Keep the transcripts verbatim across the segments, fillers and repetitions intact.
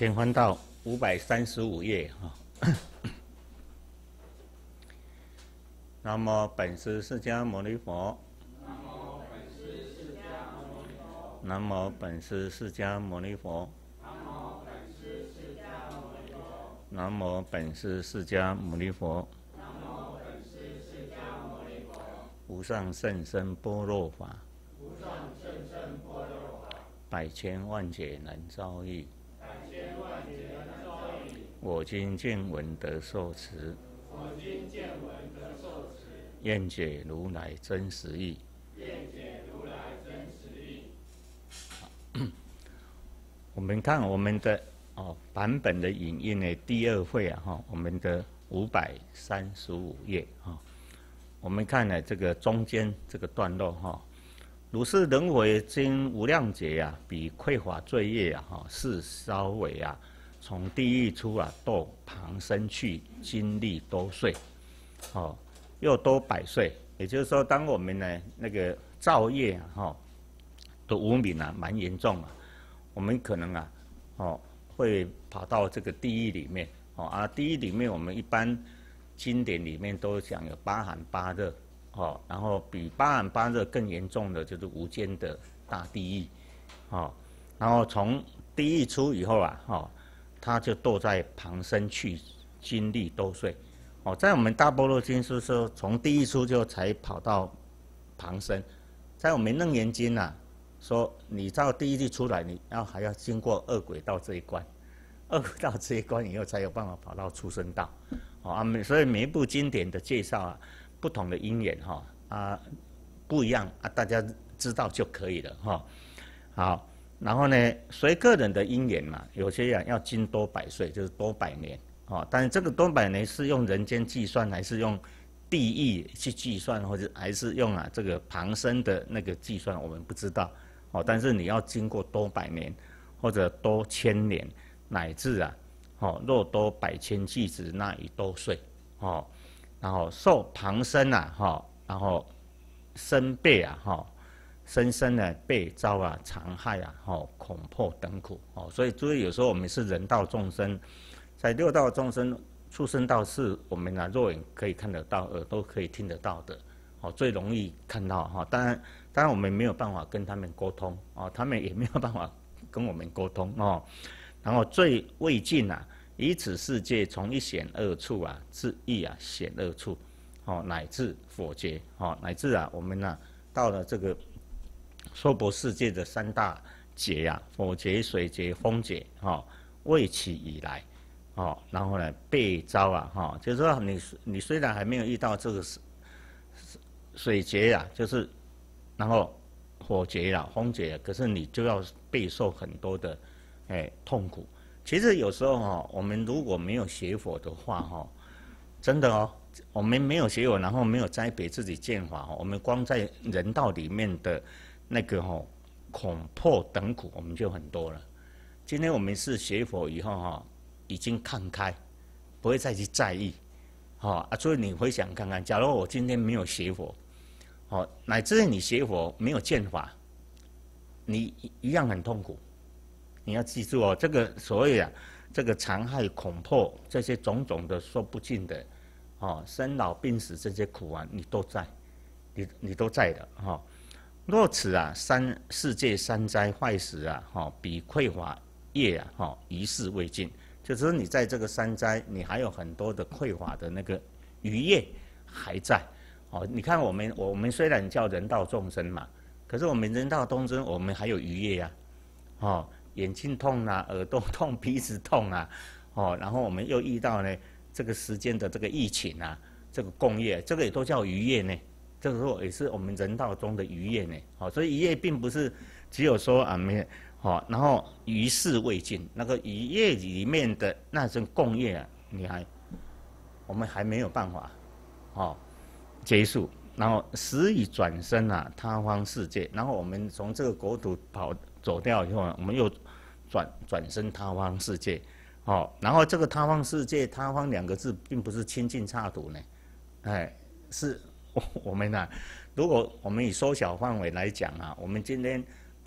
先翻到五百三十五页哈。南无本师释迦牟尼佛。南无本师释迦牟尼佛。南无本师释迦牟尼佛。无上甚深般若法。百千万劫难遭遇。我今见闻得受持。愿解如来真实义。我们看我们的哦版本的影音的第二会啊哈，我们的五百三十五页哈，我们看呢这个中间这个段落哈，如是人为经无量劫啊，比匮乏罪业啊哈，是稍微啊，从地狱出啊，堕旁生去，经历多岁，哦，又多百岁。也就是说，当我们呢那个造业啊哈的无明啊蛮严重啊。我们可能啊，哦，会跑到这个地狱里面，哦啊，地狱里面我们一般经典里面都讲有八寒八热，哦，然后比八寒八热更严重的就是无间的大地狱，哦，然后从地狱出以后啊，哦，他就堕在旁生去，经历多岁，哦，在我们大般若经是说从地狱出就才跑到旁生，在我们楞严经啊。说你到地狱出来，你要还要经过恶鬼道这一关，恶鬼道这一关以后才有办法跑到畜生道，哦啊，所以每一部经典的介绍啊，不同的因缘哈啊不一样啊，大家知道就可以了哈。好，然后呢，随个人的因缘嘛，有些人要经多百岁，就是多百年，哦，但是这个多百年是用人间计算，还是用地狱去计算，或者还是用啊这个旁生的那个计算，我们不知道。哦，但是你要经过多百年，或者多千年，乃至啊，哦，若多百千计子，那已多岁，哦，然后受旁生啊，哈、哦，然后生被啊，哈、哦，生生呢被遭啊残害啊，哦，恐迫等苦，哦，所以注意有时候我们是人道众生，在六道众生、畜生道是我们啊肉眼可以看得到，耳朵可以听得到的。哦，最容易看到哈，当然，当然我们没有办法跟他们沟通哦，他们也没有办法跟我们沟通哦。然后最未尽啊，以此世界从一险恶处啊，至一啊险恶处，哦，乃至佛劫，哦，乃至啊我们呢、啊、到了这个娑婆世界的三大劫啊，火劫、水劫、风劫，哦，未起以来，哦，然后呢被遭啊，哈、哦，就是说你你虽然还没有遇到这个水劫啊，就是，然后火劫啊、风劫啊，可是你就要备受很多的，哎，痛苦。其实有时候哈、哦，我们如果没有学佛的话哈、哦，真的哦，我们没有学佛，然后没有栽培自己见法，我们光在人道里面的那个哈、哦、恐迫等苦，我们就很多了。今天我们是学佛以后哈、哦，已经看开，不会再去在意，哦啊，所以你回想看看，假如我今天没有学佛。哦，乃至你学佛没有见法，你一样很痛苦。你要记住哦，这个所谓啊，这个残害、恐迫这些种种的说不尽的，哦，生老病死这些苦啊，你都在，你你都在的哈、哦。若此啊，三世界三灾坏死啊，哈、哦，比匮乏业啊，哈、哦，一世未尽。就是你在这个三灾，你还有很多的匮乏的那个余业还在。哦，你看我们，我们虽然叫人道众生嘛，可是我们人道众生，我们还有余业啊，哦，眼睛痛啊，耳朵痛，鼻子痛啊，哦，然后我们又遇到呢这个时间的这个疫情啊，这个共业，这个也都叫余业呢，这个时候也是我们人道中的余业呢，哦，所以余业并不是只有说啊没，哦，然后余事未尽，那个余业里面的那种共业啊，你还，我们还没有办法，哦。结束，然后时已转身啊，他方世界。然后我们从这个国土跑走掉以后呢，我们又转转身他方世界，哦，然后这个他方世界，他方两个字并不是亲近刹土呢，哎，是我们啊，如果我们以缩小范围来讲啊，我们今天跑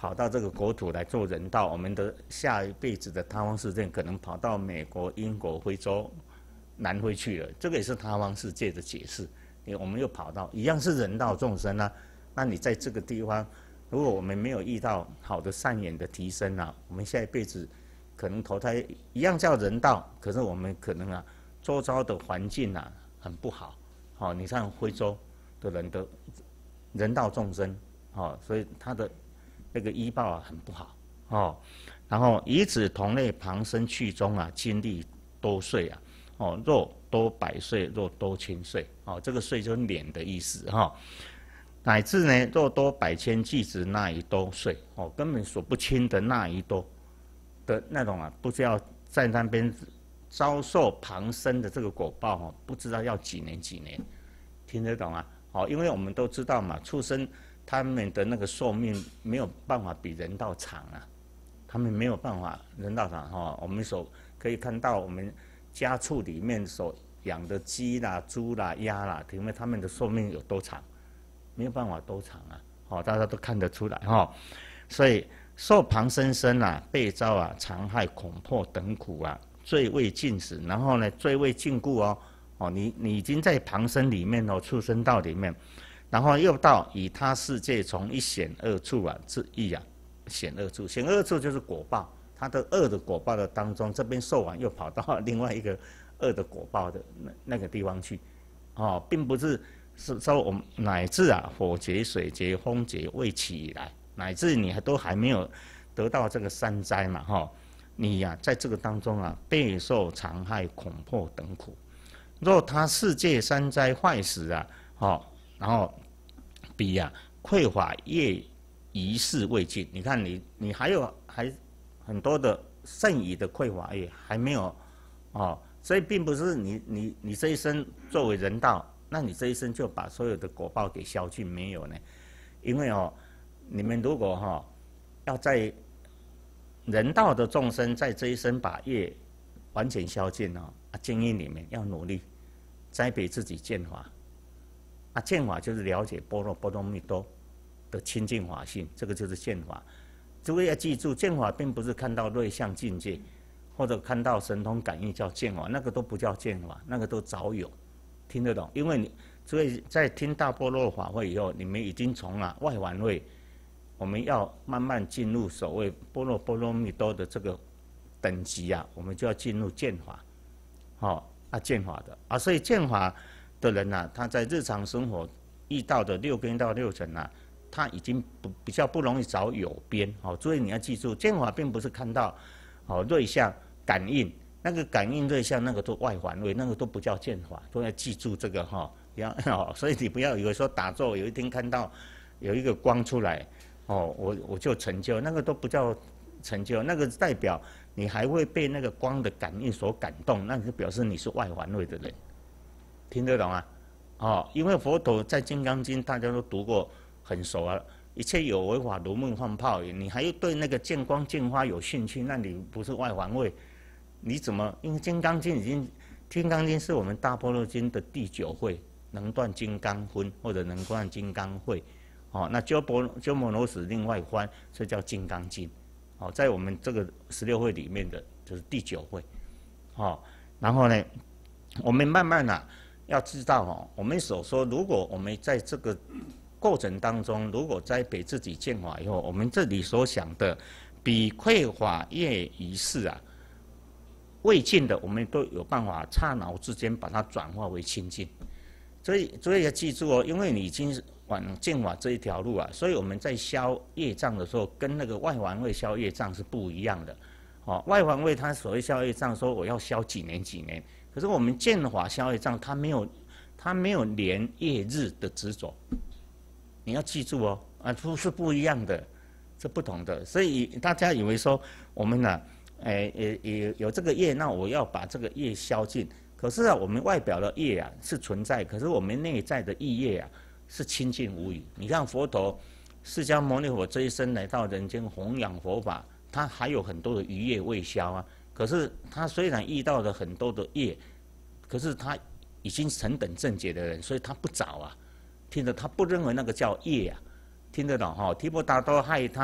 跑到这个国土来做人道，我们的下一辈子的他方世界可能跑到美国、英国、非洲、南非去了，这个也是他方世界的解释。我们又跑到一样是人道众生啊，那你在这个地方，如果我们没有遇到好的善缘的提升啊，我们下一辈子可能投胎一样叫人道，可是我们可能啊，周遭的环境啊很不好。好、哦，你看非洲的人的人道众生，哦，所以他的那个医报啊很不好，哦，然后以此同类旁生去中啊，经历多岁啊，哦，若多百岁，若多千岁，哦，这个岁就是年的意思哈、哦，乃至呢，若多百千计值那一多岁，哦，根本数不清的那一多的那种啊，不知道在那边遭受旁生的这个果报哦，不知道要几年几年，听得懂啊？哦，因为我们都知道嘛，畜生他们的那个寿命没有办法比人道长啊，他们没有办法人道长哈、哦。我们所可以看到，我们家畜里面所养的鸡啦、猪啦、鸭啦，因为他们的寿命有多长，没有办法多长啊，哦，大家都看得出来哈、哦。所以受旁生生啊，被遭啊残害、恐迫等苦啊。罪未尽死，然后呢，罪未尽故哦，哦，你你已经在旁生里面哦，畜生道里面，然后又到以他世界从一险恶处啊，至义啊，险恶处，险恶处就是果报，他的恶的果报的当中，这边受完又跑到另外一个恶的果报的那那个地方去，哦，并不是是说我们乃至啊，火劫、水劫、风劫未起以来，乃至你还都还没有得到这个三灾嘛，哈、哦。你呀、啊，在这个当中啊，备受残害、恐迫等苦。若他世界三灾坏死啊，哦，然后彼呀、啊、匮乏业遗事未尽。你看你你还有还很多的剩余的匮乏业还没有哦，所以并不是你你你这一生作为人道，那你这一生就把所有的果报给消尽没有呢？因为哦，你们如果哈、哦、要在人道的众生在这一生把业完全消尽哦，啊，建议你们要努力栽培自己见法，啊，见法就是了解般若波罗蜜多的清净法性，这个就是见法。诸位要记住，见法并不是看到瑞相境界，或者看到神通感应叫见法，那个都不叫见法，那个都早有，听得懂？因为你诸位在听大般若法会以后，你们已经从啊外环位。我们要慢慢进入所谓般若波罗蜜多的这个等级啊，我们就要进入见法，哦，啊见法的啊，所以见法的人呐、啊，他在日常生活遇到的六根到六尘啊，他已经不比较不容易找有边，哦，所以你要记住，见法并不是看到哦瑞相感应，那个感应瑞相那个都外环位，那个都不叫见法，都要记住这个哈、哦，要哦，所以你不要以为说打坐有一天看到有一个光出来。哦，我我就成就，那个都不叫成就，那个代表你还会被那个光的感应所感动，那就表示你是外环位的人，听得懂啊？哦，因为佛陀在《金刚经》大家都读过，很熟啊。一切有为法，如梦幻泡影。你还对那个见光见花有兴趣，那你不是外环位，你怎么？因为《金刚经》已经，《金刚经》是我们大般若经的第九会，能断金刚分或者能断金刚会。哦，那鸠波鸠摩罗什另外翻，这叫《金刚经》。哦，在我们这个十六会里面的就是第九会。哦，然后呢，我们慢慢啊，要知道哦，我们所说，如果我们在这个过程当中，如果栽培自己见法以后，我们这里所想的，比匮乏业仪式啊，未尽的，我们都有办法刹那之间把它转化为清净。所以，所以要记住哦，因为你已经往见法这一条路啊，所以我们在消业障的时候，跟那个外环位消业障是不一样的。哦，外环位它所谓消业障，说我要消几年几年，可是我们见法消业障，它没有，它没有年月日的执着。你要记住哦，啊，不是不一样的，是不同的。所以大家以为说我们呢、啊，诶、呃，也也有这个业，那我要把这个业消尽。可是啊，我们外表的业啊是存在，可是我们内在的意业啊是清净无余。你看佛陀，释迦牟尼佛这一生来到人间弘扬佛法，他还有很多的余业未消啊。可是他虽然遇到了很多的业，可是他已经成等正觉的人，所以他不找啊，听得他不认为那个叫业啊，听得懂哈？提婆达多害他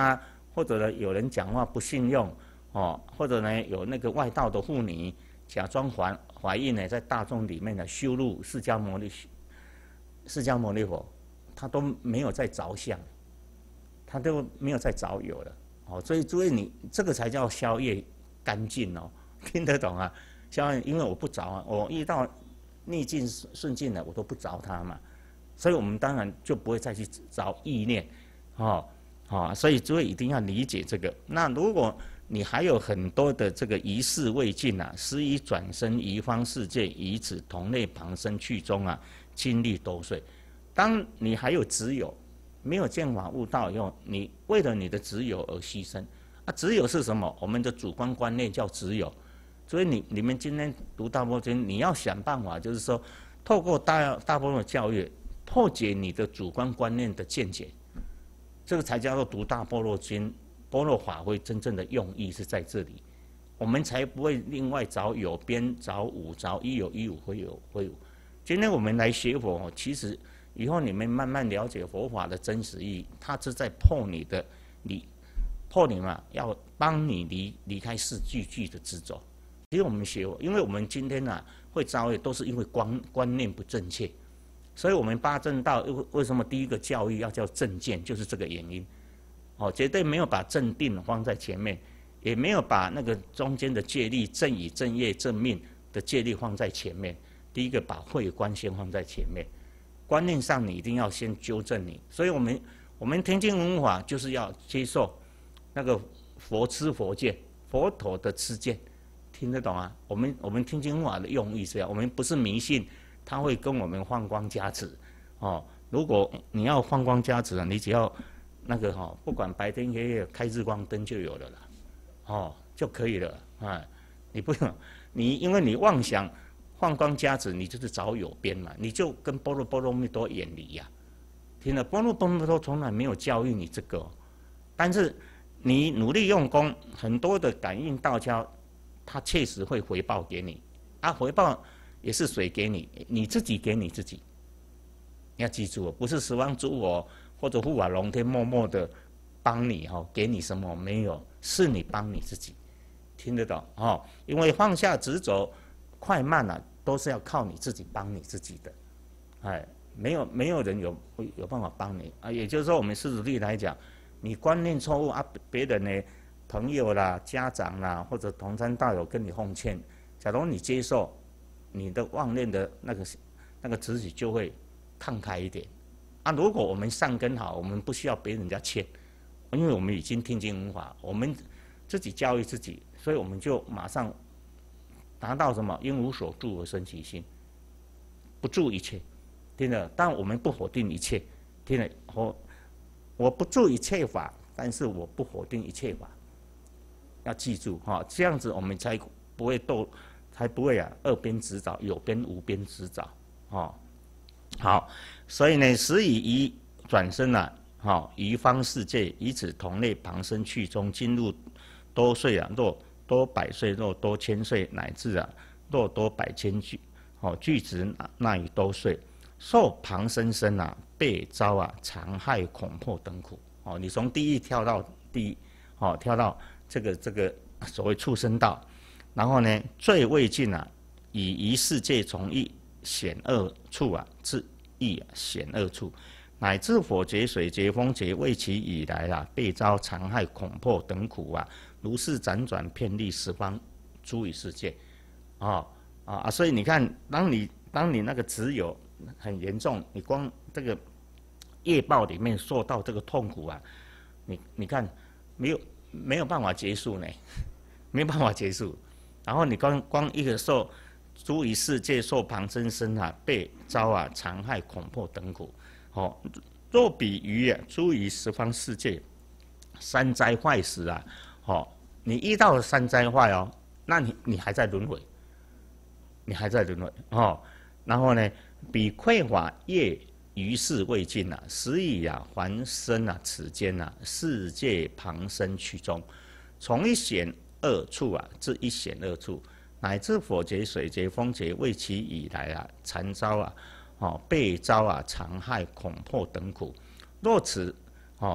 或者呢有人讲话不信用，哦，或者呢有那个外道的妇女假装怀怀孕呢，在大众里面呢羞辱释迦牟尼释迦牟尼佛，他都没有在着相，他都没有在着有了，哦，所以诸位你这个才叫消业干净哦，听得懂啊？消业，因为我不着啊，我遇到逆境顺境的我都不着它嘛，所以我们当然就不会再去着意念，哦。啊、哦，所以诸位一定要理解这个。那如果你还有很多的这个仪式未尽啊，时以转生移方世界，以此同类旁生去中啊，经历多岁。当你还有执有，没有见法悟道以后，你为了你的执有而牺牲啊。执有是什么？我们的主观观念叫执有。所以你你们今天读大般若经，你要想办法，就是说，透过大大般若教育，破解你的主观观念的见解。这个才叫做读大般若经，般若法会真正的用意是在这里，我们才不会另外找有边、找无、找一有一无、会有会有。今天我们来学佛，其实以后你们慢慢了解佛法的真实意义，它是在破你的你破你嘛，要帮你离离开世句句的执着。其实我们学佛，因为我们今天啊会遭遇，都是因为观观念不正确。所以，我们八正道为什么第一个教育要叫正见，就是这个原因。哦，绝对没有把正定放在前面，也没有把那个中间的戒律正语、正业、正命的戒律放在前面。第一个把慧观先放在前面，观念上你一定要先纠正你。所以我们我们听经闻法就是要接受那个佛知佛见，佛陀的知见，听得懂啊？我们我们听经闻法的用意是这样，我们不是迷信。他会跟我们放光加持，哦，如果你要放光加持啊，你只要那个哈、哦，不管白天黑夜开日光灯就有了啦，哦，就可以了啊。你不用，你因为你妄想放光加持，你就是找有边嘛，你就跟般若波罗蜜多远离呀。听了，般若波罗蜜多从来没有教育你这个、哦，但是你努力用功，很多的感应道交，它确实会回报给你，啊，回报。也是谁给你？你自己给你自己。你要记住哦，不是十方诸佛或者护法龙天默默的帮你哈，给你什么没有？是你帮你自己，听得懂哦？因为放下执着，快慢啊，都是要靠你自己帮你自己的。哎，没有没有人有有办法帮你啊。也就是说，我们师徒弟来讲，你观念错误啊，别人呢，朋友啦、家长啦，或者同参道友跟你奉劝，假如你接受。你的妄念的那个那个执取就会看开一点啊。如果我们善根好，我们不需要别人家劝，因为我们已经听经闻法，我们自己教育自己，所以我们就马上达到什么？因无所住而生其心，不住一切，听了。但我们不否定一切，听了。我我不住一切法，但是我不否定一切法。要记住哈，这样子我们才不会斗。才不会啊，二边执着，有边无边执着，哦，好，所以呢，时以一转生啊，好、哦，于方世界，以此同类旁生去中，进入多岁啊，若多百岁，若多千岁，乃至啊，若多百千具，哦，具值那于多岁，受旁生生啊，被遭啊残害、恐迫等苦，哦，你从地狱跳到地狱，哦，跳到这个这个所谓畜生道。然后呢，罪未尽啊，以一世界从一险恶处啊，至一啊险恶处，乃至火劫、水劫、风劫，为其以来啊，被遭残害、恐迫等苦啊，如是辗转遍历十方诸于世界，啊啊！所以你看，当你当你那个执有很严重，你光这个业报里面受到这个痛苦啊，你你看没有没有办法结束呢，没有办法结束。然后你光光一个受诸于世界受旁生生啊，被遭啊残害、恐迫等苦，哦，若比于啊诸于十方世界三灾坏时啊，哦，你遇到了三灾坏哦，那你你还在轮回，你还在轮回哦。然后呢，比匮乏业于世未尽啊，时以啊还生啊此间啊世界旁生去中，从一险恶处啊，至一险恶处，乃至火劫、水劫、风劫，为其以来啊，残遭啊，哦，被遭啊残害、恐迫等苦。若此哦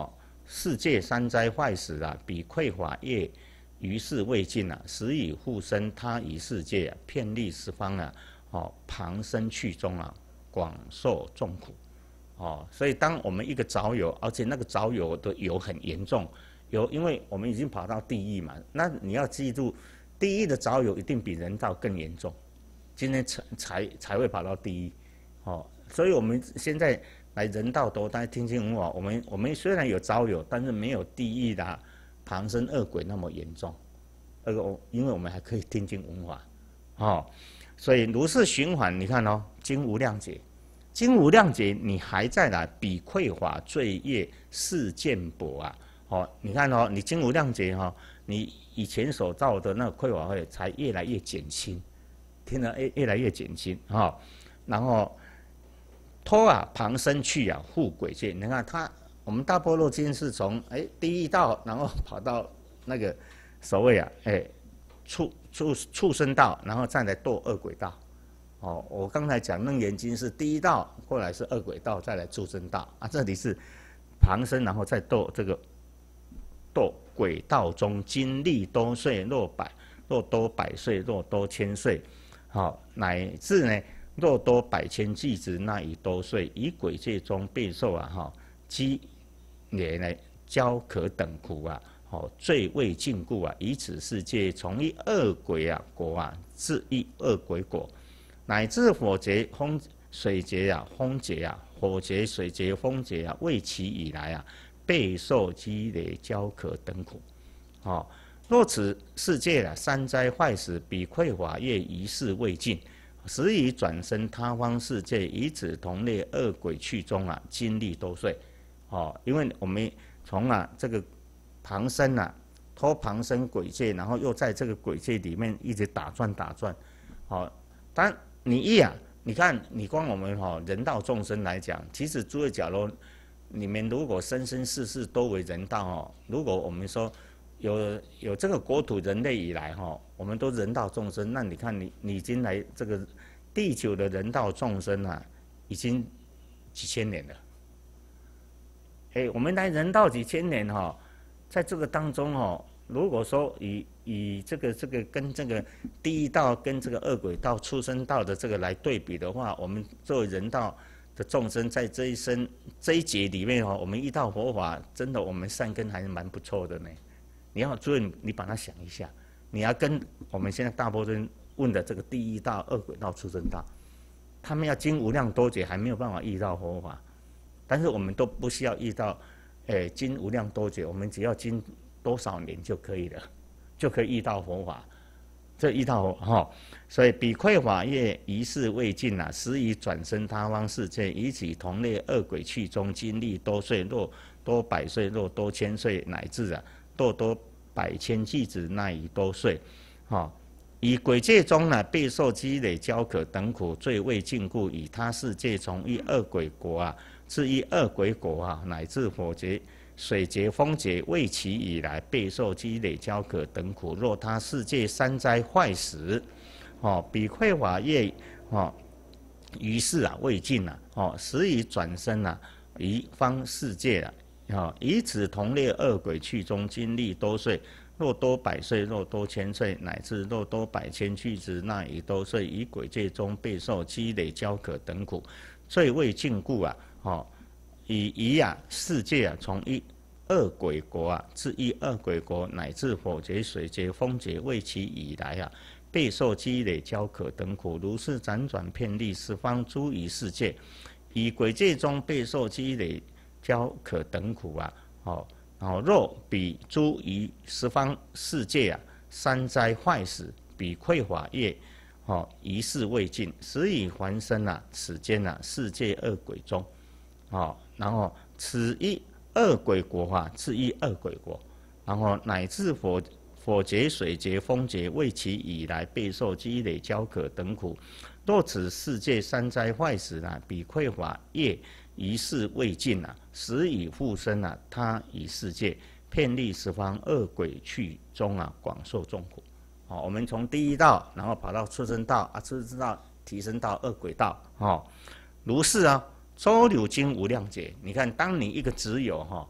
世界三灾坏死啊，彼匮乏业于世未尽啊，时以复生他于世界啊，遍历十方啊，哦，旁生去中啊，广受众苦。哦，所以当我们一个早有，而且那个早有的有很严重，有因为我们已经跑到地狱嘛，那你要记住，地狱的早有一定比人道更严重，今天才才才会跑到地狱。哦，所以我们现在来人道投胎听经闻法，我们我们虽然有早有，但是没有地狱的旁生恶鬼那么严重。那个，因为我们还可以听经闻法，哦，所以如是循环，你看哦，经无量劫。经无量劫，你还在哪？彼匮乏罪业世渐薄啊！哦，你看哦，你经无量劫哈、哦，你以前所造的那个匮乏会才越来越减轻，听得越越来越减轻哈、哦。然后脱啊旁生去啊，护鬼界。你看他，我们大般若经是从哎第一道，然后跑到那个所谓啊哎畜畜畜生道，然后再来堕恶鬼道。哦，我刚才讲楞严经是第一道，后来是恶鬼道，再来畜生道啊。这里是旁生，然后再堕这个堕鬼道中，经历多岁，若百若多百岁，若多千岁，好、哦，乃至呢若多百千计之，那以多岁，以鬼界中备受啊哈积连呢交可等苦啊，哦罪未尽故啊，以此世界从一恶鬼啊国啊，至一恶鬼果。乃至火劫、风水劫啊、风劫啊、火劫、水劫、风劫啊，为其以来啊，备受积累、焦渴等苦。哦，若此世界啊，三灾坏死，彼匮乏业一世未尽，时以转生他方世界，以此同类恶鬼去中啊，经历多岁。哦，因为我们从啊这个旁生啊，脱旁生鬼界，然后又在这个鬼界里面一直打转打转。哦，当你一啊，你看，你光我们哈、哦、人道众生来讲，其实诸位假如你们如果生生世世都为人道哦，如果我们说有有这个国土人类以来哈、哦，我们都人道众生，那你看你你已经来这个地球的人道众生啊，已经几千年了。哎，我们来人道几千年哈、哦，在这个当中哦。如果说以以这个这个跟这个第一道跟这个恶鬼道、畜生道的这个来对比的话，我们作为人道的众生，在这一生这一劫里面哦，我们遇到佛法，真的我们善根还是蛮不错的呢。你要注意，你把它想一下，你要跟我们现在大部分人问的这个第一道、恶鬼道、畜生道，他们要经无量多劫还没有办法遇到佛法，但是我们都不需要遇到，诶，经无量多劫，我们只要经多少年就可以了，就可以遇到佛法。这遇到哈、哦，所以彼匮乏业一世未尽啊，时以转生他方世界，以其同类恶鬼去中，经历多岁，若多百岁，若多千岁，乃至啊多多百千计之，那以多岁，哈、哦。以鬼界中呢，备受积累焦渴等苦，罪未尽故，以他世界从一恶鬼国啊，至一恶鬼国啊，乃至火劫。水劫、风劫，为其以来备受积累焦渴等苦。若他世界三灾坏死，哦，彼匮乏业，哦，于是啊未尽啊，哦，时以转生啊，于方世界啊，哦，以此同类恶鬼去中，经历多岁。若多百岁，若多千岁，乃至若多百千去之，那以多岁，以鬼界中备受积累焦渴等苦，罪未尽故啊，哦。以以啊世界啊，从一恶鬼国啊，至一恶鬼国，乃至火劫、水劫、风劫，为其以来啊，备受积累焦渴等苦，如是辗转遍历十方诸夷世界，以鬼界中备受积累焦渴等苦啊，哦，然后若彼诸夷十方世界啊，三灾坏死，彼匮乏业，哦，一世未尽，时以还生啊，此间啊，世界恶鬼中。哦，然后此一恶鬼国啊，次一恶鬼国，然后乃至火火劫、水劫、风劫，为其以来备受积累焦渴等苦。若此世界三灾坏死啊，彼匮乏业一世未尽啊，时以复生啊，他以世界遍历十方恶鬼去中啊，广受众苦。哦，我们从第一道，然后跑到畜生道啊，畜生道提升到恶鬼道，哦，如是啊。周流经无量劫，你看，当你一个只有哈，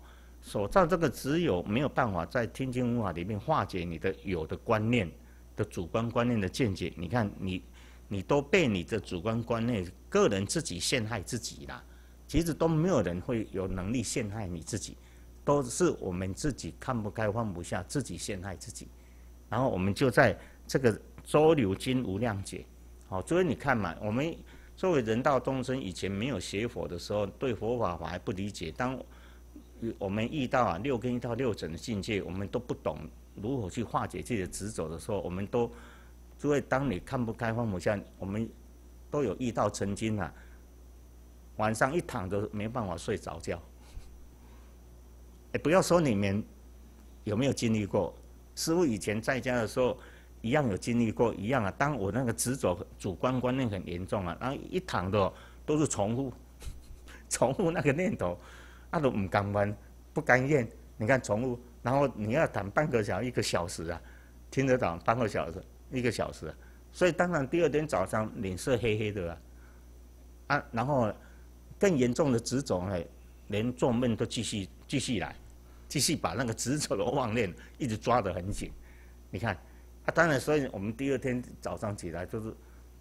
所造这个执有没有办法在听经闻法里面化解你的有的观念的主观观念的见解。你看你你都被你的主观观念个人自己陷害自己啦。其实都没有人会有能力陷害你自己，都是我们自己看不开放不下，自己陷害自己。然后我们就在这个周流经无量劫，好，所以你看嘛，我们作为人道众生，以前没有学佛的时候，对佛法还不理解。当我们遇到啊六根遇到六尘的境界，我们都不懂如何去化解自己的执着的时候，我们都，所以当你看不开放不下，我们都有遇到曾经啊，晚上一躺都没办法睡着觉。哎，不要说你们有没有经历过，师父以前在家的时候，一样有经历过，一样啊。当我那个执着主观观念很严重啊，然后一躺的都是重复，重复那个念头，啊都唔甘愿，不甘愿。你看重复，然后你要躺半个小时、一个小时啊，听得懂？半个小时、一个小时啊。所以当然第二天早上脸色黑黑的啊，啊，然后更严重的执着呢，连做梦都继续继续来。继续把那个执着的妄念一直抓得很紧，你看，啊，当然，所以我们第二天早上起来就是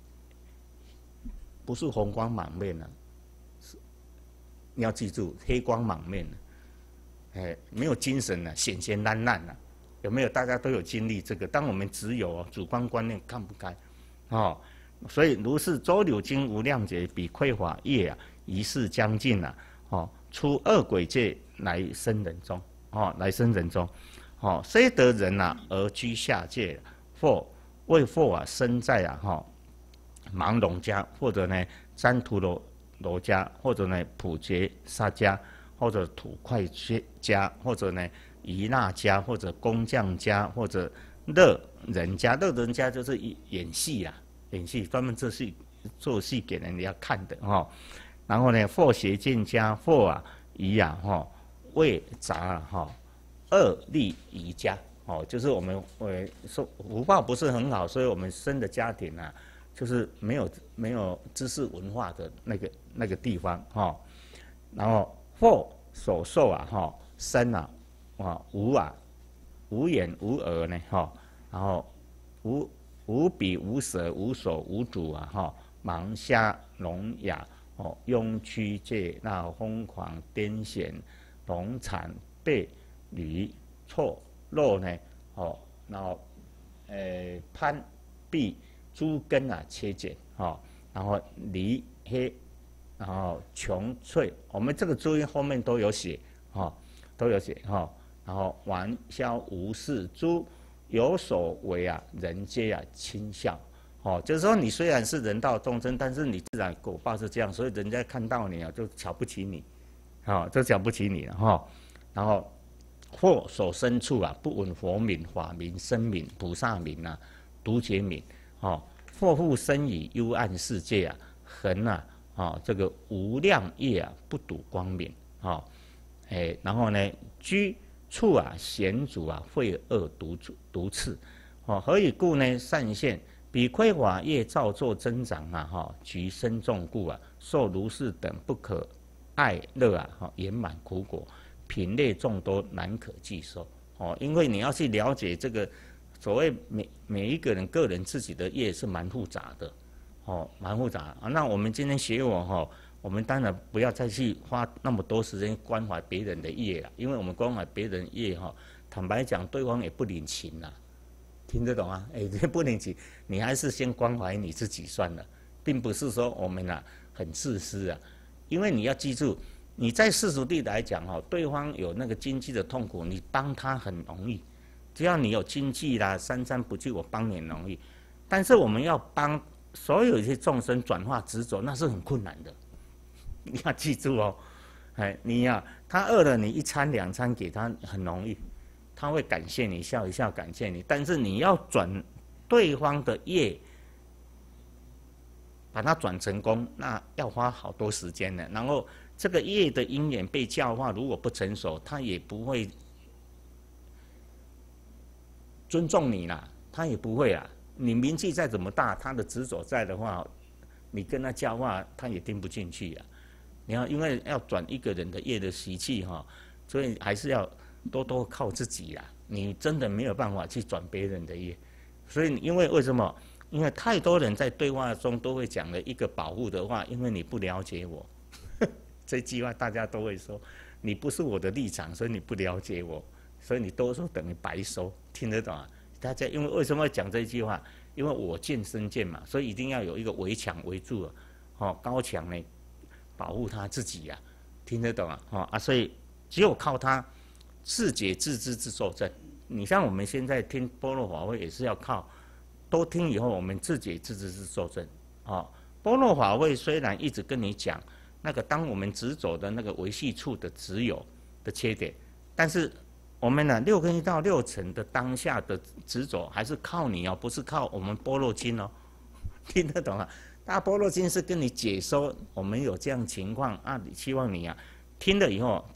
不是红光满面了，是你要记住黑光满面了，哎，没有精神了，显显烂烂了，有没有？大家都有经历这个。当我们只有主观观念看不开，哦，所以如是周流经无量劫，比匮乏业啊，一世将尽啊，哦，出恶鬼界来生人中。哦，来生人中，哦，虽得人啊而居下界，或为或啊生在啊哈、哦、盲聋家，或者呢旃荼罗罗家，或者呢普杰沙家，或者土块家，或者呢夷那家，或者工匠家，或者乐人家。乐人家就是演戏啊，演戏专门做戏做戏给人家看的哈、哦。然后呢，或邪见家，或啊夷啊哈。哦为杂哈恶利宜家哦，就是我们呃说福报不是很好，所以我们生的家庭啊，就是没有没有知识文化的那个那个地方哈、哦。然后或所受啊哈身啊啊无啊无眼无耳呢哈、哦，然后无无鼻无舌无手无足啊哈、哦，盲瞎聋哑哦，庸曲借那疯狂癫痫。聋残背驴错肉呢？哦，然后呃攀壁诸根啊切减哦，然后离黑，然后穷翠，我们这个注音后面都有写哦，都有写哈、哦。然后玩笑无事，诸有所为啊，人皆啊轻笑。哦，就是说你虽然是人道众生，但是你自然果报是这样，所以人家看到你啊，就瞧不起你。好、哦，就讲不起你了哈、哦。然后或所身处啊，不闻佛名、法名、僧名、菩萨名啊、独觉名，哦，或复生于幽暗世界啊，恒啊，哦，这个无量业啊，不睹光明，哦，哎，然后呢，居处啊，险阻啊，秽恶毒毒刺，哦，何以故呢？善现比匮乏业造作增长啊，哈、哦，局深重故啊，受如是等不可。爱乐啊，哈，圆满苦果，品类众多，难可计受。哦，因为你要去了解这个所谓每每一个人个人自己的业是蛮复杂的，哦，蛮复杂啊。那我们今天学我哈，我们当然不要再去花那么多时间关怀别人的业了，因为我们关怀别人业哈，坦白讲，对方也不领情啦，听得懂啊？哎，不领情，你还是先关怀你自己算了，并不是说我们啊很自私啊。因为你要记住，你在世俗地来讲哈，对方有那个经济的痛苦，你帮他很容易，只要你有经济啦，三餐不济，我帮你很容易。但是我们要帮所有一些众生转化执着，那是很困难的。你要记住哦，哎，你呀、啊，他饿了，你一餐两餐给他很容易，他会感谢你，笑一笑感谢你。但是你要转对方的业。把它转成功，那要花好多时间呢。然后这个业的因缘被教化，如果不成熟，他也不会尊重你啦，他也不会啦。你名气再怎么大，他的执着在的话，你跟他教化，他也听不进去啊。你要因为要转一个人的业的习气哈， 所以还是要多多靠自己啦。你真的没有办法去转别人的业，所以因为为什么？因为太多人在对话中都会讲了一个保护的话，因为你不了解我，这句话大家都会说，你不是我的立场，所以你不了解我，所以你多说等于白说，听得懂啊？大家因为为什么要讲这句话？因为我见身见嘛，所以一定要有一个围墙围住了，哦，高墙呢保护他自己呀、啊，听得懂啊？哦啊，所以只有靠他自解自知自受证。你像我们现在听般若法会也是要靠多听以后，我们自解自知自受证。哦，般若法会虽然一直跟你讲那个当我们执着的那个维系处的执有的缺点，但是我们呢六根一到六尘的当下的执着还是靠你哦，不是靠我们般若经哦，听得懂啊？大般若经是跟你解说我们有这样情况啊，希望你啊听了以后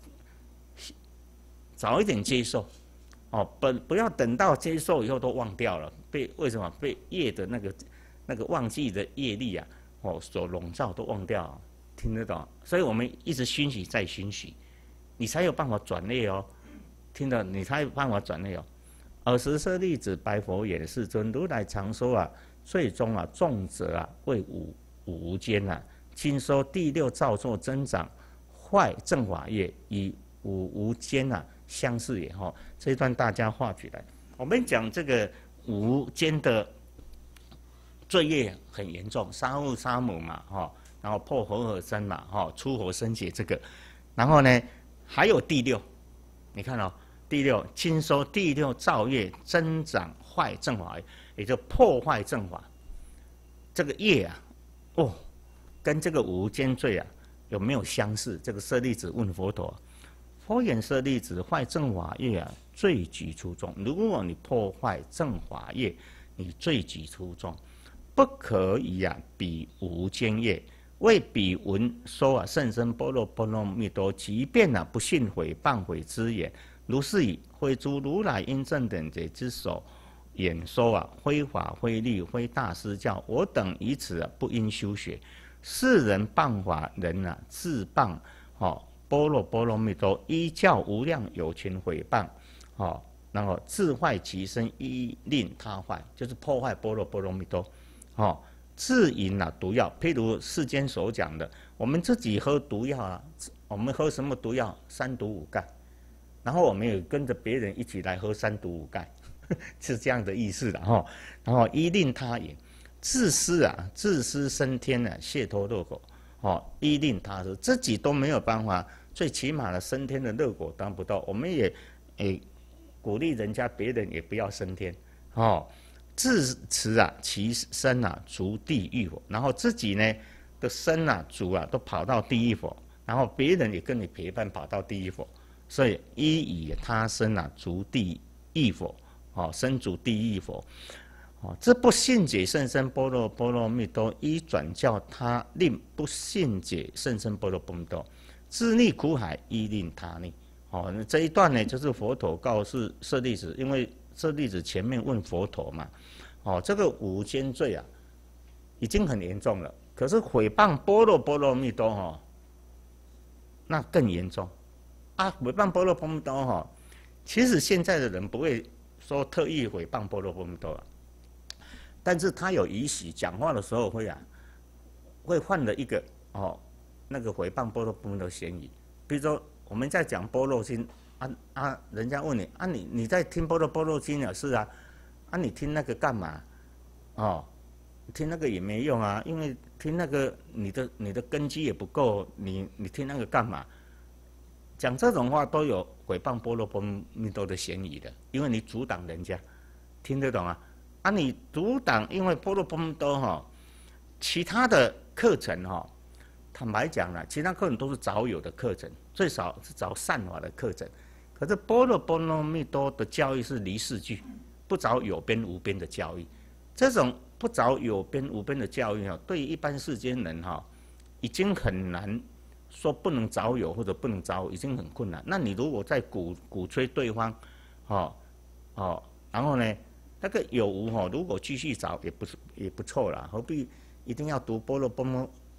早一点接受哦，不不要等到接受以后都忘掉了，被为什么被业的那个那个忘记的业力啊哦所笼罩都忘掉了，听得懂？所以我们一直熏习再熏习，你才有办法转业哦。听到你才有办法转内容。尔时舍利子，白佛言：世尊，如来常说啊，最终啊，重者啊，为五五无间啊，今说第六造作增长，坏正法业，与五无间啊相似也。哈，这一段大家画起来。我们讲这个五无间的罪业很严重，杀父杀母嘛，哈，然后破和合身嘛，哈，出活生解这个，然后呢，还有第六。你看哦，第六今说第六造业增长坏正法，也就破坏正法。这个业啊，哦，跟这个五无间罪啊有没有相似？这个舍利子问佛陀，佛言：舍利子，坏正法业啊，罪举出众。如果你破坏正法业，你罪举出众，不可以啊，比五无间业。为彼闻说啊，甚深般若波罗蜜多，即便啊不信毁谤毁之言，如是矣。非诸如来因正等者之所演说啊，非法非律非大师教，我等以此啊不应修学。世人谤法人啊，自谤哦般若波罗蜜多，依教无量有情毁谤哦，然后自坏其身，依令他坏，就是破坏般若波罗蜜多哦。自饮啊毒药，譬如世间所讲的，我们自己喝毒药啊，我们喝什么毒药？三毒五盖，然后我们也跟着别人一起来喝三毒五盖，是这样的意思的哈。然后依令他饮，自私啊，自私升天啊，解脱乐果哦，依令他说自己都没有办法，最起码的升天的乐果当不到，我们也诶鼓励人家，别人也不要升天哦。自持啊，其身啊，逐地狱火，然后自己呢的身啊、足啊，都跑到地狱火，然后别人也跟你陪伴跑到地狱火，所以依以他身啊，逐地狱火，哦，身逐地狱火，哦，这不信解甚深般若波罗蜜多，依转教他令不信解甚深般若波罗蜜多，自溺苦海，依令他溺。哦，那这一段呢，就是佛陀告诉舍利子，因为舍利子前面问佛陀嘛。哦，这个五无间罪啊，已经很严重了。可是毁谤般若波罗蜜多哈、哦，那更严重啊！毁谤般若波罗蜜多哈、哦，其实现在的人不会说特意毁谤般若波罗蜜多了，但是他有仪式讲话的时候会啊，会犯了一个哦，那个毁谤般若波罗蜜多嫌疑。比如说我们在讲般若经啊啊，人家问你啊，你你在听般若波罗经啊？是啊。啊，你听那个干嘛？哦，听那个也没用啊，因为听那个你的你的根基也不够，你你听那个干嘛？讲这种话都有毁谤般若波罗蜜多的嫌疑的，因为你阻挡人家，听得懂啊？啊，你阻挡，因为般若波罗蜜多哈，其他的课程哈，坦白讲了，其他课程都是找有的课程，最少是找善法的课程，可是般若波罗蜜多的教育是离世句。不找有边无边的教育，这种不找有边无边的教育啊，对于一般世间人哈，已经很难说不能找有或者不能找有，已经很困难。那你如果在鼓鼓吹对方，哦哦，然后呢，那个有无哈，如果继续找也不是也不错啦，何必一定要读般若波罗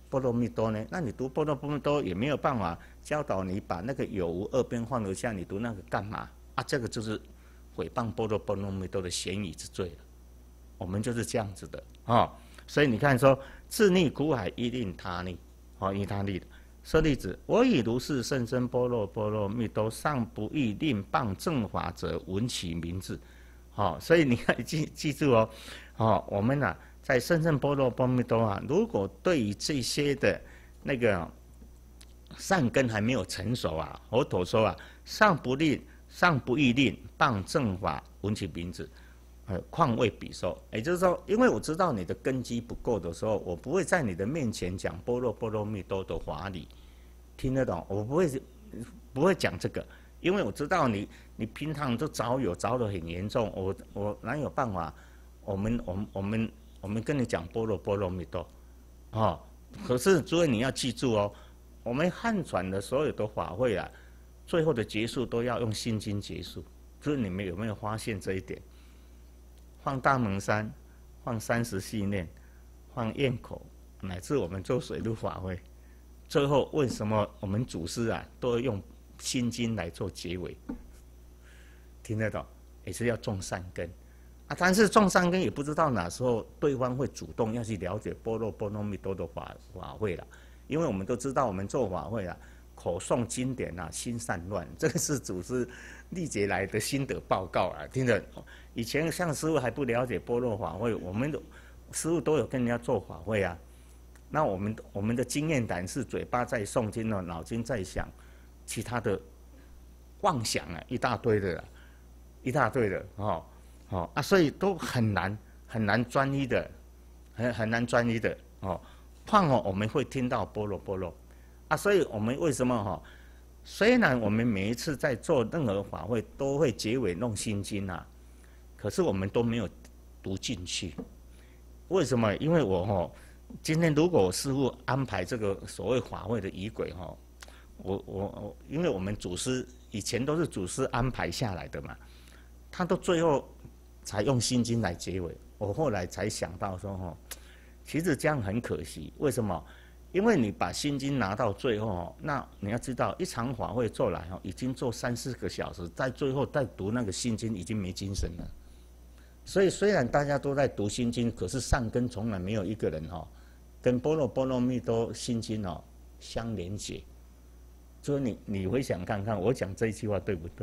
波罗蜜多呢？那你读波罗蜜多也没有办法教导你把那个有无二边放得下，你读那个干嘛啊？这个就是毁谤波罗波罗蜜多的嫌疑之罪了。我们就是这样子的啊、哦，所以你看说，自溺苦海，亦令他溺，哦，依他溺的。舍利子，我以如是甚深般若波罗蜜多，尚不欲令谤正法者闻其名字。好、哦，所以你看记记住哦，哦，我们啊，在甚深般若波罗蜜多啊，如果对于这些的那个善根还没有成熟啊，佛陀说啊，尚不令，尚不欲令谤正法闻其名字。呃，况未比受，也就是说，因为我知道你的根基不够的时候，我不会在你的面前讲般若波罗蜜多的法理，听得懂？我不会不会讲这个，因为我知道你你平常都早有早得很严重，我我哪有办法？我们我们我们我们跟你讲般若波罗蜜多，哦，可是诸位你要记住哦，我们汉传的所有的法会啊，最后的结束都要用心经结束，就是你们有没有发现这一点？放大蒙山，放三十系念，放堰口，乃至我们做水陆法会，最后为什么我们祖师啊都要用心经来做结尾？听得懂？也是要种善根啊。但是种善根也不知道哪时候对方会主动要去了解般若波罗蜜多的法法会了，因为我们都知道我们做法会啊，口诵经典啊，心散乱，这个是祖师历劫来的心得报告啊。听着，以前像师父还不了解般若法会，我们的师父都有跟人家做法会啊。那我们我们的经验谈是嘴巴在诵经了，脑筋在想其他的妄想啊，一大堆的啦，一大堆的哦哦啊，所以都很难很难专一的，很很难专一的哦。况哦，我们会听到般若波罗啊，所以我们为什么哈、哦？虽然我们每一次在做任何法会都会结尾弄心经啊，可是我们都没有读进去。为什么？因为我哈、哦，今天如果师父安排这个所谓法会的仪轨哈，我我我，因为我们祖师以前都是祖师安排下来的嘛，他都最后才用心经来结尾。我后来才想到说哈，其实这样很可惜。为什么？因为你把心经拿到最后，那你要知道，一场法会做来已经做三四个小时，在最后再读那个心经，已经没精神了。所以虽然大家都在读心经，可是善根从来没有一个人哈，跟般若波罗蜜多心经哦相连结。所以你你回想看看，我讲这一句话对不对？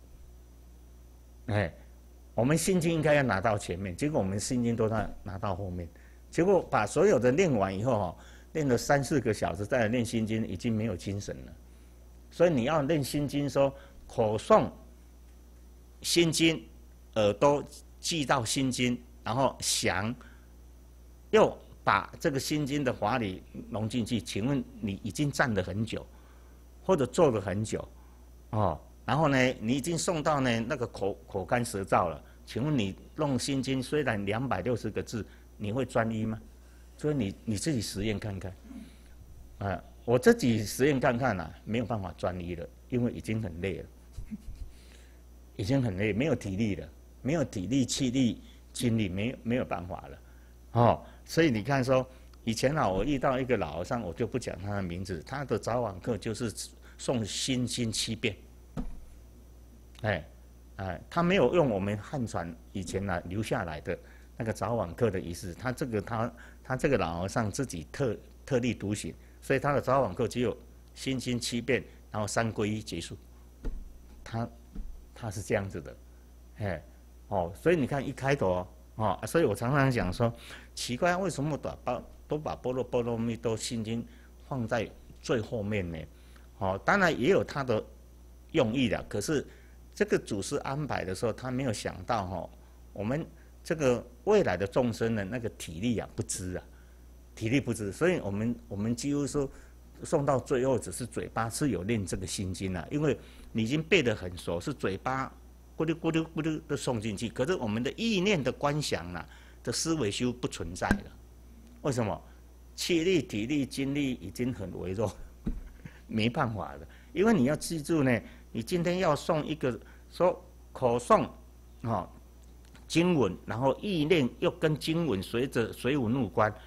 哎，我们心经应该要拿到前面，结果我们心经都拿拿到后面，结果把所有的念完以后哈。练了三四个小时，再来练心经，已经没有精神了。所以你要练心经，说口诵心经，耳朵记到心经，然后想，又把这个心经的法理融进去。请问你已经站了很久，或者坐了很久，哦，然后呢，你已经诵到呢那个口口干舌燥了。请问你弄心经，虽然两百六十个字，你会专一吗？所以你你自己实验看看，啊，我自己实验看看啊，没有办法专一了，因为已经很累了，已经很累，没有体力了，没有体力、气力、精力，没有没有办法了，哦，所以你看说，以前啊，我遇到一个老和尚，我就不讲他的名字，他的早晚课就是诵心经七遍，哎哎，他没有用我们汉传以前啊留下来的那个早晚课的仪式，他这个他。他这个老和尚自己特特立独行，所以他的早晚课只有心经七遍，然后三皈依结束。他他是这样子的，哎哦，所以你看一开头哦，所以我常常讲说，奇怪为什么把都把般若波罗蜜多心经放在最后面呢？哦，当然也有他的用意的，可是这个祖师安排的时候，他没有想到哈、哦，我们。这个未来的众生的那个体力啊不支啊，体力不支，所以我们我们几乎说送到最后，只是嘴巴是有念这个心经啊，因为你已经背得很熟，是嘴巴咕噜咕噜咕噜的送进去，可是我们的意念的观想啊的思维修不存在了。为什么？气力、体力、精力已经很微弱，没办法了。因为你要记住呢，你今天要诵一个说口诵啊。哦经文，然后意念又跟经文随着随无入关，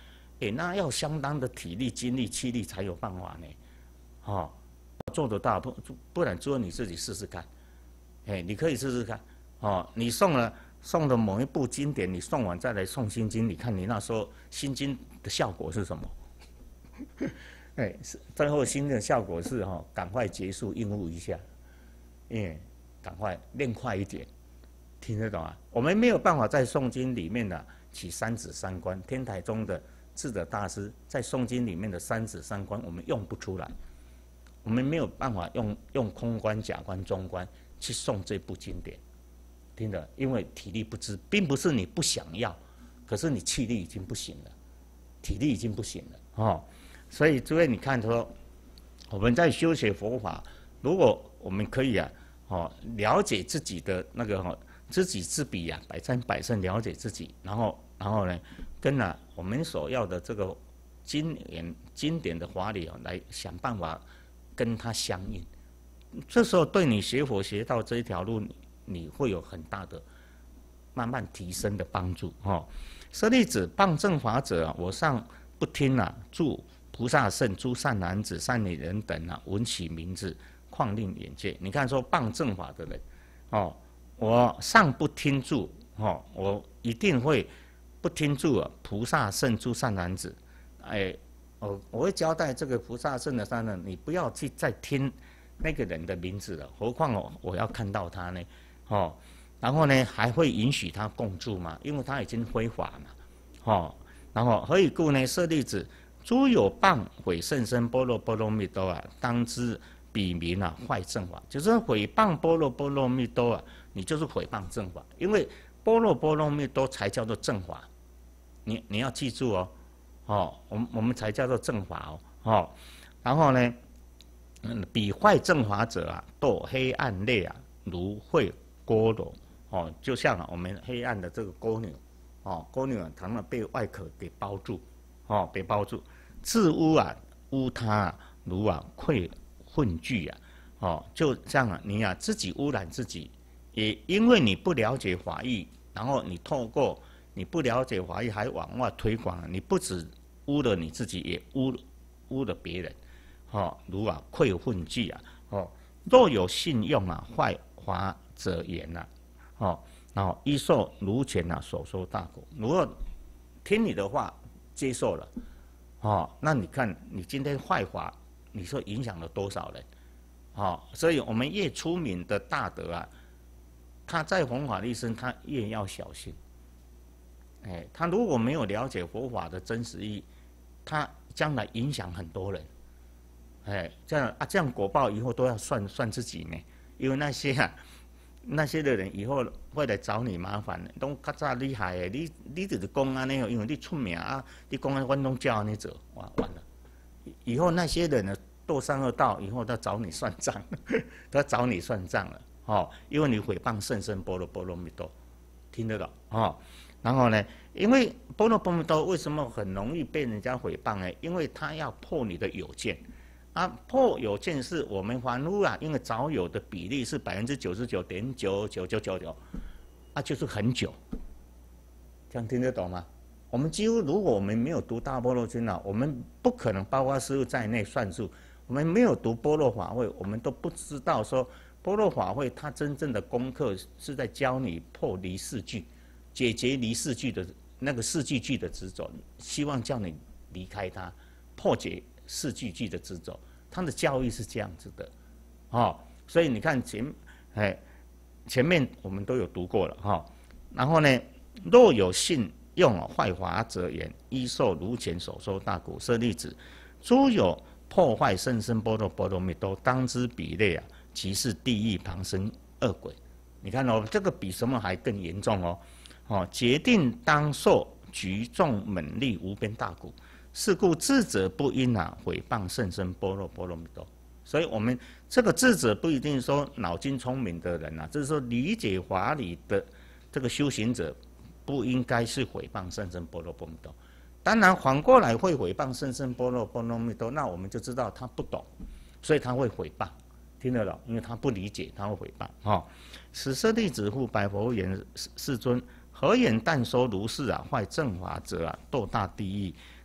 哎，那要相当的体力、精力、气力才有办法呢，哦，做得到不不然只有你自己试试看，哎，你可以试试看，哦，你诵了诵了某一部经典，你诵完再来诵心经，你看你那时候心经的效果是什么？哎，是最后心的效果是哈、哦，赶快结束应付一下，哎，赶快练快一点，听得懂啊？我们没有办法在诵经里面呢起三指三观，天台中的智者大师在诵经里面的三指三观，我们用不出来，我们没有办法用用空观、假观、中观去诵这部经典，听得？因为体力不支，并不是你不想要，可是你气力已经不行了，体力已经不行了哦。所以诸位，你看说我们在修学佛法，如果我们可以啊，哦，了解自己的那个哦，知己知彼啊，百战百胜，了解自己，然后然后呢，跟啊我们所要的这个经典经典的法理啊，来想办法跟它相应。这时候对你学佛学道这一条路，你会有很大的慢慢提升的帮助哦。舍利子，谤正法者啊，我上不听啊，诸菩萨圣、诸善男子、善女人等啊，闻其名字，况令眼界。你看说谤正法的人，哦，我上不听住，哦，我一定会不听住啊，菩萨圣、诸善男子，哎，我我会交代这个菩萨圣的善人，你不要去再听那个人的名字了，何况我我要看到他呢，哦，然后呢还会允许他共住嘛，因为他已经非法嘛，哦，然后何以故呢？舍利子。诸有谤毁甚深般若波罗蜜多啊，当知彼名啊坏正法，就是毁谤般若波罗蜜多啊，你就是毁谤正法，因为般若波罗蜜多才叫做正法，你你要记住哦，哦，我们我们才叫做正法哦，哦，然后呢，嗯，彼坏正法者啊，堕黑暗类啊，如会锅篓哦，就像、啊、我们黑暗的这个蜗牛，哦，蜗牛啊，常常被外壳给包住。哦，被包住，自污啊，污他啊，如啊秽混聚啊，哦，就这样啊，你啊自己污染自己，也因为你不了解法义，然后你透过你不了解法义还往外推广，你不止污了你自己，也污污了别人，哦，如啊秽混聚啊，哦，若有信用啊，坏法者言呐，哦，然后依受如前啊所说大果，如果听你的话。接受了，哦，那你看你今天坏法，你说影响了多少人？哦，所以我们越出名的大德啊，他在弘法利生，他越要小心。哎，他如果没有了解佛法的真实意义，他将来影响很多人。哎，这样啊，这样果报以后都要算算自己呢，因为那些啊。那些的人以后会来找你麻烦，拢较早厉害的，你你就是讲安尼哦，因为你出名啊，你讲安，阮拢照安尼做，哇，完了。以后那些人呢，堕三恶道，以后他找你算账，他找你算账了，哦，因为你诽谤甚深般若波罗蜜多，听得懂哦？然后呢，因为般若波罗蜜多为什么很容易被人家诽谤呢？因为他要破你的有见。啊，破有见是我们凡夫啊，因为早有的比例是百分之九十九点九九九九九，啊，就是很久，这样听得懂吗？我们几乎如果我们没有读大般若经啊，我们不可能包括师父在内算数，我们没有读般若法会，我们都不知道说般若法会它真正的功课是在教你破离四句，解决离四句的那个四句句的执着，希望叫你离开它，破解。四句句的执着，他的教育是这样子的，哦，所以你看前，哎，前面我们都有读过了哈、哦。然后呢，若有信用坏法者言，依受如前所说大果。舍利子，诸有破坏甚深般若波罗蜜多，当知彼类啊，即是地狱旁生恶鬼。你看哦，这个比什么还更严重哦，哦，决定当受局众猛力无边大苦。是故智者不应啊毁谤甚深般若波罗蜜多。所以我们这个智者不一定说脑筋聪明的人啊，就是说理解法理的这个修行者，不应该是毁谤甚深般若波罗蜜多。当然反过来会毁谤甚深般若波罗蜜多，那我们就知道他不懂，所以他会毁谤，听得懂？因为他不理解，他会毁谤。哦，此舍利子复白佛言：世尊，何言但说如是啊？坏正法者啊，堕大地狱。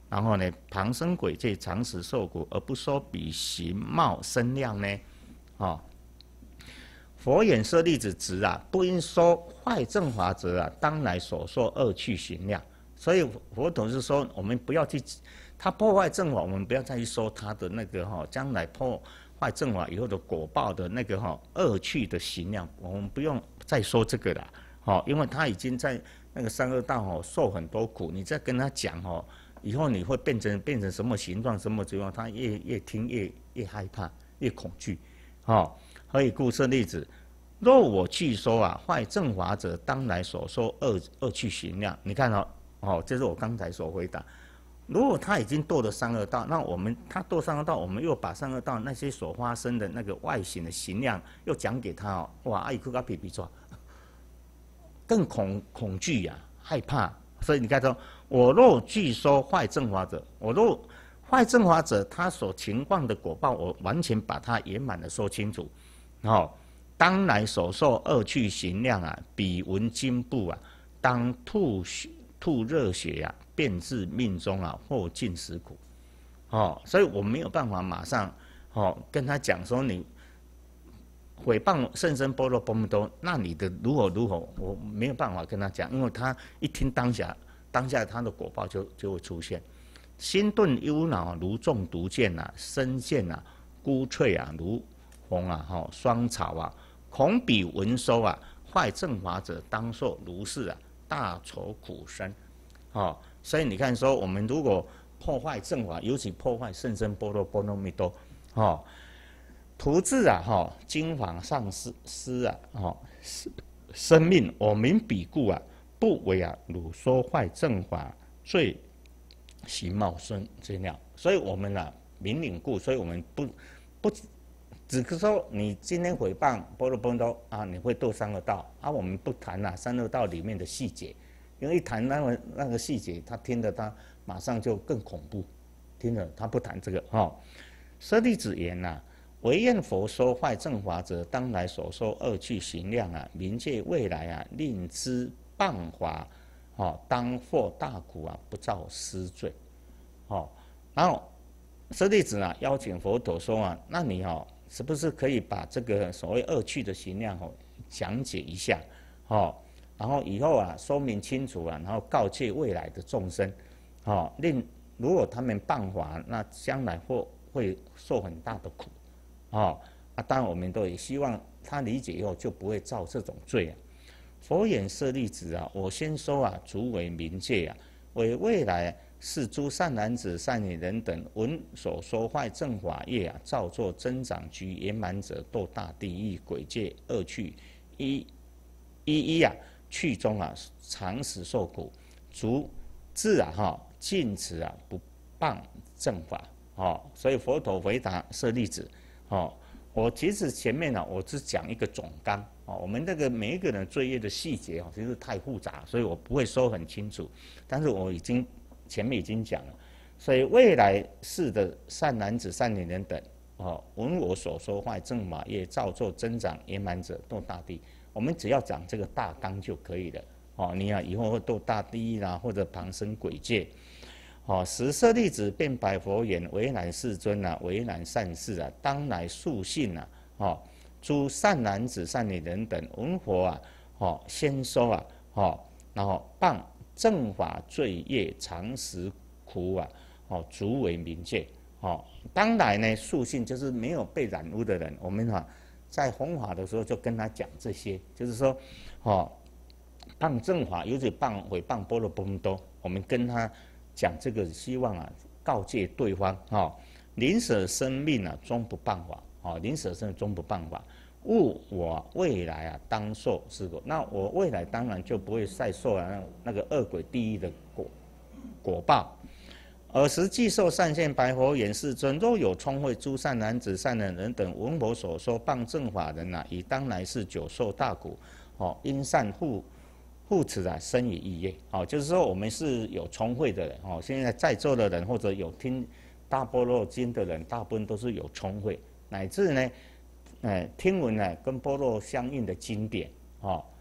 然后呢，旁生鬼界，常时受苦，而不说比形貌身量呢？哦，佛言舍利子，直啊，不应说坏正法者啊，当来所说恶趣行量。所以佛陀是说，我们不要去，他破坏正法，我们不要再去说他的那个哈、哦，将来破坏正法以后的果报的那个哈、哦、恶趣的行量，我们不用再说这个了。哦，因为他已经在那个三恶道哦受很多苦，你再跟他讲哦，以后你会变成变成什么形状、什么情况，他越越听越越害怕、越恐惧。哦，何以故？舍利子，若我去说啊，坏正法者，当来所说恶恶趣行量。你看哦，哦，这是我刚才所回答。如果他已经堕了三恶道，那我们他堕三恶道，我们又把三恶道那些所发生的那个外形的行量又讲给他哦，哇，阿姨哭个皮皮抓。更恐恐惧呀、啊，害怕。所以你看说，我若据说坏正法者，我若坏正法者，他所情况的果报，我完全把它圆满的说清楚。哦，当来所受恶趣行量啊，彼闻经部啊，当吐血吐热血啊，便至命中啊，或尽死苦。哦，所以我没有办法马上哦跟他讲说你。毁谤甚深般若波罗蜜多，那你的如何如何，我没有办法跟他讲，因为他一听当下，当下他的果报就就会出现。心顿忧恼如中毒箭啊，身见啊孤脆啊如红啊哈霜草啊，恐彼闻收啊，坏正法者当受如是啊大愁苦身。哦，所以你看说，我们如果破坏正法，尤其破坏甚深般若波罗蜜多，哦。徒自啊，哈，经法上失失啊，哈，生命我明彼故啊，不为啊，汝说坏正法罪形貌身之料。所以我们啊，明领故，所以我们不不只是说你今天诽谤般若波罗蜜多啊，你会堕三恶道啊，我们不谈啊三恶道里面的细节，因为一谈那个那个细节，他听得他马上就更恐怖，听了他不谈这个哈。舍利子言呐、啊。唯愿佛说坏正法者，当来所说恶趣行量啊，冥界未来啊，令之谤法，哦，当获大苦啊，不造施罪，哦。然后舍利子啊，邀请佛陀说啊，那你哦，是不是可以把这个所谓恶趣的行量哦讲解一下，哦，然后以后啊说明清楚啊，然后告诫未来的众生，哦，令如果他们谤法，那将来会会受很大的苦。哦，啊，当然我们都也希望他理解以后就不会造这种罪啊。佛言舍利子啊，我先说啊，足为冥界啊，为未来是诸善男子、善女人等闻所说坏正法业啊，造作增长居圆满者，堕大地狱、鬼界、恶趣，一一一啊，去中啊，常时受苦，足自啊哈，尽此啊不谤正法。哦，所以佛陀回答舍利子。哦，我其实前面呢、啊，我只讲一个总纲哦。我们这个每一个人罪业的细节哦，其实太复杂，所以我不会说很清楚。但是我已经前面已经讲了，所以未来世的善男子、善女人等哦，闻我所说坏正法业，造作增长圆满者，堕大地。我们只要讲这个大纲就可以了。哦，你啊，以后会堕大地狱啦，或者旁生鬼界。哦，时舍利子便白佛言：“为难世尊啊，为难善士啊，当来速信啊！哦，诸善男子、善女人等闻佛啊，哦，先说啊，哦，然后谤正法罪业常时苦啊，哦，足为冥界。哦，当来呢，速信就是没有被染污的人。我们哈、啊、在弘法的时候就跟他讲这些，就是说，哦，谤正法，尤其谤毁谤般若波罗蜜多，我们跟他。”讲这个希望啊，告诫对方啊、哦，宁舍生命啊，终不谤法啊，宁舍生命终不谤法。勿我未来啊，当受是果。那我未来当然就不会再受啊那个恶鬼地狱的果果报。尔时既受善现白佛言：世尊，若有聪慧诸善男子、善人人等闻我所说谤正法人啊，以当来世久受大苦。哦，因善护。护持啊，生于意业，哦，就是说我们是有聪慧的人，哦，现在在座的人或者有听大般若经的人，大部分都是有聪慧，乃至呢，呃，听闻呢跟般若相应的经典，哦，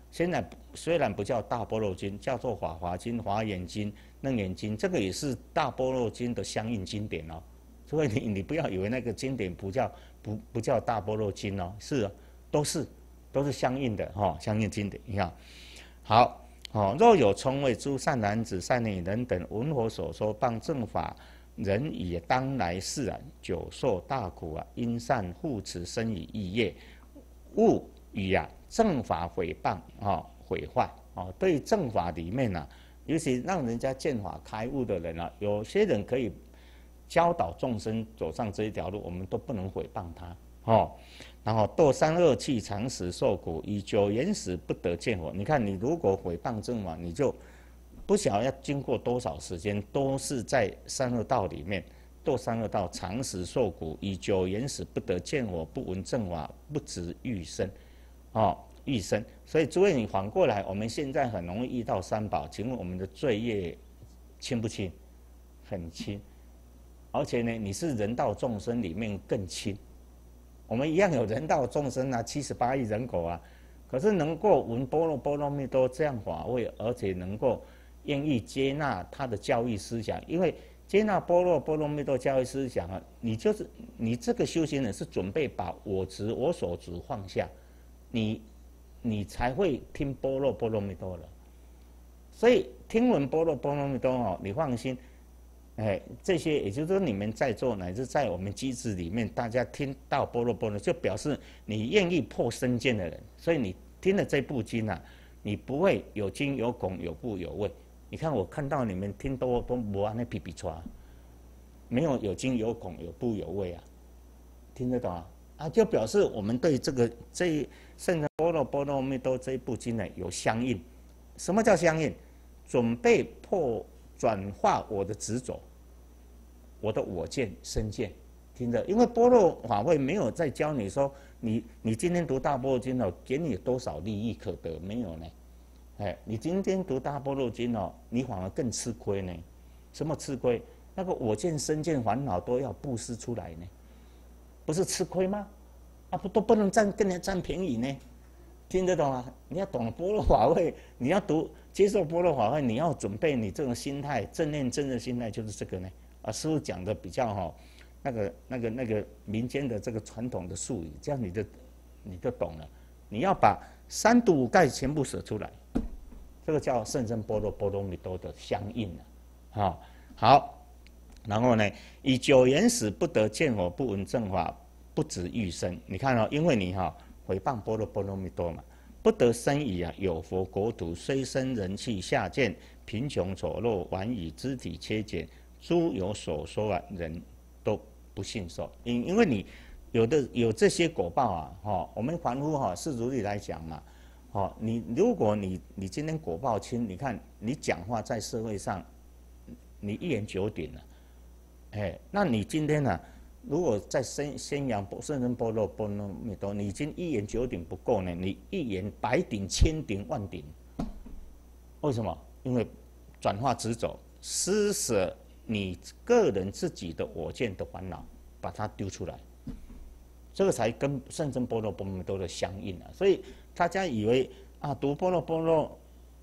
现在虽然不叫大般若经，叫做法华经、华严经、楞严经，这个也是大般若经的相应经典哦。所以你你不要以为那个经典不叫不不叫大般若经哦，是啊，都是都是相应的哈、哦，相应经典。你看，好。哦，若有聪慧诸善男子、善女人等，闻佛所说谤正法，人以当来世啊，久受大苦啊，因善护持生以异业，勿以啊正法毁谤啊毁坏啊。对于正法里面啊，尤其让人家见法开悟的人啊，有些人可以教导众生走上这一条路，我们都不能毁谤他哦。然后堕三恶趣，常时受苦，以久延时不得见佛。你看，你如果毁谤正法，你就不晓得要经过多少时间，都是在三恶道里面堕三恶道，常时受苦，以久延时不得见佛，不闻正法，不知欲生，哦，欲生。所以诸位，你反过来，我们现在很容易遇到三宝，请问我们的罪业轻不轻？很轻，而且呢，你是人道众生里面更轻。我们一样有人道众生啊，七十八亿人口啊，可是能够闻般若波罗蜜多这样法味，而且能够愿意接纳他的教育思想，因为接纳般若波罗蜜多教育思想啊，你就是你这个修行人是准备把我执我所执放下，你你才会听般若波罗蜜多了。所以听闻般若波罗蜜多哦，你放心。哎，这些也就是说，你们在座乃至在我们机制里面，大家听到般若波罗，就表示你愿意破身见的人。所以你听了这部经啊，你不会有惊有恐有怖有畏。你看我看到你们听都都不安那皮皮抓，没有有惊有恐有怖有畏啊，听得懂啊？啊，就表示我们对这个这甚至般若波罗蜜多这一部经呢有相应。什么叫相应？准备破。转化我的执着，我的我见、身见，听着，因为般若法会没有在教你说，你你今天读大般若经哦，给你多少利益可得？没有呢，哎，你今天读大般若经哦，你反而更吃亏呢。什么吃亏？那个我见、身见烦恼都要布施出来呢，不是吃亏吗？啊，不都不能占跟人家占便宜呢？听得懂啊？你要懂般若法会，你要读接受般若法会，你要准备你这种心态，正念正的心态就是这个呢。啊，师父讲的比较哈、哦，那个那个那个民间的这个传统的术语，这样你就你就懂了。你要把三毒五盖全部舍出来，这个叫甚深般若波罗蜜多的相应了。好，好，然后呢，以久延时不得见佛，不闻正法，不知欲生。你看哦，因为你哈、哦。毁谤般若波罗蜜多嘛，不得生以啊有佛国土，虽生人气下贱，贫穷丑陋，顽以肢体切减，诸有所说啊，人都不信受。因因为你有的有这些果报啊，哈、哦，我们凡夫哈是如理来讲嘛，哦，你如果你你今天果报轻，你看你讲话在社会上，你一言九鼎了，哎，那你今天呢、啊？如果在宣宣扬甚深般若波罗蜜多，你已经一言九鼎不够呢，你一言百鼎、千鼎、万鼎。为什么？因为转化执着，施舍你个人自己的我见的烦恼，把它丢出来，这个才跟甚深般若波罗蜜多的相应啊。所以大家以为啊，读般若波罗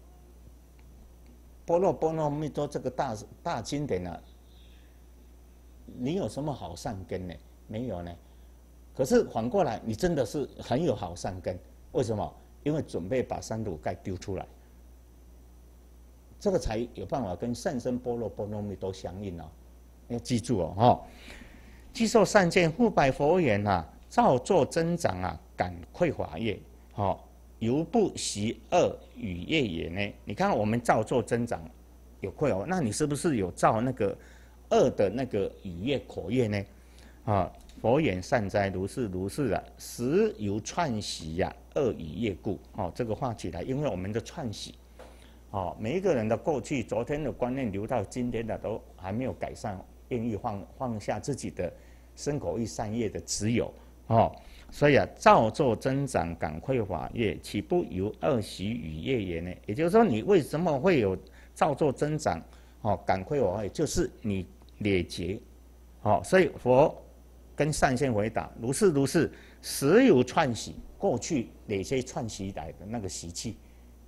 般若波罗蜜多这个大大经典啊。你有什么好善根呢？没有呢。可是反过来，你真的是很有好善根。为什么？因为准备把三毒盖丢出来，这个才有办法跟甚深般若波罗蜜多相应哦。要记住哦，哈、哦！既受善见，复拜佛言啊，造作增长啊，感愧法业，哦，犹不习恶语业也呢。你看我们造作增长有愧哦，那你是不是有造那个？恶的那个语业口业呢？啊，佛言善哉，如是如是啊，实由串习呀、啊，恶语业故。哦，这个画起来，因为我们的串习，哦，每一个人的过去、昨天的观念留到今天的都还没有改善，愿意放放下自己的身口意善业的执有，哦，所以啊，造作增长，感愧法业，岂不由恶习语业也呢？也就是说，你为什么会有造作增长？哦，感愧法业，就是你。劣结，好、哦，所以佛跟善现回答：如是如是，实有串习，过去哪些串习来的那个习气，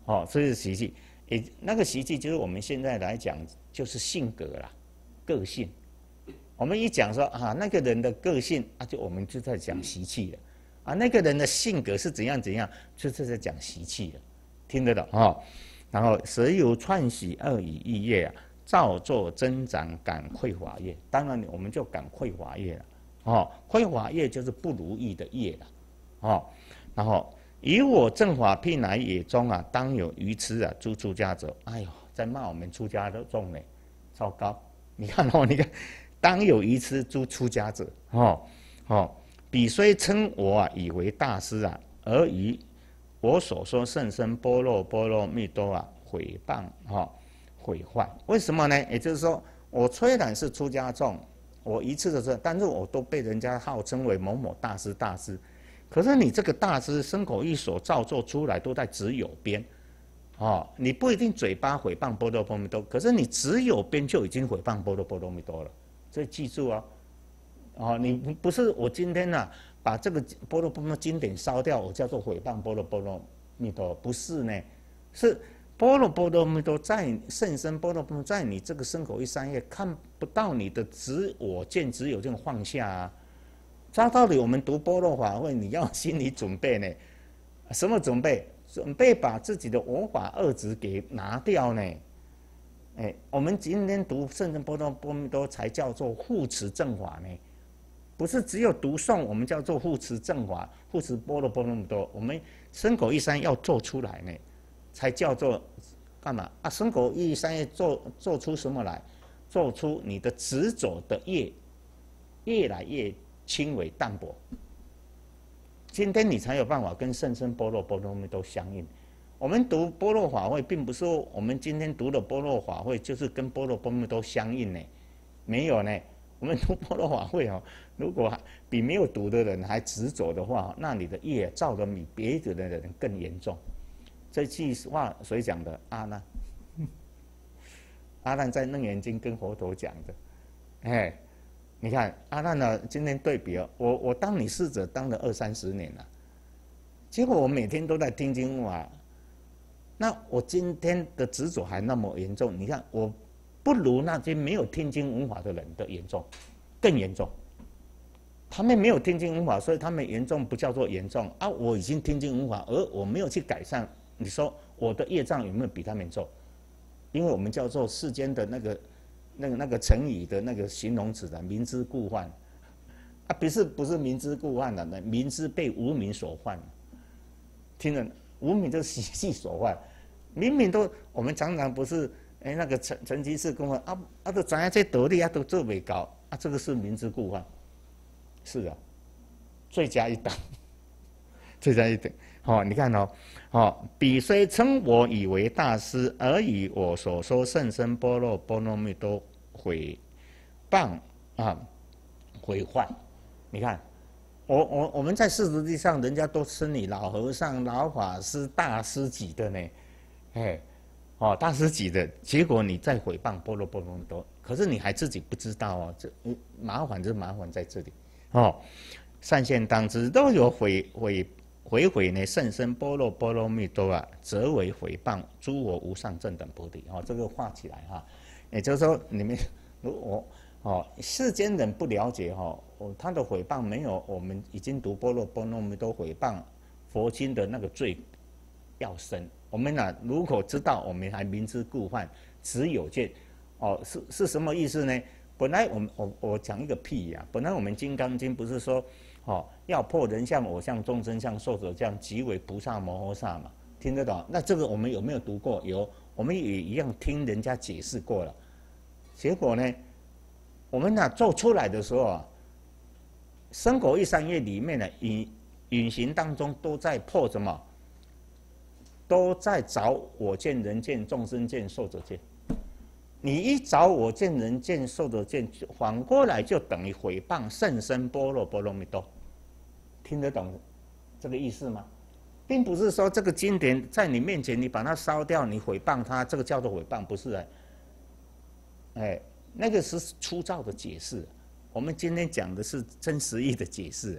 哦，这是习气。也那个习气就是我们现在来讲就是性格啦，个性。我们一讲说啊，那个人的个性啊，就我们就在讲习气了。啊，那个人的性格是怎样怎样，就是在讲习气了，听得懂哦？然后蛇由串习二以异业啊，造作增长感匮乏业。当然，我们就感匮乏业了。哦，匮乏业就是不如意的业了。哦，然后以我正法辟乃野中啊，当有愚痴啊，诸出家者。哎呦，在骂我们出家的众呢，糟糕！你看哦，你看。当有愚痴诸出家者，哦哦，彼虽称我啊，以为大师啊，而于我所说甚深般若波罗蜜多啊，毁谤哈毁坏。为什么呢？也就是说，我虽然是出家众，我一次的时候，但是我都被人家号称为某某大师大师。可是你这个大师身口意所造作出来都在只有边，哦，你不一定嘴巴毁谤般若波罗蜜多，可是你只有边就已经毁谤般若波罗蜜多了。所以记住啊，哦，你不是我今天呐、啊、把这个般若波罗经典烧掉，我叫做毁谤般若波罗蜜多，不是呢，是般若波罗蜜多在甚深般若波罗在你这个身口意三业看不到你的执我见执有这种放下啊。照道理我们读般若法会，你要心理准备呢，什么准备？准备把自己的我法二执给拿掉呢。哎，我们今天读甚深般若波罗蜜多才叫做护持正法呢，不是只有读诵，我们叫做护持正法，护持般若波罗蜜多。我们身口意三要做出来呢，才叫做干嘛啊？身口意三业做做出什么来？做出你的执着的业越来越轻微淡薄。今天你才有办法跟甚深般若波罗蜜多相应。我们读般若法会，并不是说我们今天读的般若法会就是跟般若波罗蜜多相应呢，没有呢。我们读般若法会哦，如果比没有读的人还执着的话，那你的业造的比别的人更严重。这句话谁讲的？阿难。阿难在《楞严经》跟佛陀讲的。哎，你看阿难呢，今天对比哦，我我当你侍者当了二三十年了，结果我每天都在听经法。那我今天的执着还那么严重，你看我不如那些没有听经闻法的人的严重，更严重。他们没有听经闻法，所以他们严重不叫做严重啊。我已经听经闻法，而我没有去改善，你说我的业障有没有比他们重？因为我们叫做世间的那个、那个、那个成语的那个形容词的明知故犯啊，不是不是明知故犯的，明知被无明所犯，听了。无明就是习气所坏，明明都我们常常不是哎那个陈陈居士跟我啊啊都知影这道理啊都做未到啊，这个是明知故犯，是啊，罪加一等，罪加一等。哦，你看哦，哦，彼虽称我以为大师，而以我所说甚深般若波罗蜜多毁谤啊毁坏，你看。我我我们在世俗地上，人家都称你老和尚、老法师、大师级的呢，哎，哦，大师级的，结果你在毁谤般若波罗蜜多，可是你还自己不知道哦，这麻烦就麻烦在这里哦。善现当知，若有毁毁毁毁呢甚深般若波罗蜜多啊，则为毁谤诸佛无上正等菩提。哦，这个画起来哈，也就是说你们如果。哦，世间人不了解哈，哦，他的毁谤没有我们已经读般若波罗蜜多毁谤佛经的那个罪要深。我们呢、啊，如果知道，我们还明知故犯，持有见，哦，是是什么意思呢？本来我们我我讲一个屁呀、啊！本来我们《金刚经》不是说，哦，要破人相、我相、众生相、寿者相，即为菩萨摩诃萨嘛？听得懂？那这个我们有没有读过？有，我们也一样听人家解释过了。结果呢？我们呢做出来的时候啊，身口意三业里面呢，隐隐形当中都在破什么？都在找我见、人见、众生见、寿者见。你一找我见、人见、寿者见，反过来就等于毁谤甚深般若波罗蜜多。听得懂这个意思吗？并不是说这个经典在你面前，你把它烧掉，你毁谤它，这个叫做毁谤，不是哎，哎。那个是粗糙的解释，我们今天讲的是真实义的解释。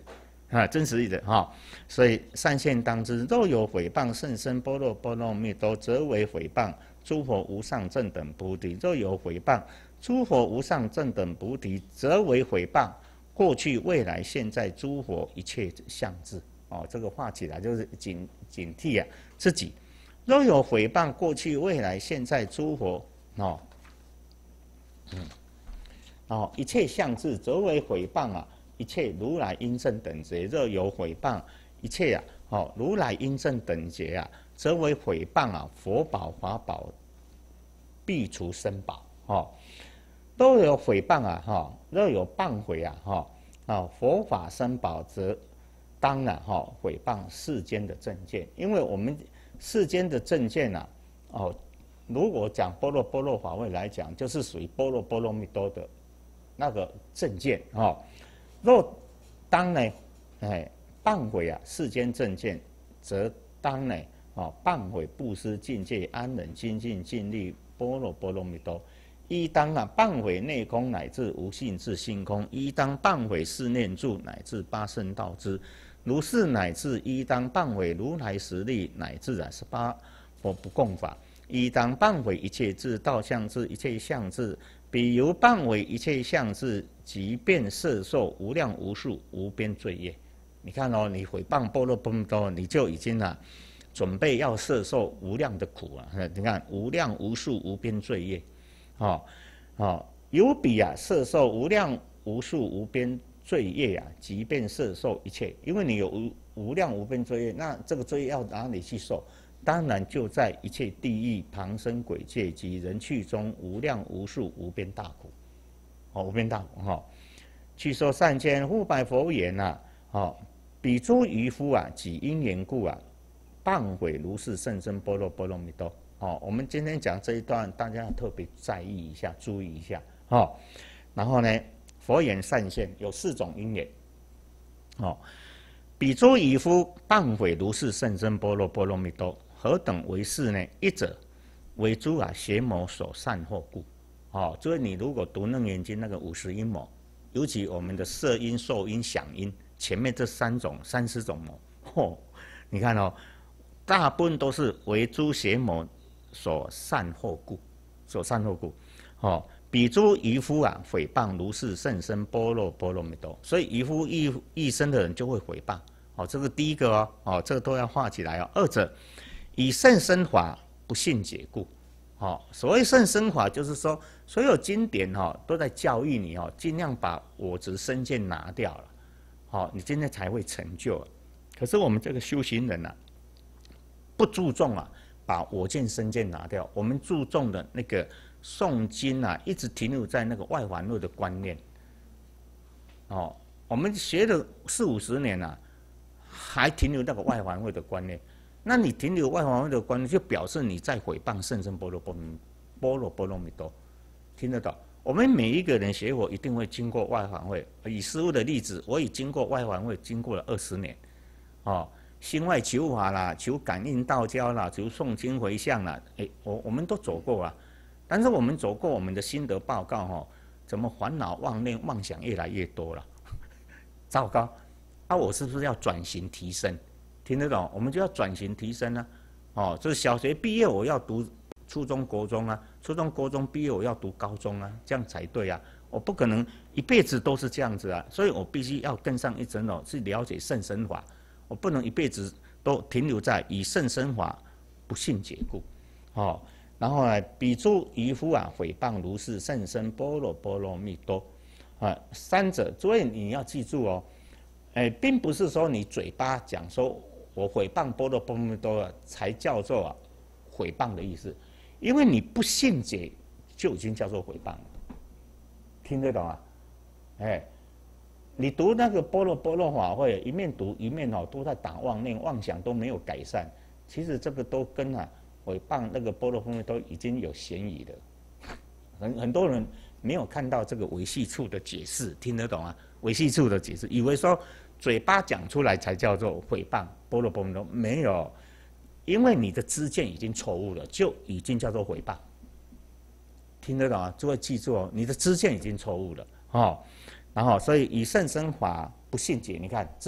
啊，真实义的哈、哦。所以善现当知，若有毁谤甚深般若波罗蜜多，则为毁谤诸佛无上正等菩提；若有毁谤诸佛无上正等菩提，则为毁谤过去、未来、现在诸佛一切相智。哦，这个画起来就是警警惕啊自己。若有毁谤过去、未来、现在诸佛，哦，嗯，哦，一切相智，则为毁谤啊一切如来因正等觉。若有毁谤一切啊，哦，如来因正等觉啊，则为毁谤啊佛宝、法宝、必除身宝。哦，若有毁谤啊，哈、哦，若有谤毁啊，哈、哦，啊佛法身宝，则当然哈、哦、毁谤世间的正见，因为我们世间的正见啊，哦，如果讲般若波罗法位来讲，就是属于般若波罗蜜多的那个正见哦。若当呢，哎，谤毁啊世间正见，则当呢，哦，谤毁布施、境界、安忍、精进、尽力般若波罗蜜多。一当啊，谤毁内空乃至无性智性空；一当谤毁四念住乃至八圣道支。如是乃至一当谤毁如来实力，乃至啊十八佛不共法。一当谤毁一切智道相智，一切相智，比如谤毁一切相智，即便摄受无量无数无边罪业。你看哦，你毁谤般若波罗蜜多，你就已经啊准备要摄受无量的苦啊！你看无量无数无边罪业。哦哦，有比啊摄受无量无数无边罪业啊，即便摄受一切，因为你有无无量无边罪业，那这个罪业要哪里去受？当然就在一切地狱、旁生鬼界及人趣中无量无数无边大苦。哦，无边大苦哈、哦！去说善见护白佛言呐、啊，哦，彼诸渔夫啊，己因缘故啊，谤毁如是甚深般若波罗蜜多。哦，我们今天讲这一段，大家要特别在意一下，注意一下。哦，然后呢，佛言善现有四种因缘。哦，彼诸渔夫谤毁如是甚深般若波罗蜜多，何等为是呢？一者为诸啊邪魔所善惑故。哦，所以你如果读《楞严经》那个五十因魔，尤其我们的色因、受因、想因，前面这三种、三十种魔，哦，你看哦，大部分都是为诸邪魔所善惑故，所善惑故，哦，彼诸渔夫啊，毁谤如是甚深般若波罗蜜多，所以渔夫一一生的人就会毁谤，哦，这个第一个哦，哦，这个都要画起来哦。二者，以甚深法不信解故，哦，所谓甚深法，就是说所有经典哈、哦、都在教育你哦，尽量把我执身见拿掉了，好、哦，你今天才会成就。可是我们这个修行人啊，不注重啊。把我见身见拿掉，我们注重的那个诵经啊，一直停留在那个外环路的观念。哦，我们学了四五十年了、啊，还停留那个外环路的观念。那你停留外环路的观念，就表示你在毁谤甚深般若波罗波罗波罗蜜多。听得懂？我们每一个人学佛一定会经过外环会。以师父的例子，我已经过外环会，经过了二十年。哦。心外求法啦，求感应道交啦，求诵经回向啦，哎，我我们都走过啊。但是我们走过我们的心得报告哈，怎么烦恼妄念妄想越来越多了？糟糕！啊，我是不是要转型提升？听得懂？我们就要转型提升啊！哦，就是小学毕业我要读初中国中啊，初中国中毕业我要读高中啊，这样才对啊！我不可能一辈子都是这样子啊，所以我必须要更上一层楼，去了解甚深法。我不能一辈子都停留在以甚深法不信解故，哦，然后呢，彼诸渔夫啊，毁谤如是甚深般若波罗蜜多，啊，三者，所以你要记住哦，哎，并不是说你嘴巴讲说我毁谤般若波罗蜜多才叫做啊毁谤的意思，因为你不信解就已经叫做毁谤了，听得懂啊？哎。你读那个般若波罗法会，一面读一面哦，都在打妄念、妄想都没有改善。其实这个都跟啊毁谤那个般若波罗蜜多已经有嫌疑了。很很多人没有看到这个维系处的解释，听得懂啊？维系处的解释，以为说嘴巴讲出来才叫做毁谤般若波罗蜜多，没有，因为你的知见已经错误了，就已经叫做毁谤。听得懂啊？诸位记住哦，你的知见已经错误了哦。然后，所以以甚深法不信解，你看知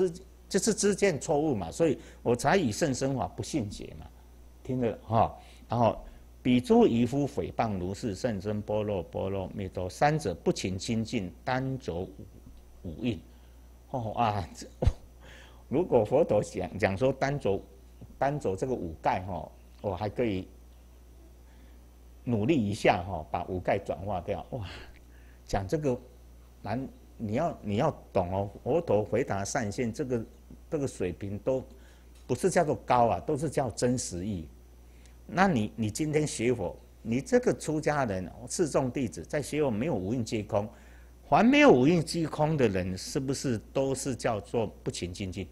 这是知见错误嘛，所以我才以甚深法不信解嘛，听得哈、哦，然后。彼诸渔夫诽谤如是甚深般若波罗蜜多，三者不勤精进，单走五蕴。哦啊，如果佛陀讲讲说单走单走这个五盖哈、哦，我还可以努力一下哈、哦，把五盖转化掉。哇，讲这个难，你要你要懂哦。佛陀回答善现这个这个水平都不是叫做高啊，都是叫真实义。那你你今天学佛，你这个出家人四众弟子在学佛没有五蕴皆空，还没有五蕴皆空的人，是不是都是叫做不勤精进？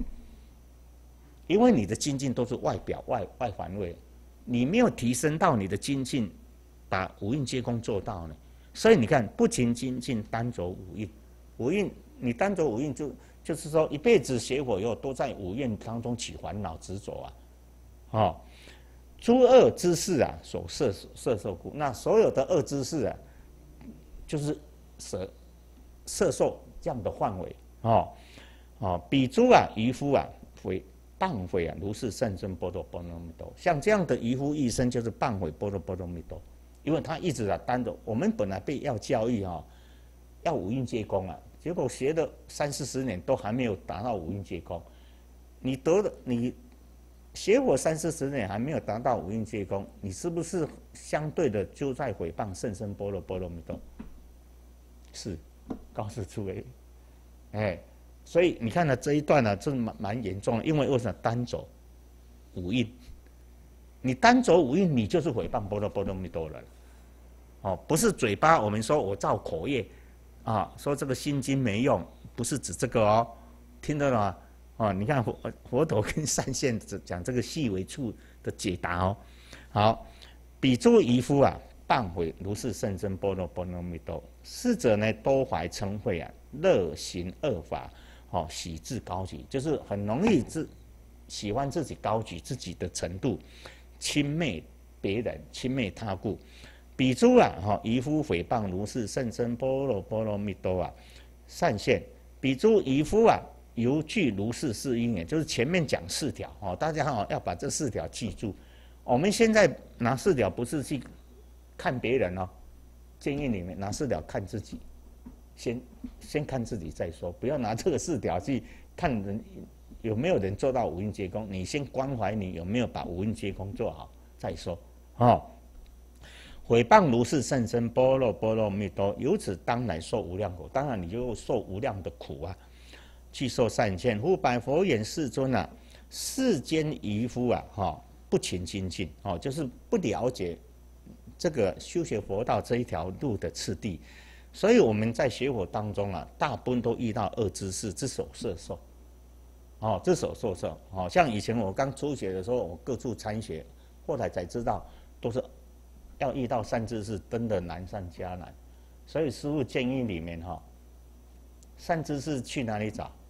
因为你的精进都是外表外外环位，你没有提升到你的精进，把五蕴皆空做到呢。所以你看，不勤精进，单走五蕴，五蕴你单走五蕴就就是说一辈子学佛以后都在五蕴当中起烦恼执着啊，哦。诸恶之事啊，所摄摄受故。那所有的恶之事啊，就是摄摄受这样的范围哦哦。彼诸啊渔夫啊，毁谤毁啊，如是甚深般若波罗蜜多。像这样的渔夫一生就是谤毁般若波罗蜜多，因为他一直啊单着。我们本来被要教育哈、哦，要五蕴皆空啊，结果学了三四十年都还没有达到五蕴皆空。你得了你。学佛三四十年还没有达到五蕴皆空，你是不是相对的就在诽谤甚深般若波罗蜜多？是，告诉诸位，哎，所以你看呢这一段呢、啊，真蛮蛮严重的，因为为什么单走五蕴？你单走五蕴，你就是诽谤般若波罗蜜多了。哦，不是嘴巴我们说我造口业啊，说这个心经没用，不是指这个哦，听得懂吗？哦，你看佛佛陀跟善现讲这个细微处的解答哦。好，彼诸渔夫啊，谤毁如是甚深般若波罗蜜多。是者呢，多怀嗔恚啊，乐行恶法，哦，喜自高举，就是很容易自喜欢自己高举自己的程度，轻蔑别人，轻蔑他故。彼诸啊，哈渔夫诽谤如是甚深般若波罗蜜多啊，善现。彼诸渔夫啊。由具如是四因缘，就是前面讲四条哦，大家哦要把这四条记住。我们现在拿四条不是去看别人哦，建议你们拿四条看自己，先先看自己再说，不要拿这个四条去看人有没有人做到五蕴皆空，你先关怀你有没有把五蕴皆空做好再说哦。毁谤如是甚深般若波罗蜜多，由此当然受无量苦，当然你就受无量的苦啊。具受善现，忽白佛言：“世尊啊，世间渔夫啊，哈、哦，不勤精进，哦，就是不了解这个修学佛道这一条路的次第，所以我们在学佛当中啊，大部分都遇到恶知识，只手摄受，哦，只手摄受，哦，像以前我刚初学的时候，我各处参学，后来才知道，都是要遇到善知识，真的难上加难，所以师父建议里面哈、哦，善知识去哪里找？”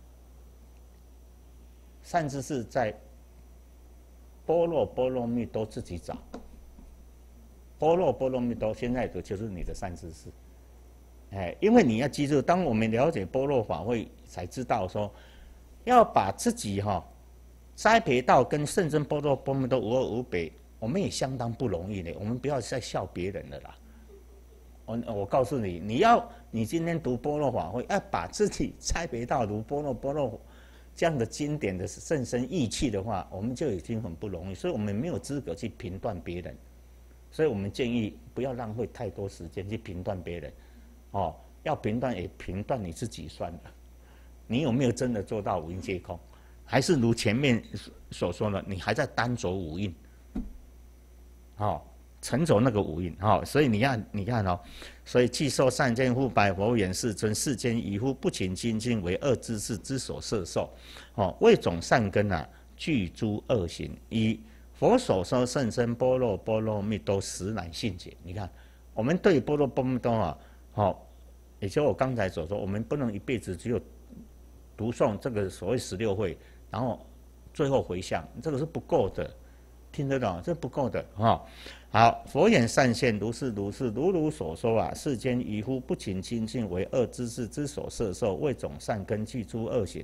善知识在般若波罗蜜多自己找，般若波罗蜜多现在的就是你的善知识，哎，因为你要记住，当我们了解般若法会，才知道说要把自己哈、哦、栽培到跟甚深般若波罗蜜多无二无别，我们也相当不容易的。我们不要再笑别人了啦。我我告诉你，你要你今天读般若法会，要把自己栽培到如般若波罗这样的经典的甚深义气的话，我们就已经很不容易，所以我们没有资格去评断别人，所以我们建议不要浪费太多时间去评断别人，哦，要评断也评断你自己算了，你有没有真的做到五蕴皆空，还是如前面所说的，你还在单走五蕴，哦，沉走那个五蕴，哦，所以你看，你看哦，所以既受善见复白佛言：世尊，世间渔夫不勤精进，为恶知识之所摄受，哦，为种善根啊，具诸恶行，以佛所说甚深般若波罗蜜多实乃信解。你看，我们对般若波罗蜜多啊，哦，也就我刚才所说，我们不能一辈子只有读诵这个所谓十六会，然后最后回向，这个是不够的。听得懂？这不够的哈、哦。好，佛言善现，如是如是，如如所说啊。世间渔夫不勤精进，为恶知识之所摄受，为种善根具诸恶行，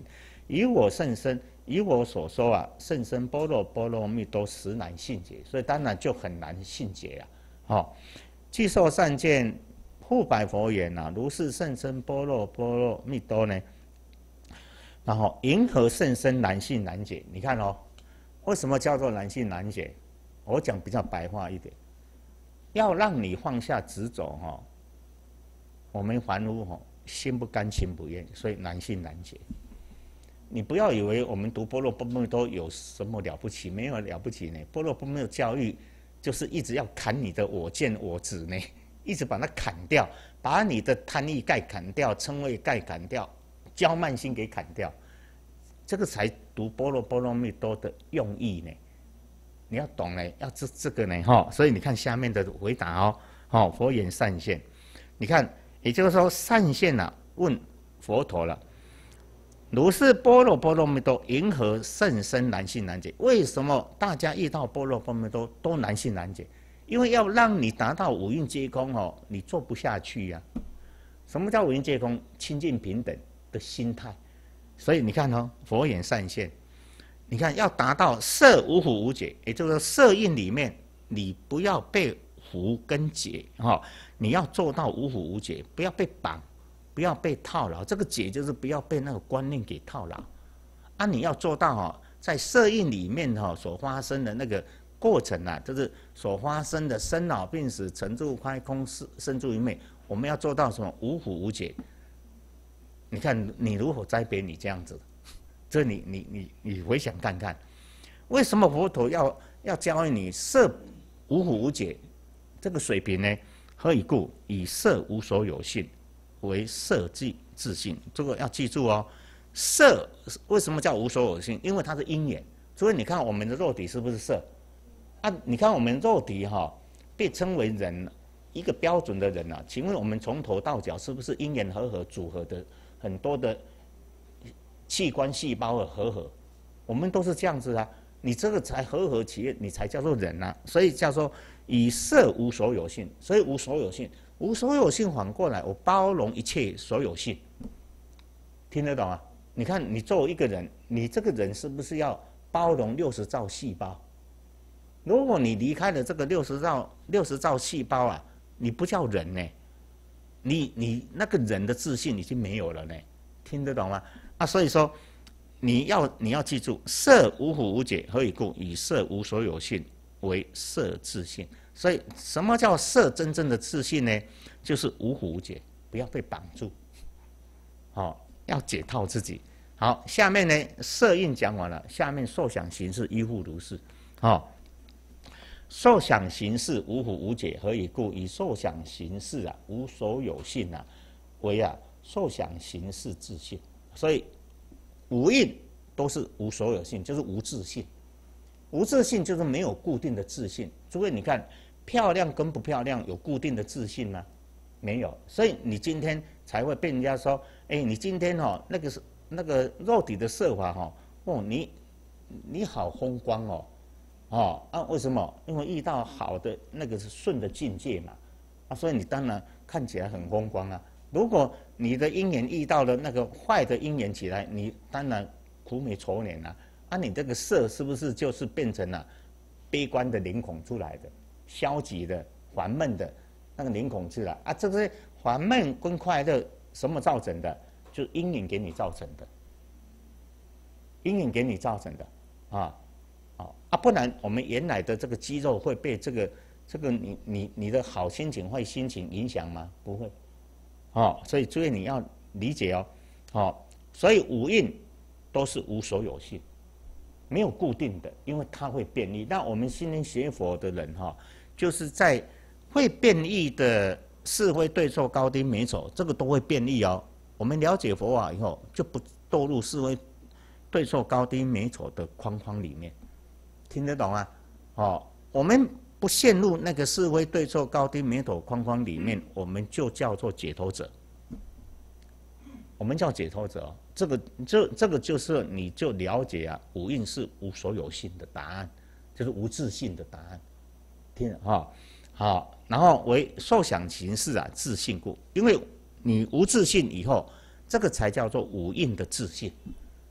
以我甚深，以我所说啊，甚深般若波罗蜜多实难信解，所以当然就很难信解啊。哦，既受善见，复白佛言啊，如是甚深般若波罗蜜多呢？然后银河甚深难信难解，你看哦，为什么叫做难信难解？我讲比较白话一点，要让你放下执着哈、哦，我们凡夫哈、哦，心不甘情不愿，所以难信难解。你不要以为我们读般若波罗蜜多有什么了不起，没有了不起呢。般若波罗蜜多教育就是一直要砍你的我见我执呢，一直把它砍掉，把你的贪欲盖砍掉，嗔恚盖砍掉，骄慢心给砍掉，这个才读般若波罗蜜多的用意呢。你要懂呢，要这这个呢哈，所以你看下面的回答哦，哦，佛言善现，你看，也就是说善现啊，问佛陀了。如是般若波罗蜜多，银河甚深难信难解。为什么大家遇到般若波罗蜜多都难信难解？因为要让你达到五蕴皆空哦，你做不下去呀、啊。什么叫五蕴皆空？清净平等的心态。所以你看哦，佛言善现，你看要达到色无惑无解，也就是说色蕴里面你不要被惑跟解哈、哦，你要做到无惑无解，不要被绑。不要被套牢，这个解就是不要被那个观念给套牢啊！你要做到哈，在色蕴里面哈所发生的那个过程啊，就是所发生的生老病死、成住坏空、生住于昧，我们要做到什么无惑无解。你看你如何栽培你这样子，这你你你你回想看看，为什么佛陀要要教你色无惑无解这个水平呢？何以故？以色无所有性。为色即自性，这个要记住哦。色为什么叫无所有性？因为它是因缘。所以你看我们的肉体是不是色？啊，你看我们肉体哈、哦，被称为人，一个标准的人啊。请问我们从头到脚是不是因缘和合组合的很多的器官细胞的和合？我们都是这样子啊。你这个才和合起来，你才叫做人啊。所以叫做以色无所有性，所以无所有性。无所有性反过来，我包容一切所有性，听得懂啊？你看，你作为一个人，你这个人是不是要包容六十兆细胞？如果你离开了这个六十兆六十兆细胞啊，你不叫人呢，你你那个人的自信已经没有了呢，听得懂吗？啊，所以说你要你要记住，色无惑无解，何以故？以色无所有性为色自性。所以，什么叫色真正的自信呢？就是无惑无解，不要被绑住，好、哦，要解套自己。好，下面呢，色蕴讲完了，下面受想行识亦复如是。好、哦，受想行识无惑无解，何以故？以受想行识啊，无所有性啊，为啊受想行识自性。所以五蕴都是无所有性，就是无自性。无自性就是没有固定的自信。诸位，你看。漂亮跟不漂亮有固定的自信吗？没有，所以你今天才会被人家说，哎，你今天哦，那个是那个肉体的色法哈，哦，你你好风光哦，哦啊，为什么？因为遇到好的那个是顺的境界嘛，啊，所以你当然看起来很风光啊。如果你的因缘遇到了那个坏的因缘起来，你当然苦美愁脸啊，啊，你这个色是不是就是变成了悲观的脸孔出来的？消极的、烦闷的那个脸孔出来啊，这个烦闷跟快乐什么造成的？就是因缘给你造成的，因缘给你造成的啊，啊啊，不然我们原来的这个肌肉会被这个这个你你你的好心情、坏心情影响吗？不会，哦，所以诸位你要理解哦，哦，所以五蕴都是无所有性。没有固定的，因为它会变异。那我们心灵学佛的人哈、哦，就是在会变异的是非对错高低美丑，这个都会变异哦。我们了解佛法以后，就不堕入是非对错高低美丑的框框里面，听得懂吗？哦，我们不陷入那个是非对错高低美丑框框里面，我们就叫做解脱者。我们叫解脱者、哦。这个这这个就是你就了解啊，五蕴是无所有性的答案，就是无自性的答案，听哈好、哦，然后为受想行识啊自性故，因为你无自性以后，这个才叫做五蕴的自性。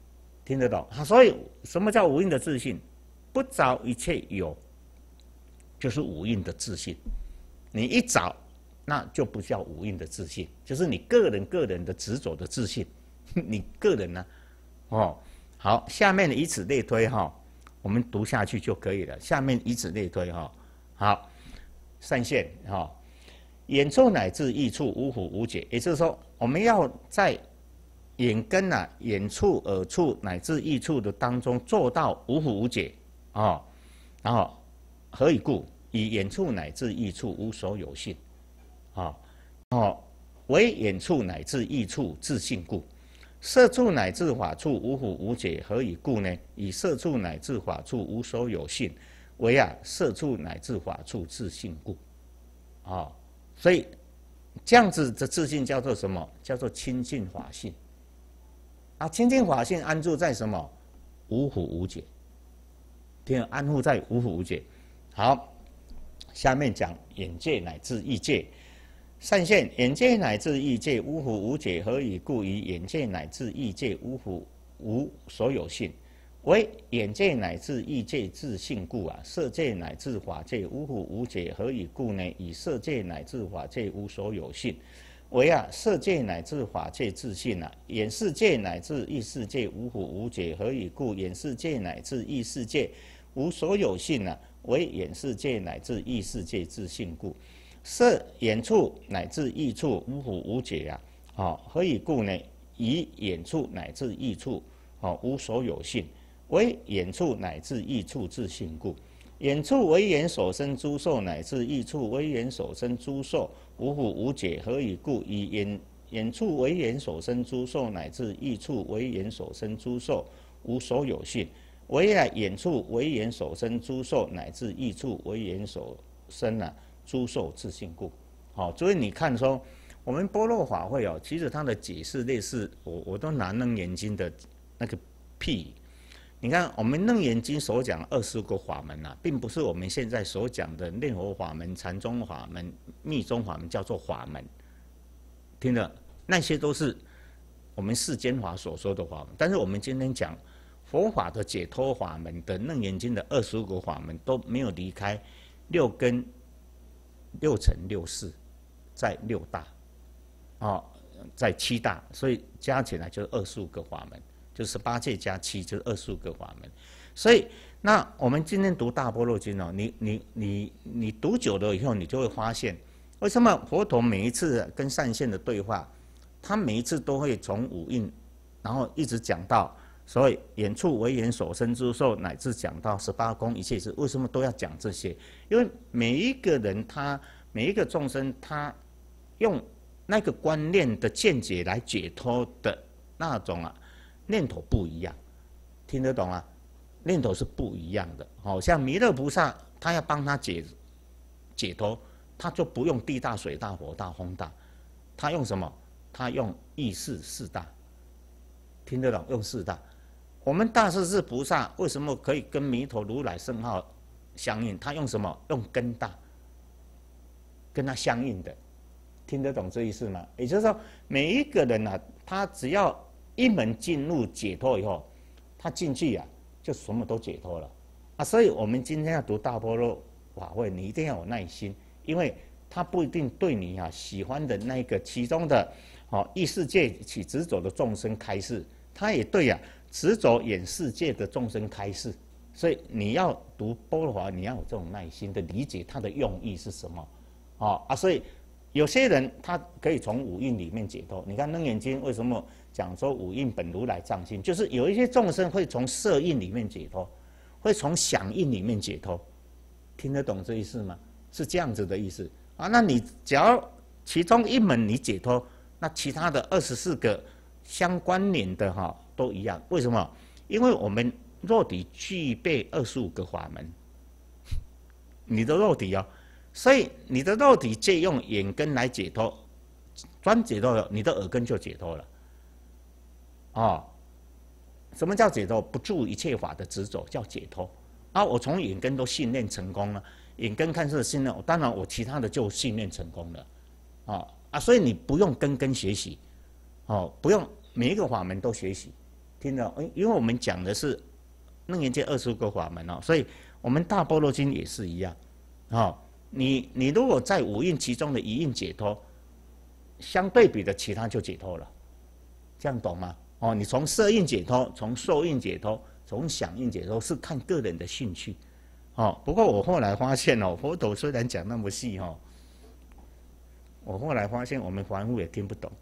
听得懂？所以什么叫无印的自信？不着一切有，就是无印的自信。你一着，那就不叫无印的自信，就是你个人个人的执着的自信。你个人呢、啊？哦，好，下面以此类推哈、哦，我们读下去就可以了。下面以此类推哈、哦，好，善现哈、哦，眼处乃至意处无虎无解，也就是说，我们要在眼根啊、眼处、耳处乃至意处的当中做到无虎无解啊、哦，然后何以故？以眼处乃至意处无所有性啊，哦，唯眼处乃至意处自性故。色处乃至法处无虎无解，何以故呢？以色处乃至法处无所有性，唯啊色处乃至法处自性故。啊、哦，所以这样子的自性叫做什么？叫做清净法性。啊，清净法性安住在什么？无虎无解。听，安住在无虎无解。好，下面讲眼界乃至意界。善现眼界乃至意界无虎无解，何以故？以眼界乃至意界无虎无所有性，为眼界乃至意界自性故啊。色界乃至法界无虎无解，何以故呢？以色界乃至法界无所有性，为啊色界乃至法界自性啊。眼视界乃至意识界无虎无解，何以故？眼视界乃至意识界无所有性啊，为眼视界乃至意识界自性故。色眼处乃至意处无虎无解啊！哦，何以故呢？以眼处乃至意处哦无所有性，为眼处乃至意处自性故。眼处为眼所生诸受，乃至意处为眼所生诸受无虎无解，何以故？以眼眼处为眼所生诸受，乃至意处为眼所生诸受无所有性，为啊眼处为眼所生诸受，乃至意处为眼所生啊。诸受自性故，好、哦，所以你看说，我们般若法会哦，其实它的解释类似，我我都拿楞严经的那个譬，你看我们楞严经所讲二十个法门啊，并不是我们现在所讲的念佛法门、禅宗法门、密宗法门叫做法门，听了那些都是我们世间法所说的法门，但是我们今天讲佛法的解脱法门的楞严经的二十五个法门都没有离开六根。六乘六事，在六大，哦，在七大，所以加起来就是二十五个法门，就十八界加七就是二十五个法门。所以，那我们今天读大般若经哦，你你你你读久了以后，你就会发现，为什么佛陀每一次跟善现的对话，他每一次都会从五蕴，然后一直讲到。所以眼处为眼所生诸受，乃至讲到十八宫一切事，为什么都要讲这些？因为每一个人他每一个众生，他用那个观念的见解来解脱的那种啊念头不一样，听得懂啊？念头是不一样的。好、哦、像弥勒菩萨，他要帮他解解脱，他就不用地大、水大、火大、风大，他用什么？他用意识四大，听得懂？用四大。我们大势至菩萨为什么可以跟弥陀如来圣号相应？他用什么？用根大，跟他相应的，听得懂这意思吗？也就是说，每一个人啊，他只要一门进入解脱以后，他进去啊，就什么都解脱了啊。所以我们今天要读大般若法会，你一定要有耐心，因为他不一定对你啊喜欢的那个其中的哦异世界起执着的众生开示，他也对呀、啊。执着眼世界的众生开示，所以你要读般若法，你要有这种耐心的理解它的用意是什么，哦啊，所以有些人他可以从五蕴里面解脱。你看楞严经为什么讲说五蕴本如来藏心，就是有一些众生会从色蕴里面解脱，会从想蕴里面解脱，听得懂这意思吗？是这样子的意思啊。那你只要其中一门你解脱，那其他的二十四个相关联的哈。都一样，为什么？因为我们肉体具备二十五个法门，你的肉体哦，所以你的肉体借用眼根来解脱，专解脱了，你的耳根就解脱了。哦，什么叫解脱？不住一切法的执着叫解脱。啊，我从眼根都训练成功了，眼根看似训练，当然我其他的就训练成功了。哦啊，所以你不用根根学习，哦，不用每一个法门都学习。 听到？因为我们讲的是楞严经二十五个法门哦，所以我们大般若经也是一样，哦，你你如果在五蕴其中的一蕴解脱，相对比的其他就解脱了，这样懂吗？哦，你从色蕴解脱，从受蕴解脱，从想蕴解脱，是看个人的兴趣，哦。不过我后来发现哦，佛陀虽然讲那么细哦，我后来发现我们凡夫也听不懂。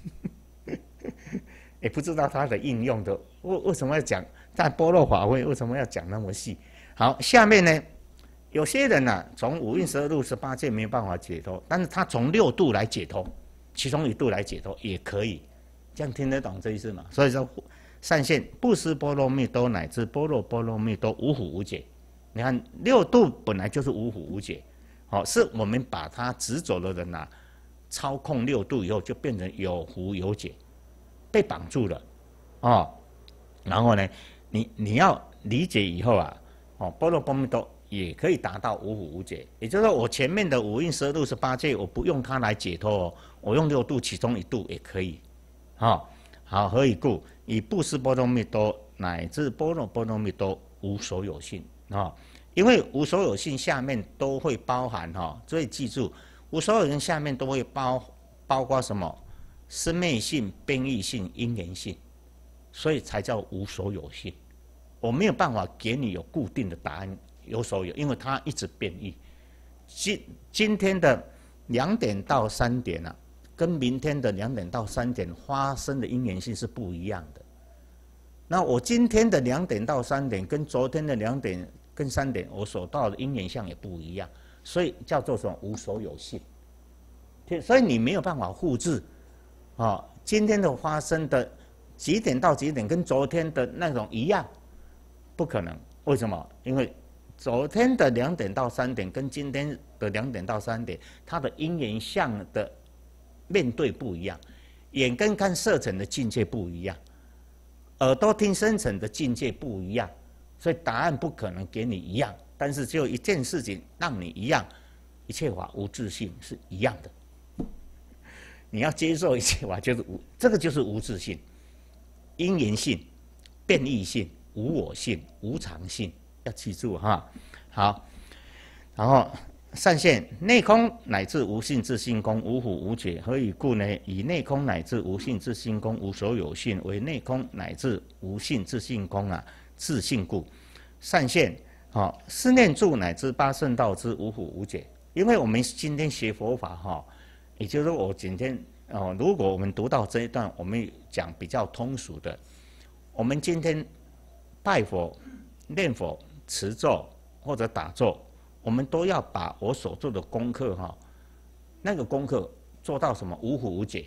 也不知道它的应用的，为为什么要讲在般若法会为什么要讲那么细？好，下面呢，有些人呢、啊，从五蕴十二入十八界没有办法解脱，但是他从六度来解脱，其中一度来解脱也可以，这样听得懂这意思吗？所以说，善现不思波罗蜜多乃至般若波罗蜜多无苦无解。你看六度本来就是无苦无解，好、哦，是我们把它执着的人啊，操控六度以后就变成有苦有解。被绑住了，哦，然后呢，你你要理解以后啊，哦，般若波罗蜜多也可以达到无苦无解。也就是说，我前面的五蕴十二入十八界，我不用它来解脱哦，我用六度其中一度也可以，哦，好，何以故？以不思波罗蜜多乃至般若波罗蜜多无所有性啊、哦，因为无所有性下面都会包含哈、哦，所以记住，无所有性下面都会包包括什么？生灭性、变异性、因缘性，所以才叫无所有性。我没有办法给你有固定的答案，有所有，因为它一直变异。今今天的两点到三点啊，跟明天的两点到三点发生的因缘性是不一样的。那我今天的两点到三点跟昨天的两点跟三点，我所到的因缘相也不一样，所以叫做什么无所有性。所以你没有办法复制。哦，今天的发生的几点到几点跟昨天的那种一样，不可能。为什么？因为昨天的两点到三点跟今天的两点到三点，它的因缘相的面对不一样，眼跟看色尘的境界不一样，耳朵听声尘的境界不一样，所以答案不可能给你一样。但是只有一件事情让你一样，一切法无自性是一样的。你要接受一切法，就是无，这个就是无自性、因缘性、变异性、无我性、无常性，要记住哈。好，然后善现内空乃至无性自性空，无苦无解。何以故呢？以内空乃至无性自性空无所有性为内空乃至无性自性空啊，自性故。善现好、哦，四念住乃至八圣道之无苦无解。因为我们今天学佛法哈。也就是说，我今天哦，如果我们读到这一段，我们讲比较通俗的，我们今天拜佛、念佛、持咒或者打坐，我们都要把我所做的功课哈，那个功课做到什么无苦无解。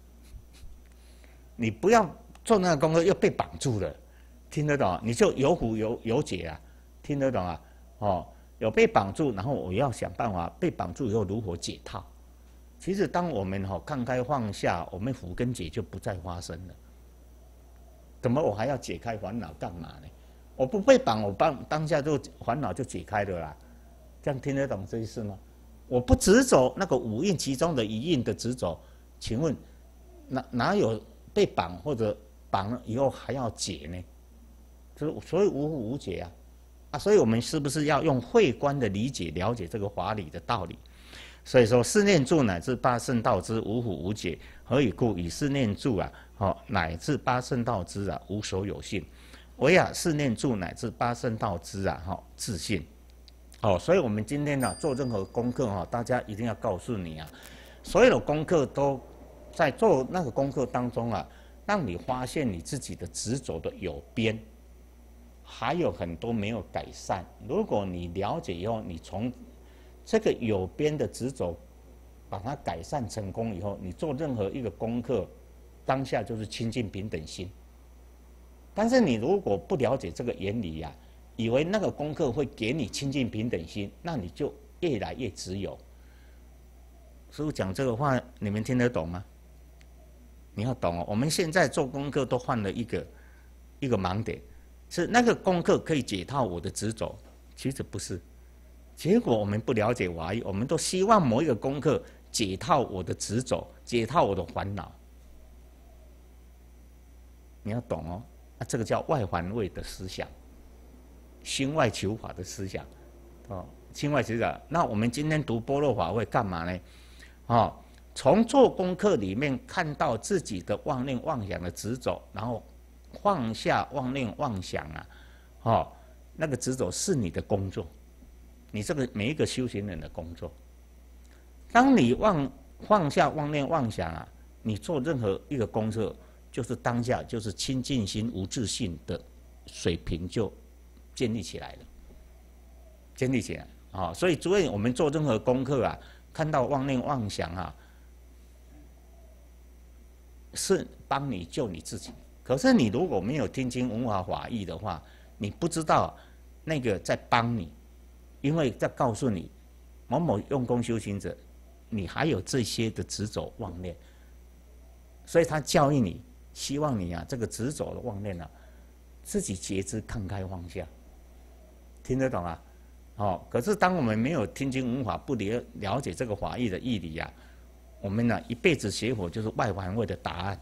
你不要做那个功课又被绑住了，听得懂？你就有苦有有解啊，听得懂啊？哦，有被绑住，然后我要想办法被绑住以后如何解套。其实，当我们哈看开放下，我们苦跟解就不再发生了。怎么我还要解开烦恼干嘛呢？我不被绑，我当当下就烦恼就解开了啦。这样听得懂这意思吗？我不执着那个五蕴其中的一蕴的执着，请问哪哪有被绑或者绑了以后还要解呢？就是所以无苦无解啊啊！所以我们是不是要用慧观的理解了解这个法理的道理？所以说，四念住乃至八圣道之无苦无解。何以故？以四念住啊，哦，乃至八圣道之啊，无所有性。唯啊，四念住乃至八圣道之啊，哈、哦，自性。哦，所以我们今天呢、啊，做任何功课哈、哦，大家一定要告诉你啊，所有的功课都在做那个功课当中啊，让你发现你自己的执着的有边，还有很多没有改善。如果你了解以后，你从这个有边的执着，把它改善成功以后，你做任何一个功课，当下就是清净平等心。但是你如果不了解这个原理呀、啊，以为那个功课会给你清净平等心，那你就越来越执有。师父讲这个话，你们听得懂吗？你要懂哦。我们现在做功课都犯了一个一个盲点，是那个功课可以解套我的执着，其实不是。结果我们不了解法义，我们都希望某一个功课解套我的执着，解套我的烦恼。你要懂哦， 啊，这个叫外环位的思想，心外求法的思想，哦，心外求法。那我们今天读般若法会干嘛呢？哦，从做功课里面看到自己的妄念妄想的执着，然后放下妄念妄想啊，哦，那个执着是你的工作，你这个每一个修行人的工作。当你忘放下妄念妄想啊，你做任何一个功课，就是当下就是清净心无自性的水平就建立起来了，建立起来啊、哦！所以，所以我们做任何功课啊，看到妄念妄想啊，是帮你救你自己。可是你如果没有听经闻法法义的话，你不知道那个在帮你，因为在告诉你某某用功修行者，你还有这些的执着妄念，所以他教育你，希望你啊这个执着的妄念啊，自己觉知看开放下，听得懂啊？哦，可是当我们没有听经闻法，不了了解这个法义的义理啊，我们呢、啊、一辈子学佛就是外环位的答案。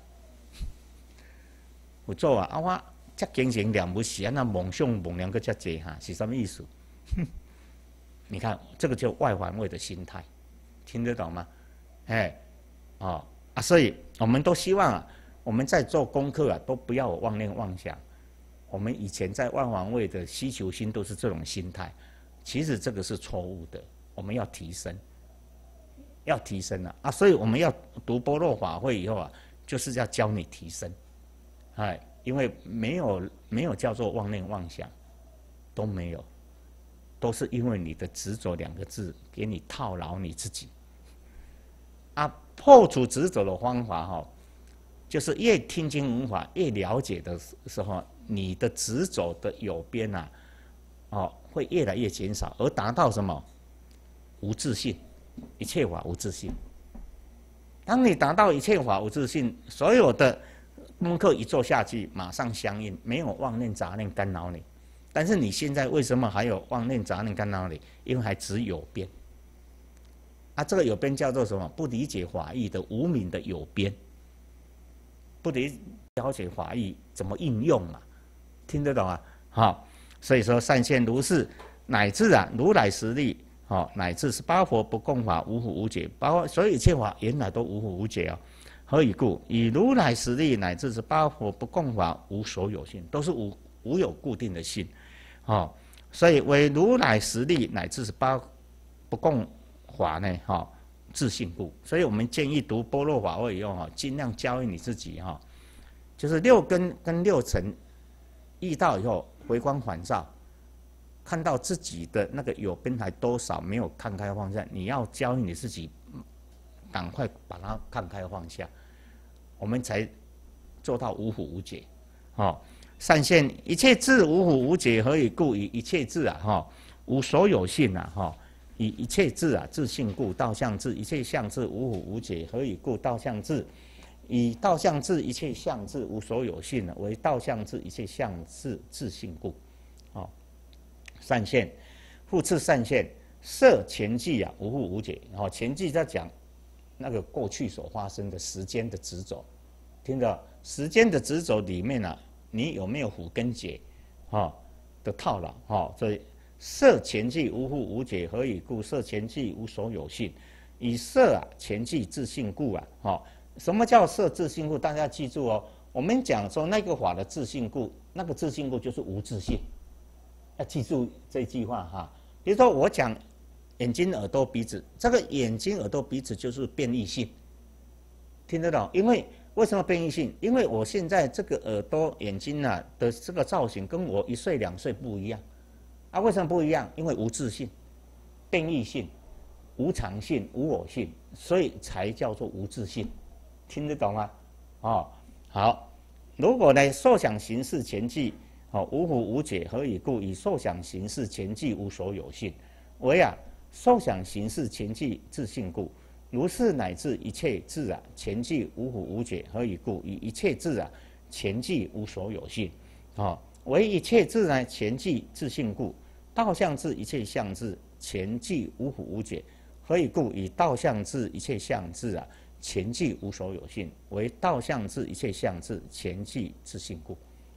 有做啊，啊我这精神念不是安那梦想梦量个遮济哈，是什么意思？你看这个叫外环位的心态，听得懂吗？哎，哦啊，所以我们都希望啊，我们在做功课啊，都不要有妄念妄想。我们以前在外环位的需求心都是这种心态，其实这个是错误的，我们要提升，要提升啊啊！所以我们要读般若法会以后啊，就是要教你提升。哎，因为没有没有叫做妄念妄想，都没有，都是因为你的执着两个字给你套牢你自己。啊，破除执着的方法哈、哦，就是越听经闻法越了解的时候，你的执着的有边啊，哦，会越来越减少，而达到什么无自性，一切法无自性。当你达到一切法无自性，所有的功课一做下去，马上相应，没有妄念杂念干扰你。但是你现在为什么还有妄念杂念干扰你？因为还只有边。啊，这个有边叫做什么？不理解法义的无明的有边，不理了解法义怎么应用嘛？听得懂啊？好，所以说善现如是，乃至啊如来实力，哦，乃至十八佛不共法，无苦无解，包括所有一切法原来都无苦无解啊。何以故？以如来实力乃至十八佛不共法，无所有性，都是无无有固定的性，哦，所以为如来实力乃至十八不共法呢，哈、哦，自性故。所以我们建议读般若法会以后哈，尽量教育你自己哈、哦，就是六根跟六尘遇到以后，回光返照，看到自己的那个有边还多少没有看开放下，你要教育你自己，赶快把它看开放下。我们才做到无苦无解，哦，善现一切智无苦无解，何以故？以一切智啊，哈、哦，无所有性啊，哈、哦，以一切智啊，自性故，道相智，一切相智无苦无解，何以故？道相智，以道相智一切相智无所有性啊，为道相智一切相智自性故，哦，善现，复次善现，摄前际啊，无苦无解，然后前际在讲那个过去所发生的时间的执着。听到时间的执着里面啊，你有没有苦跟解，哈、哦、的套牢，哈、哦，所以摄前际无苦无解，何以故？摄前际无所有性，以摄啊前际自性故啊，哈、哦，什么叫摄自性故？大家记住哦，我们讲说那个法的自性故，那个自性故就是无自性，要记住这句话哈。比如说我讲眼睛、耳朵、鼻子，这个眼睛、耳朵、鼻子就是变异性，听得懂？因为为什么变异性？因为我现在这个耳朵、眼睛啊的这个造型跟我一岁两岁不一样，啊，为什么不一样？因为无自性、变异性、无常性、无我性，所以才叫做无自性，听得懂吗？哦，好，如果呢，受想行识前际，哦，无苦无解，何以故？以受想行识前际无所有性，为啊，受想行识前际自性故。如是乃至一切智啊，前际无苦无解，何以故？以一切智啊，前际无所有性，啊、哦，为一切智呢前际自性故。道相智一切相智，前际无苦无解，何以故？以道相智一切相智啊，前际无所有性，为道相智一切相智，前际自性故。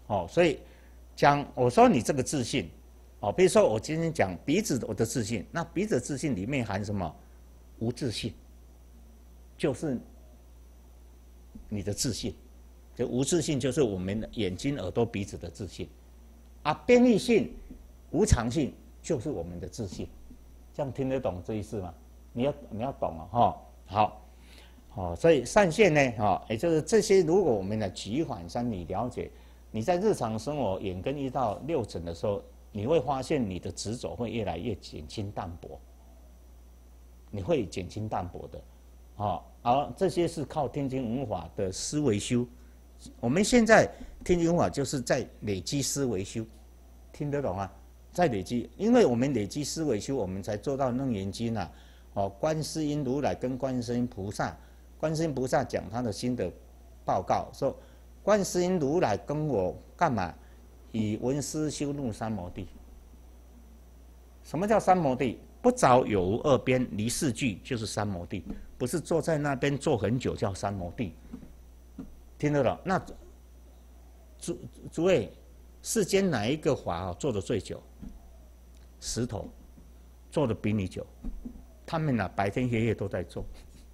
哦，所以讲我说你这个自信，哦，比如说我今天讲鼻子我的自信，那鼻子的自信里面含什么？无自信，就是你的自信，就无自信就是我们的眼睛、耳朵、鼻子的自信，啊，变异性、无常性就是我们的自信，这样听得懂这意思吗？你要你要懂哦，哈，好。哦，所以善现呢，哦，也就是这些，如果我们的举反三你了解，你在日常生活眼根一到六尘的时候，你会发现你的执着会越来越减轻淡薄，你会减轻淡薄的，哦，而这些是靠天津文法的思维修。我们现在天津文法就是在累积思维修，听得懂啊？在累积，因为我们累积思维修，我们才做到楞严经啊，哦，观世音如来跟观世音菩萨。观世音菩萨讲他的心得报告，说观世音如来跟我干嘛？以闻思修入三摩地。什么叫三摩地？不着有无二边，离四句就是三摩地，不是坐在那边坐很久叫三摩地。听得懂？那诸诸位，世间哪一个法做的最久？石头做的比你久，他们啊白天黑夜都在做。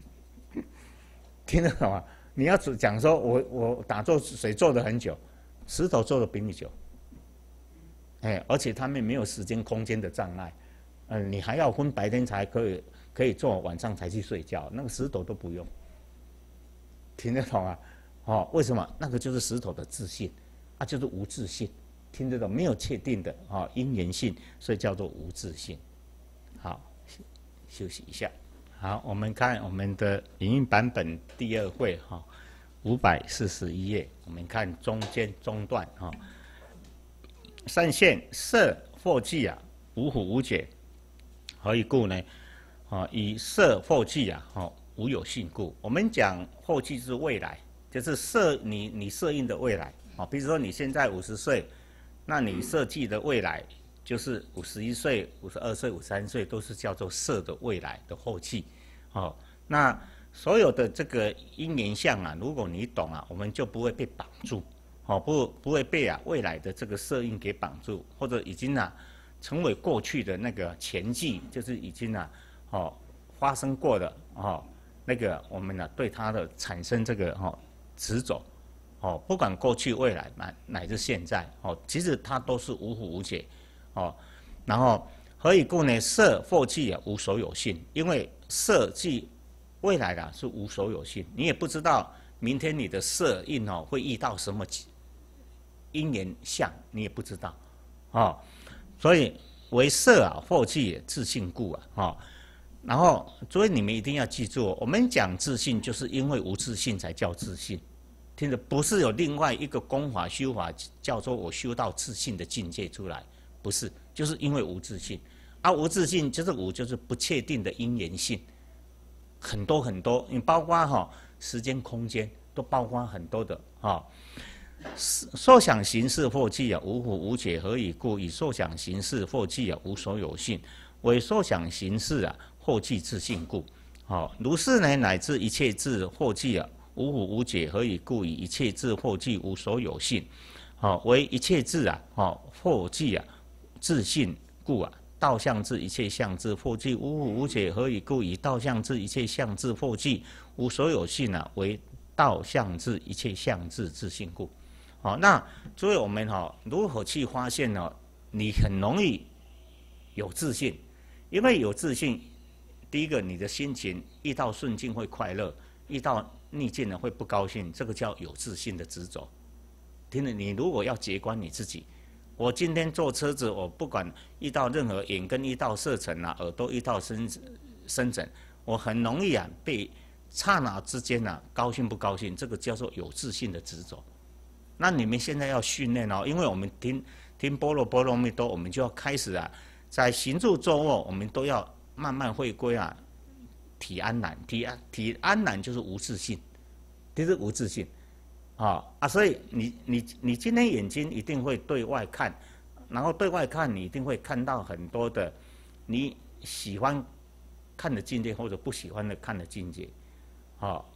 听得懂吗？你要讲说我我打坐谁做的很久，石头做的比你久，哎，而且他们没有时间空间的障碍，嗯、呃，你还要分白天才可以可以做，晚上才去睡觉，那个石头都不用，听得懂啊？哦，为什么？那个就是石头的自信，啊，就是无自信，听得懂？没有确定的啊、哦、因缘性，所以叫做无自信。好，休息一下。好，我们看我们的影音版本第二会哈，五百四十一页，我们看中间中段哈。善现色惑迹啊，无虎无解，何以故呢？啊，以色惑迹啊，哈，无有性故。我们讲惑迹是未来，就是色你你色应的未来啊。比如说你现在五十岁，那你设计的未来。就是五十一岁、五十二岁、五十三岁，都是叫做色的未来的后期，哦，那所有的这个因缘相啊，如果你懂啊，我们就不会被绑住，哦，不不会被啊未来的这个色因给绑住，或者已经啊成为过去的那个前际，就是已经啊哦发生过的哦那个我们呢、啊、对它的产生这个哦执着，哦，不管过去、未来乃乃至现在，哦，其实它都是无虎无解。哦，然后何以故呢？色惑迹啊，无所有性。因为色即未来啦，是无所有性，你也不知道明天你的色印哦会遇到什么因缘相，你也不知道，哦，所以为色啊惑迹自性故啊，哦，然后所以你们一定要记住，我们讲自信，就是因为无自信才叫自信。听着，不是有另外一个功法修法叫做我修到自信的境界出来。不是，就是因为无自信，啊，无自信就是无，就是不确定的因缘性，很多很多，你包括哈、哦、时间、空间，都包括很多的哈、哦。受想行识惑迹啊，无虎无解，何以故？以受想行识惑迹啊，无所有性，为受想行识啊，惑迹自性故。好、哦，如是呢，乃至一切智惑迹啊，无虎无解，何以故？以一切智惑迹无所有性，好、哦，为一切智啊，好、哦、惑迹啊。自性故啊，道相至一切相至惑迹无虎无解，何以故？以道相至一切相至惑迹无所有性啊，为道相至一切相至自性故。好、哦，那所以我们哈、哦，如何去发现呢？你很容易有自信，因为有自信，第一个你的心情遇到顺境会快乐，遇到逆境呢会不高兴，这个叫有自信的执着。听着，你如果要结观你自己。我今天坐车子，我不管遇到任何眼根遇到色尘啊，耳朵遇到声声尘，我很容易啊被刹那之间啊高兴不高兴，这个叫做有自信的执着。那你们现在要训练哦，因为我们听听般若波罗蜜多，我们就要开始啊，在行住坐卧，我们都要慢慢回归啊体安然，体安体安然就是无自信，就是无自信。啊啊！所以你你你今天眼睛一定会对外看，然后对外看，你一定会看到很多的你喜欢看的境界或者不喜欢的看的境界，啊，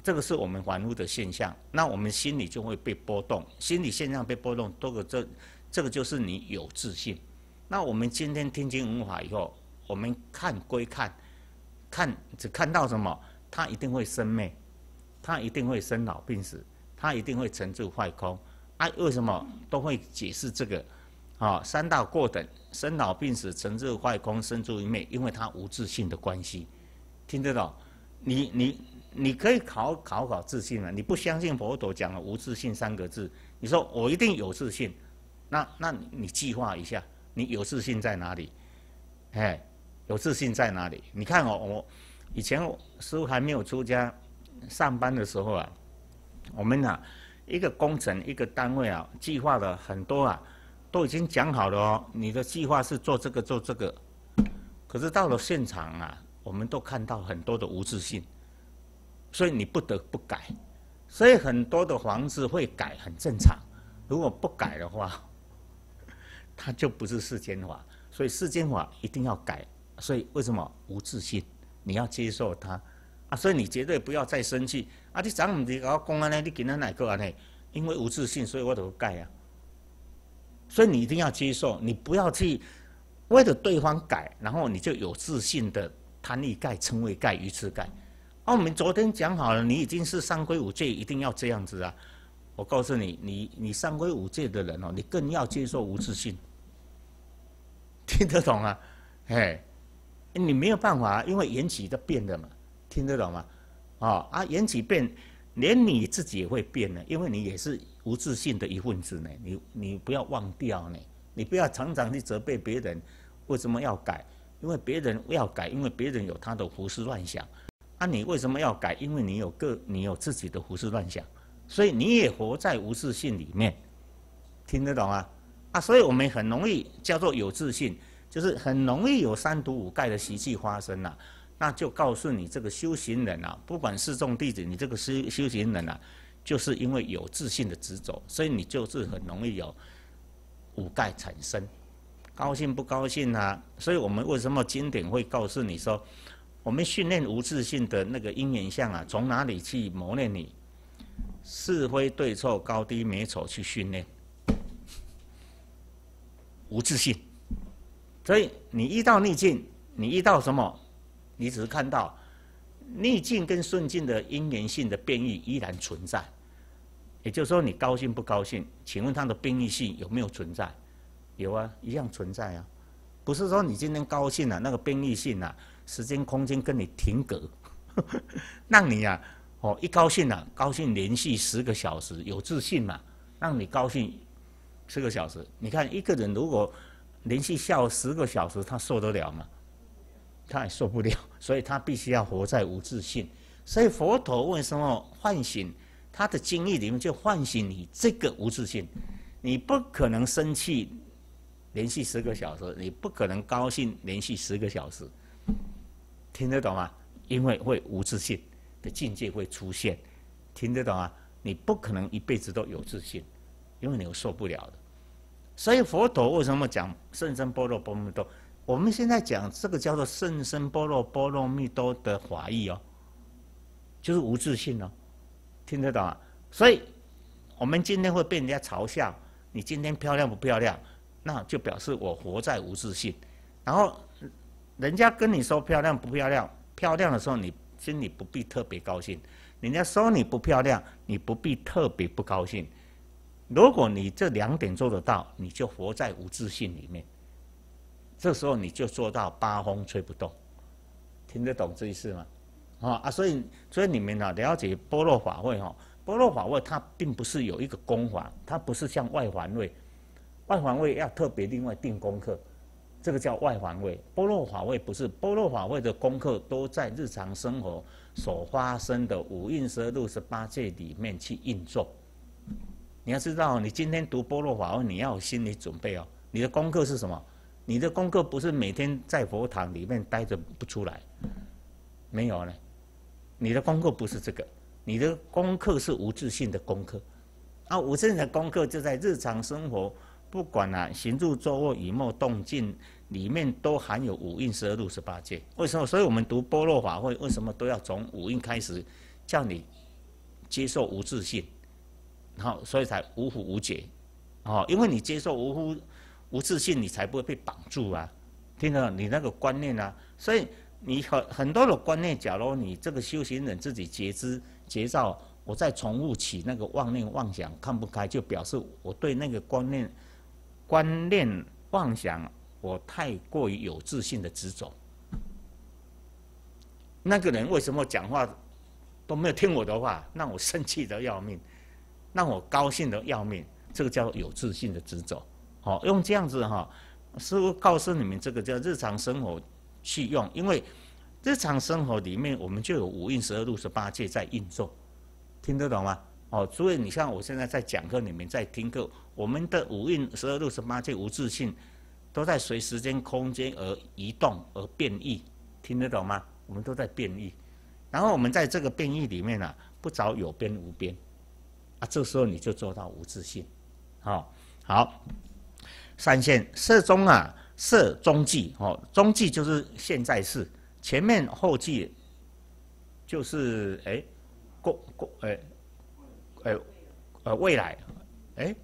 这个是我们凡夫的现象，那我们心里就会被波动，心理现象被波动，这个这这个就是你有自信。那我们今天听经闻法以后，我们看归看，看只看到什么？它一定会生灭，它一定会生老病死，它一定会成住坏空。啊，为什么都会解释这个？啊、哦，三大过等，生老病死，成住坏空，生住一灭，因为它无自信的关系，听得懂？你你。你可以考考考自信了，你不相信佛陀讲了无自信三个字，你说我一定有自信，那那你计划一下，你有自信在哪里？哎，有自信在哪里？你看哦，我以前师父还没有出家上班的时候啊，我们啊一个工程一个单位啊，计划了很多啊，都已经讲好了哦，你的计划是做这个做这个，可是到了现场啊，我们都看到很多的无自信。所以你不得不改，所以很多的房子会改很正常，如果不改的话，它就不是世间法。所以世间法一定要改。所以为什么无自信？你要接受它啊！所以你绝对不要再生气啊！你昨唔是甲我讲安尼，你今仔哪个安尼？因为无自信，所以我就改啊。所以你一定要接受，你不要去为了对方改，然后你就有自信的贪欲盖、嗔恚盖、愚痴盖。啊，我们昨天讲好了，你已经是三皈五戒，一定要这样子啊！我告诉你，你你三皈五戒的人哦，你更要接受无自信，听得懂啊？哎，你没有办法，因为缘起都变的嘛，听得懂吗？哦啊，缘起变，连你自己也会变的，因为你也是无自信的一份子呢。你你不要忘掉呢，你不要常常去责备别人为什么要改，因为别人要改，因为别人有他的胡思乱想。啊，你为什么要改？因为你有个，你有自己的胡思乱想，所以你也活在无自信里面，听得懂啊？啊，所以我们很容易叫做有自信，就是很容易有三毒五盖的习气发生啊。那就告诉你这个修行人啊，不管是众弟子，你这个修修行人啊，就是因为有自信的执着，所以你就是很容易有五盖产生，高兴不高兴啊？所以我们为什么经典会告诉你说？我们训练无自信的那个因缘相啊，从哪里去磨练你？是非对错、高低美丑去训练无自信。所以你遇到逆境，你遇到什么？你只是看到逆境跟顺境的因缘性的变异依然存在。也就是说，你高兴不高兴？请问它的变异性有没有存在？有啊，一样存在啊。不是说你今天高兴了、啊，那个变异性啊，时间空间跟你停格，呵呵让你啊，哦一高兴啊，高兴连续十个小时，有自信嘛，让你高兴十个小时。你看一个人如果连续笑十个小时，他受得了吗？他也受不了，所以他必须要活在无自信。所以佛陀为什么唤醒他的经义里面就唤醒你这个无自信？你不可能生气。连续十个小时，你不可能高兴连续十个小时，听得懂吗？因为会无自信的境界会出现，听得懂吗？你不可能一辈子都有自信，因为你有受不了的。所以佛陀为什么讲甚深般若波罗蜜多？我们现在讲这个叫做甚深般若波罗蜜多的法义哦，就是无自信哦，听得懂吗？所以我们今天会被人家嘲笑，你今天漂亮不漂亮？那就表示我活在无自信，然后人家跟你说漂亮不漂亮，漂亮的时候你心里不必特别高兴，人家说你不漂亮，你不必特别不高兴。如果你这两点做得到，你就活在无自信里面，这时候你就做到八风吹不动，听得懂这意思吗？啊啊，所以所以你们啊了解般若法会哈，般若法会它并不是有一个功法，它不是像外环位。外环位要特别另外定功课，这个叫外环位。般若法位不是，般若法位的功课都在日常生活所发生的五蕴十二六十八界里面去运作。你要知道，你今天读般若法会，你要有心理准备哦。你的功课是什么？你的功课不是每天在佛堂里面待着不出来，没有呢。你的功课不是这个，你的功课是无自信的功课。啊，无自信的功课就在日常生活。不管啊，行住坐卧语默动静里面都含有五蕴十二入十八界。为什么？所以我们读般若法会，为什么都要从五蕴开始，叫你接受无自性，然后所以才无苦无解，哦，因为你接受无苦无自性，你才不会被绑住啊，听到你那个观念啊，所以你很很多的观念，假如你这个修行人自己觉知觉照，我再重复起那个妄念妄想看不开，就表示我对那个观念观念妄想我太过于有自信的执着。那个人为什么讲话都没有听我的话，让我生气的要命，让我高兴的要命，这个叫有自信的执着。好、哦，用这样子哈，师父告诉你们，这个叫日常生活去用，因为日常生活里面我们就有五蕴十二入十八界在运作，听得懂吗？哦，所以你像我现在在讲课，你们在听课，我们的五蕴十二入十八界无自性，都在随时间空间而移动而变异，听得懂吗？我们都在变异，然后我们在这个变异里面啊，不着有边无边，啊，这时候你就做到无自性，好、哦，好，三线色中啊，色中际，哦，中际就是现在式，前面后际就是哎，过过哎哎呃未来，哎，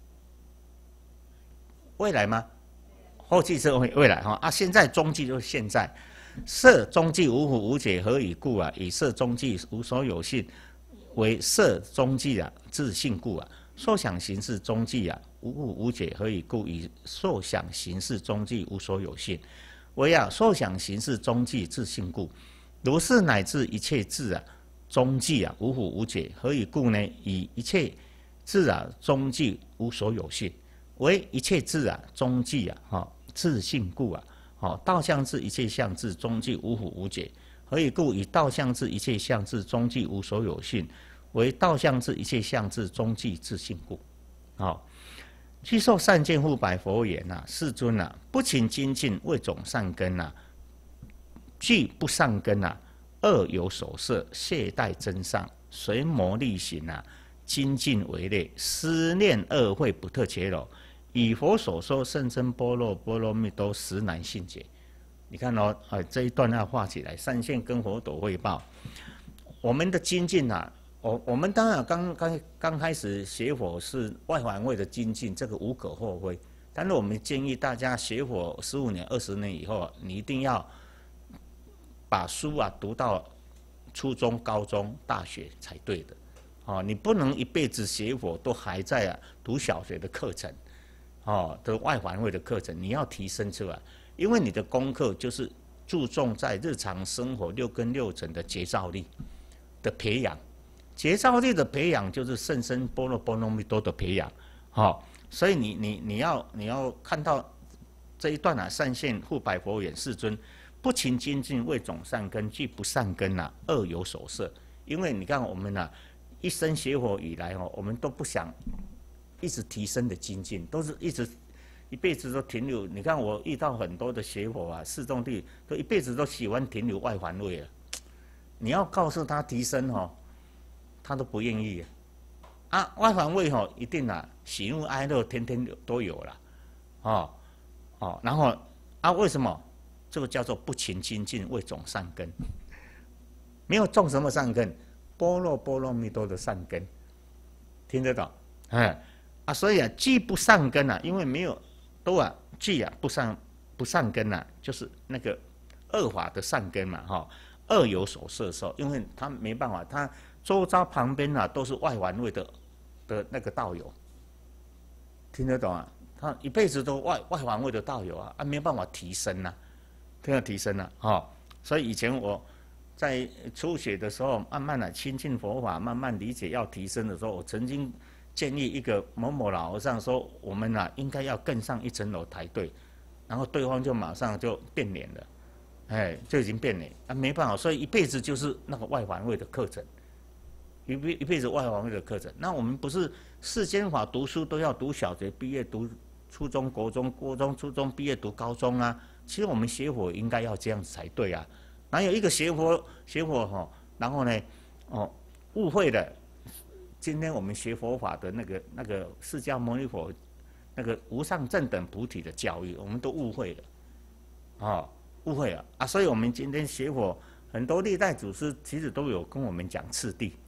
未来吗？后际是未未来哈啊，现在中际就是现在。色中际无苦无解，何以故啊？以色中际无所有性，为色中际啊自性故啊。受想行识中际啊无苦无解，何以故？以受想行识中际无所有性，为啊受想行识中际自性故。如是乃至一切智啊中际啊无苦无解，何以故呢？以一切智啊中际无所有性，为一切智啊中际啊哈自性故啊。哦，道相智一切相智中际无苦无解，何以故？以道相智一切相智中际无所有性，为道相智一切相智中际自性故。哦，具受善见复白佛言呐、啊，世尊呐、啊，不勤精进为种善根呐、啊，具不善根呐、啊，恶有所摄，懈怠增上，随魔力行啊，精进为累，思念恶慧不特切柔。以佛所说甚深般若波罗蜜多实难信解。你看哦，呃，这一段要画起来。三线跟佛陀汇报，我们的精进啊，我我们当然刚刚刚开始学佛是外环位的精进，这个无可厚非。但是我们建议大家学佛十五年、二十年以后，你一定要把书啊读到初中、高中、大学才对的。哦，你不能一辈子学佛都还在啊读小学的课程。哦，的外环位的课程，你要提升出来，因为你的功课就是注重在日常生活六根六尘的觉照力的培养，觉照力的培养就是甚深般若波罗蜜多的培养，哦，所以你你你要你要看到这一段啊，善现复白佛言，世尊，不勤精进为种善根，具不善根啊，恶有所摄。因为你看我们啊，一生学佛以来哦，我们都不想。一直提升的精进，都是一直一辈子都停留。你看我遇到很多的学佛啊，四众弟都一辈子都喜欢停留外环位了。你要告诉他提升哦，他都不愿意啊。啊，外环位哦，一定啊，喜怒哀乐天天都有了，哦哦，然后啊，为什么？这个叫做不勤精进为种善根，没有种什么善根，般若波罗蜜多的善根，听得懂？哎。啊，所以啊，具不善根啊，因为没有都啊，具啊不善不善根啊，就是那个恶法的善根嘛，哈、哦，恶有所摄受，因为他没办法，他周遭旁边啊都是外环位的的那个道友，听得懂啊？他一辈子都外外环位的道友啊，啊没有办法提升呐、啊，听要提升呐、啊，哈、哦，所以以前我在初学的时候，慢慢的亲近佛法，慢慢理解要提升的时候，我曾经。建议一个某某老和尚说：“我们啊，应该要更上一层楼抬队。”然后对方就马上就变脸了，哎，就已经变脸啊，没办法，所以一辈子就是那个外环位的课程，一辈一辈子外环位的课程。那我们不是世间法读书都要读小学毕业，读初中、国中、国中、初中毕业读高中啊？其实我们学佛应该要这样子才对啊。哪有一个学佛学佛哈，然后呢，哦，误会了。今天我们学佛法的那个那个释迦牟尼佛那个无上正等菩提的教育，我们都误会了，哦，误会了啊！所以我们今天学佛，很多历代祖师其实都有跟我们讲次第，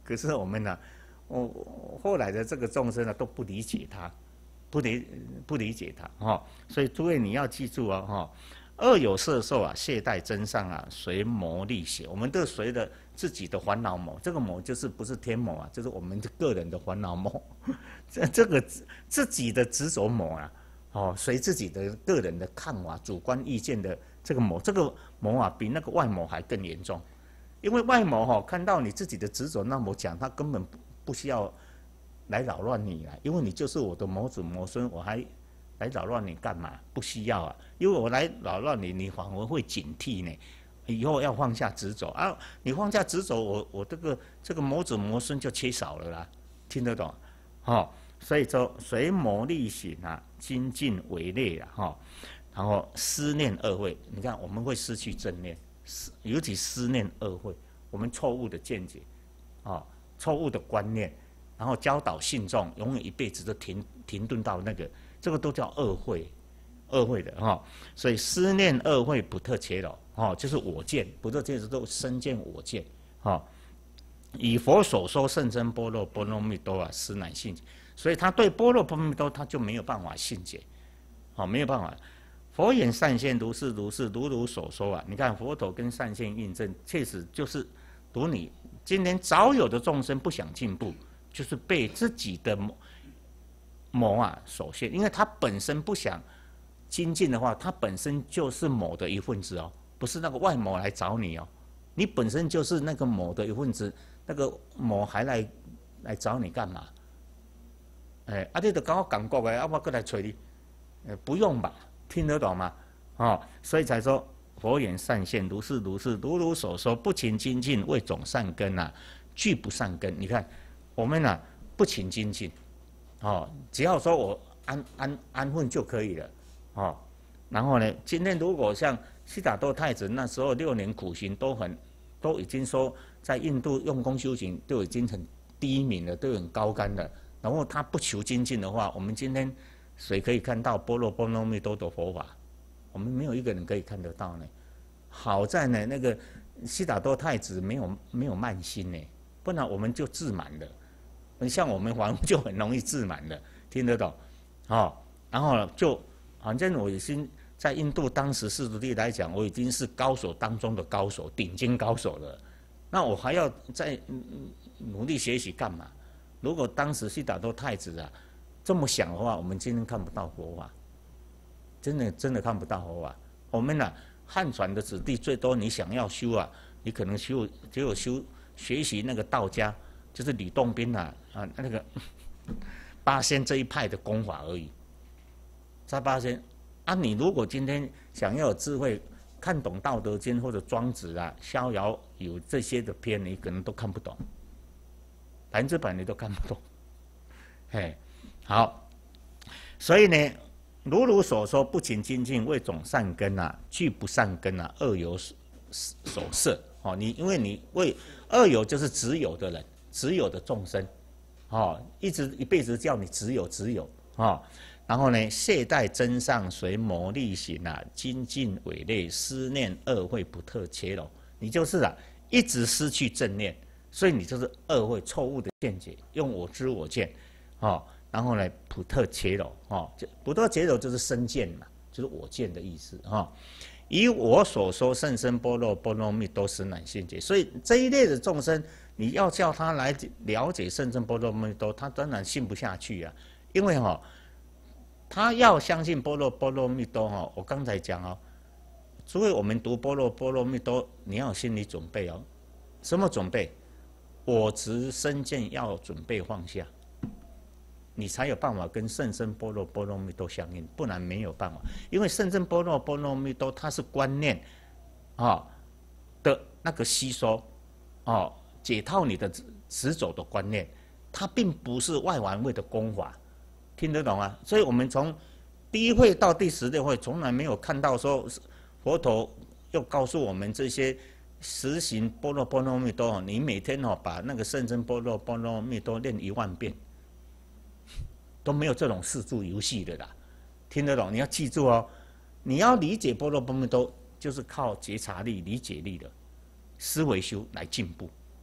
可是我们呢、啊，我后来的这个众生呢都不理解他，不理不理解他哈、哦。所以诸位你要记住啊哈。哦恶有色受啊，懈怠真上啊，随魔力邪。我们都随着自己的烦恼魔，这个魔就是不是天魔啊，就是我们个人的烦恼魔。这这个自己的执着魔啊，哦，随自己的个人的看法、主观意见的这个魔，这个魔啊，比那个外魔还更严重。因为外魔哈、哦，看到你自己的执着那么讲，他根本不不需要来扰乱你啊，因为你就是我的魔子魔孙，我还。来扰乱你干嘛？不需要啊，因为我来扰乱你，你反而会警惕呢。以后要放下执着啊！你放下执着，我我这个这个魔子魔孙就缺少了啦，听得懂？哦，所以说随魔力行啊，精进为累啊，哈、哦。然后思念恶慧，你看我们会失去正念，尤其思念恶慧，我们错误的见解，哦，错误的观念，然后教导信众，永远一辈子都停停顿到那个。这个都叫恶慧，恶慧的哈、哦，所以思念恶慧不特切了哦，就是我见，不特切都身见我见哈、哦。以佛所说圣真般若波罗蜜多啊，实乃信解，所以他对般若波罗蜜多他就没有办法信解，好、哦、没有办法。佛言善现如是如是如如所说啊，你看佛陀跟善现印证，确实就是如你今天早有的众生不想进步，就是被自己的。魔啊，所限，因为他本身不想精进的话，他本身就是魔的一份子哦，不是那个外魔来找你哦，你本身就是那个魔的一份子，那个魔还来来找你干嘛？哎，啊，你就跟我讲过的，啊，我过来找你，哎，不用吧？听得懂吗？哦，所以才说佛言善现如是如是如如所说，不勤精进为种善根啊，具不善根。你看我们啊，不勤精进。哦，只要说我安安安分就可以了，哦，然后呢，今天如果像悉达多太子那时候六年苦行都很，都已经说在印度用功修行都已经很第一名了，都很高干了，然后他不求精进的话，我们今天谁可以看到般若波罗蜜多的佛法？我们没有一个人可以看得到呢。好在呢，那个悉达多太子没有没有慢心呢，不然我们就自满了。像我们反而就很容易自满了，听得懂？哦，然后就反正我已经在印度当时世徒弟来讲，我已经是高手当中的高手，顶尖高手了。那我还要再努力学习干嘛？如果当时悉达多太子啊这么想的话，我们今天看不到佛法，真的真的看不到佛法。我们啊汉传的子弟最多你想要修啊，你可能修只有修学习那个道家。就是吕洞宾啊啊那个八仙这一派的功法而已，在八仙啊，你如果今天想要有智慧，看懂《道德经》或者《庄子》啊、《逍遥游》这些的篇，你可能都看不懂，百分之百你都看不懂。嘿，好，所以呢，如如所说，不勤精进为种善根啊，具不善根啊，恶有所摄哦。你因为你为恶有就是只有的人。只有的众生，哦，一直一辈子叫你只有只有，哦，然后呢，懈怠真上随魔力行啊，精进伪劣，思念恶慧不特切喽。你就是啊，一直失去正念，所以你就是恶慧错误的见解，用我知我见，哦，然后呢，不特切喽，哦，不特切喽就是身见嘛，就是我见的意思，哈、哦。以我所说甚深般若波罗蜜多实乃信解，所以这一类的众生。你要叫他来了解圣真般若蜜多，他当然信不下去啊，因为哈、哦，他要相信般若波罗蜜多哈，我刚才讲哦，所以我们读般若波罗蜜多，你要有心理准备哦，什么准备？我执身见要准备放下，你才有办法跟圣真般若波罗蜜多相应，不然没有办法，因为圣真般若波罗蜜多它是观念啊、哦、的那个吸收哦。解套你的执着的观念，它并不是外环位的功法，听得懂啊？所以我们从第一会到第十六会，从来没有看到说佛陀又告诉我们这些实行般若波罗蜜多，你每天哦把那个圣真般若波罗蜜多念一万遍，都没有这种四柱游戏的啦，听得懂？你要记住哦，你要理解般若波罗蜜多，就是靠觉察力、理解力的思维修来进步。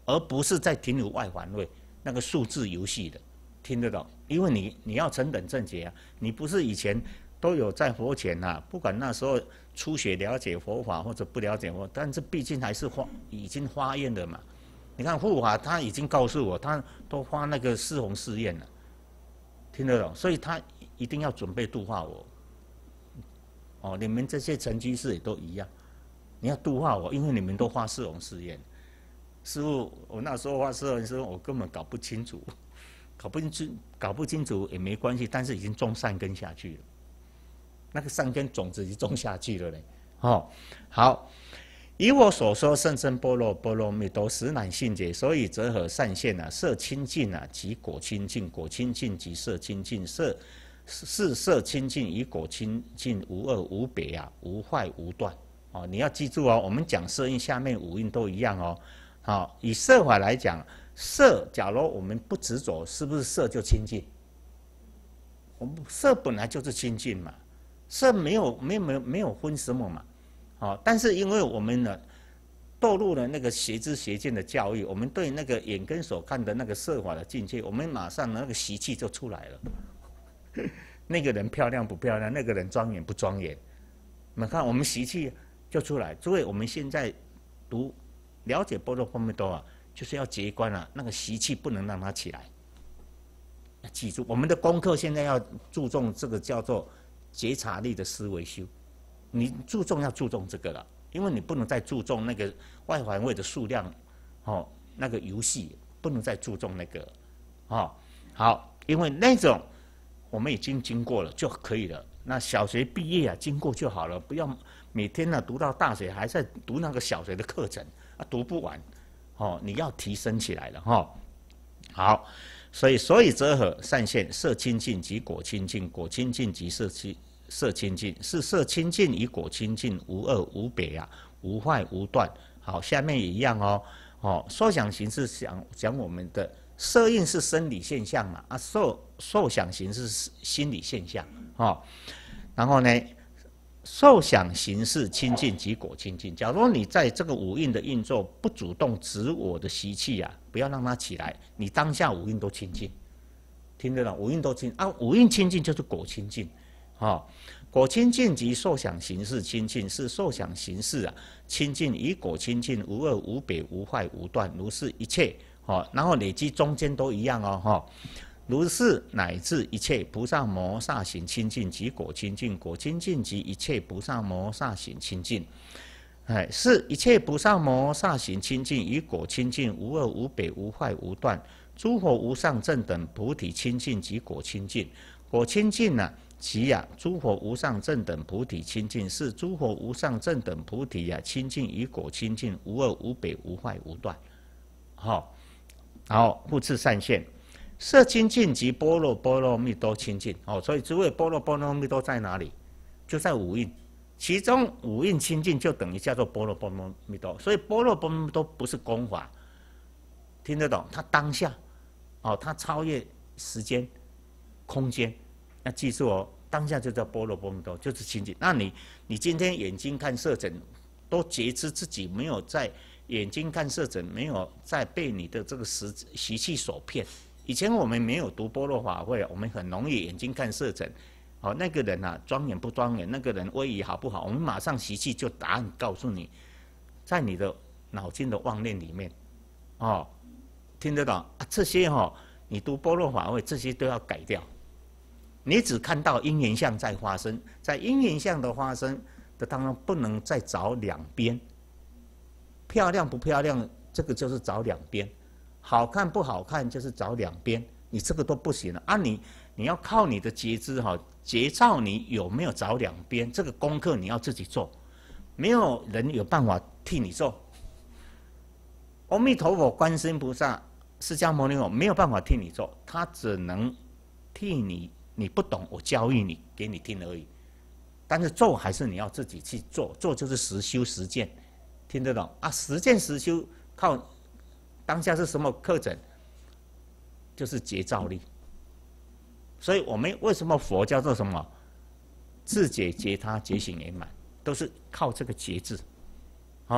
而不是在停留外环位那个数字游戏的，听得懂？因为你你要成等正觉啊，你不是以前都有在佛前啊，不管那时候初学了解佛法或者不了解佛，但是毕竟还是花已经发愿了嘛。你看护法他已经告诉我，他都发那个四弘誓愿了，听得懂？所以他一定要准备度化我。哦，你们这些成居士也都一样，你要度化我，因为你们都发四弘誓愿。师父，我那时候发四弘誓愿，我根本搞不清楚，搞不清楚，搞不清楚也没关系，但是已经种善根下去了，那个善根种子已经种下去了嘞。哦，好。以我所说甚深般若波罗蜜多实乃信解，所以则何善现啊？色清净啊，即果清净；果清净即色清净。色是色清净与果清净无二无别啊，无坏无断。哦，你要记住哦，我们讲色蕴下面五蕴都一样哦。好、哦，以色法来讲，色假如我们不执着，是不是色就清净？我们色本来就是清净嘛，色没有没有没有没有分什么嘛。好、哦，但是因为我们呢堕入了那个邪知邪见的教育，我们对那个眼跟所看的那个色法的境界，我们马上那个习气就出来了。那个人漂亮不漂亮？那个人庄严不庄严？你看我们习气就出来。所以我们现在读了解般若波罗蜜多啊，就是要结观啊，那个习气不能让它起来。要记住，我们的功课现在要注重这个叫做觉察力的思维修。你注重要注重这个了，因为你不能再注重那个外环位的数量，哦，那个游戏不能再注重那个，哦，好，因为那种我们已经经过了就可以了。那小学毕业啊，经过就好了，不要每天呢、啊、读到大学还在读那个小学的课程啊，读不完，哦，你要提升起来了哈、哦。好，所以所以则何善现色清净即果清净，果清净即色清。色清净是色清净与果清净无二无别啊，无坏无断。好，下面也一样哦。哦，受想行识讲讲我们的色蕴是生理现象嘛，啊，受受想行识是心理现象。哦，然后呢，受想行识清净即果清净。假如你在这个五蕴的运作不主动执我的习气啊，不要让它起来，你当下五蕴都清净，听得懂？五蕴都清啊，五蕴清净就是果清净。哦，果清净即受想行识清净，是受想行识啊清净与果清净无二无别无坏无断，如是一切哦，然后累积中间都一样哦哈、哦，如是乃至一切菩萨摩萨行清净即果清净，果清净即一切菩萨摩萨行清净，哎，是一切菩萨摩萨行清净与果清净无二无别无坏无断，诸佛无上正等菩提清净即果清净，果清净呢、啊？其啊，诸佛无上正等菩提清净，是诸佛无上正等菩提啊，清净与果清净，无二无别，无坏无断。好、哦，然后复次善现，色清净即般若波罗蜜多清净。哦，所以诸位般若波罗蜜多在哪里？就在五蕴，其中五蕴清净就等于叫做般若波罗蜜多。所以般若波罗蜜多不是功法，听得懂？它当下，哦，它超越时间、空间。要记住哦，当下就叫般若波罗蜜多，就是清净。那你你今天眼睛看色诊，都觉知自己没有在眼睛看色诊，没有在被你的这个习习气所骗。以前我们没有读般若法会，我们很容易眼睛看色诊，哦，那个人啊庄严不庄严，那个人威仪好不好，我们马上习气就答案告诉你，在你的脑筋的妄念里面，哦，听得懂啊？这些哦，你读般若法会，这些都要改掉。你只看到因缘相在发生，在因缘相的发生的当中，不能再找两边，漂亮不漂亮，这个就是找两边；好看不好看，就是找两边。你这个都不行了啊！你你要靠你的觉知哈，觉照你有没有找两边，这个功课你要自己做，没有人有办法替你做。阿弥陀佛、观世音菩萨、释迦牟尼佛没有办法替你做，他只能替你。你不懂，我教育你，给你听而已。但是做还是你要自己去做，做就是实修实践，听得懂啊？实践实修靠当下是什么课程？就是觉照力。所以我们为什么佛叫做什么？自觉觉他觉醒圆满，都是靠这个觉智。哦，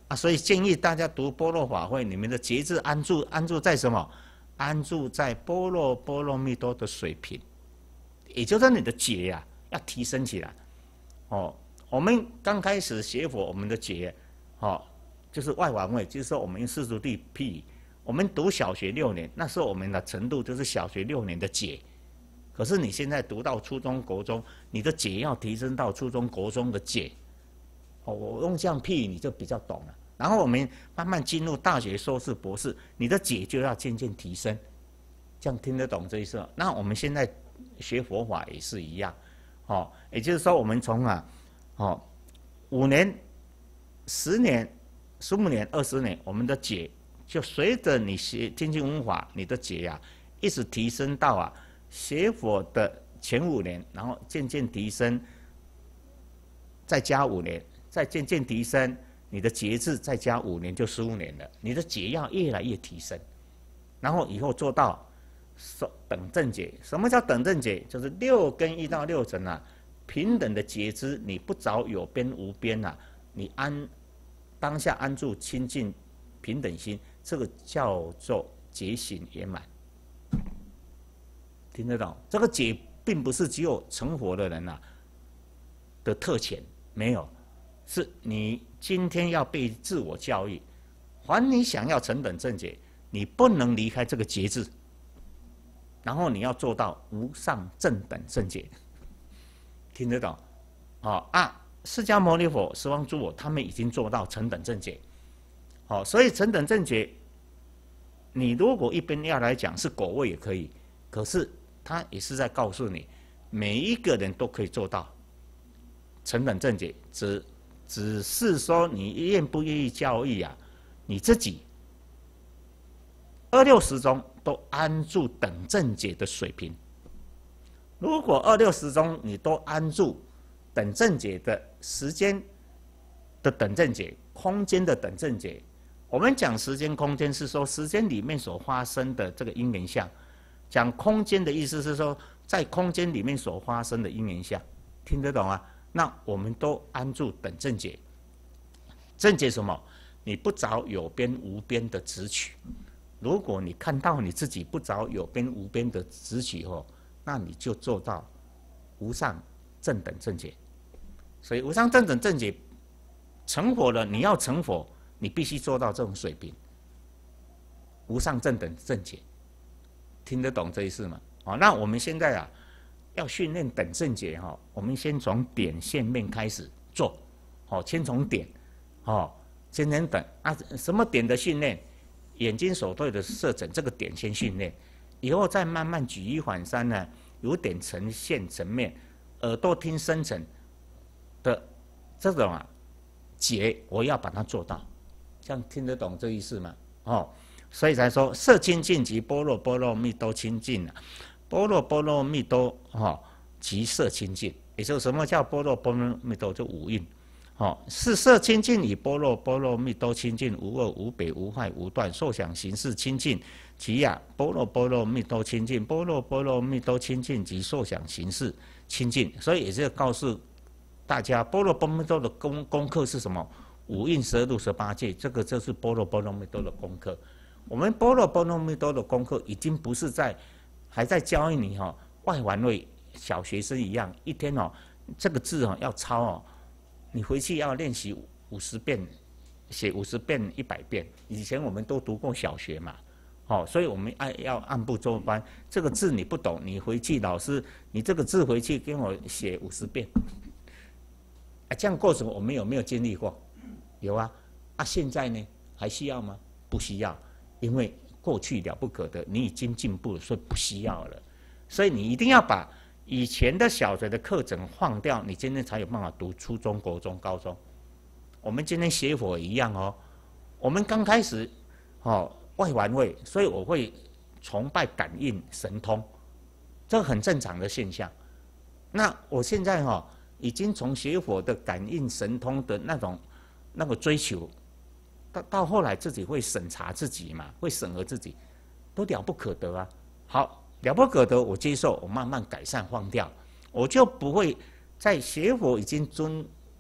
啊，所以建议大家读般若法会，你们的节制安住安住在什么？安住在般若波罗蜜多的水平，也就是你的解呀、啊、要提升起来。哦，我们刚开始学佛，我们的解，哦，就是外环位，就是说我们用世俗谛譬喻，我们读小学六年，那时候我们的程度就是小学六年的解。可是你现在读到初中、国中，你的解要提升到初中、国中的解。哦，我用这样譬喻你就比较懂了。然后我们慢慢进入大学、硕士、博士，你的解就要渐渐提升，这样听得懂这意思吗？那我们现在学佛法也是一样，哦，也就是说我们从啊，哦，五年、十年、十五年、二十年，我们的解就随着你学精进文法，你的解呀、啊，一直提升到啊学佛的前五年，然后渐渐提升，再加五年，再渐渐提升。你的节制再加五年就十五年了，你的解要越来越提升，然后以后做到等正解。什么叫等正解？就是六根一到六尘啊，平等的觉知，你不着有边无边啊，你安当下安住清净平等心，这个叫做觉醒圆满。听得懂？这个解并不是只有成佛的人啊的特权，没有。是你今天要被自我教育，凡你想要成等正解，你不能离开这个节制，然后你要做到无上正等正解，听得懂？哦啊，释迦牟尼佛、十方诸佛他们已经做到成等正解，好、哦，所以成等正解，你如果一边要来讲是果位也可以，可是他也是在告诉你，每一个人都可以做到成等正解，只。只是说你愿不愿意教育啊？你自己二六时中都安住等正解的水平。如果二六时中你都安住等正解的时间的等正解、空间的等正解，我们讲时间空间是说时间里面所发生的这个因缘相，讲空间的意思是说在空间里面所发生的因缘相，听得懂吗？那我们都安住等正解，正解什么？你不着有边无边的执取。如果你看到你自己不着有边无边的执取后，那你就做到无上正等正解。所以无上正等正解成佛了，你要成佛，你必须做到这种水平，无上正等正解。听得懂这意思吗？好，那我们现在啊。要训练等正解哈，我们先从点线面开始做，好，先从点，哦，先从等啊，什么点的训练？眼睛所对的色诊这个点先训练，以后再慢慢举一反三呢，由点呈现层面，耳朵听声尘的这种啊解，我要把它做到，这样听得懂这意思吗？哦，所以才说色清净即般若波罗蜜多清净啊。般若波罗蜜多哈，即色清净，也就是什么叫般若波罗蜜多？就五蕴，哦，是色清净与般若波罗蜜多清净，无二无别无害无断，受想行识清净，即呀般若波罗蜜多清净，般若波罗蜜多清净及受想行识清净。所以也是告诉大家，般若波罗蜜多的功功课是什么？五蕴十二入十八界，这个就是般若波罗蜜多的功课。我们般若波罗蜜多的功课已经不是在。还在教育你哈、哦，外环位小学生一样，一天哦，这个字哦要抄哦，你回去要练习五十遍，写五十遍、一百遍。以前我们都读过小学嘛，哦，所以我们按要按部就班。这个字你不懂，你回去老师，你这个字回去跟我写五十遍。啊，这样过程我们有没有经历过？有啊。啊，现在呢还需要吗？不需要，因为。过去了不可得，你已经进步了，所以不需要了。所以你一定要把以前的小学的课程放掉，你今天才有办法读初中、国中、高中。我们今天学佛一样哦，我们刚开始哦外环位，所以我会崇拜感应神通，这很正常的现象。那我现在哈、哦、已经从学佛的感应神通的那种那个追求。到到后来自己会审查自己嘛，会审核自己，都了不可得啊！好，了不可得，我接受，我慢慢改善放掉，我就不会在学佛已经遵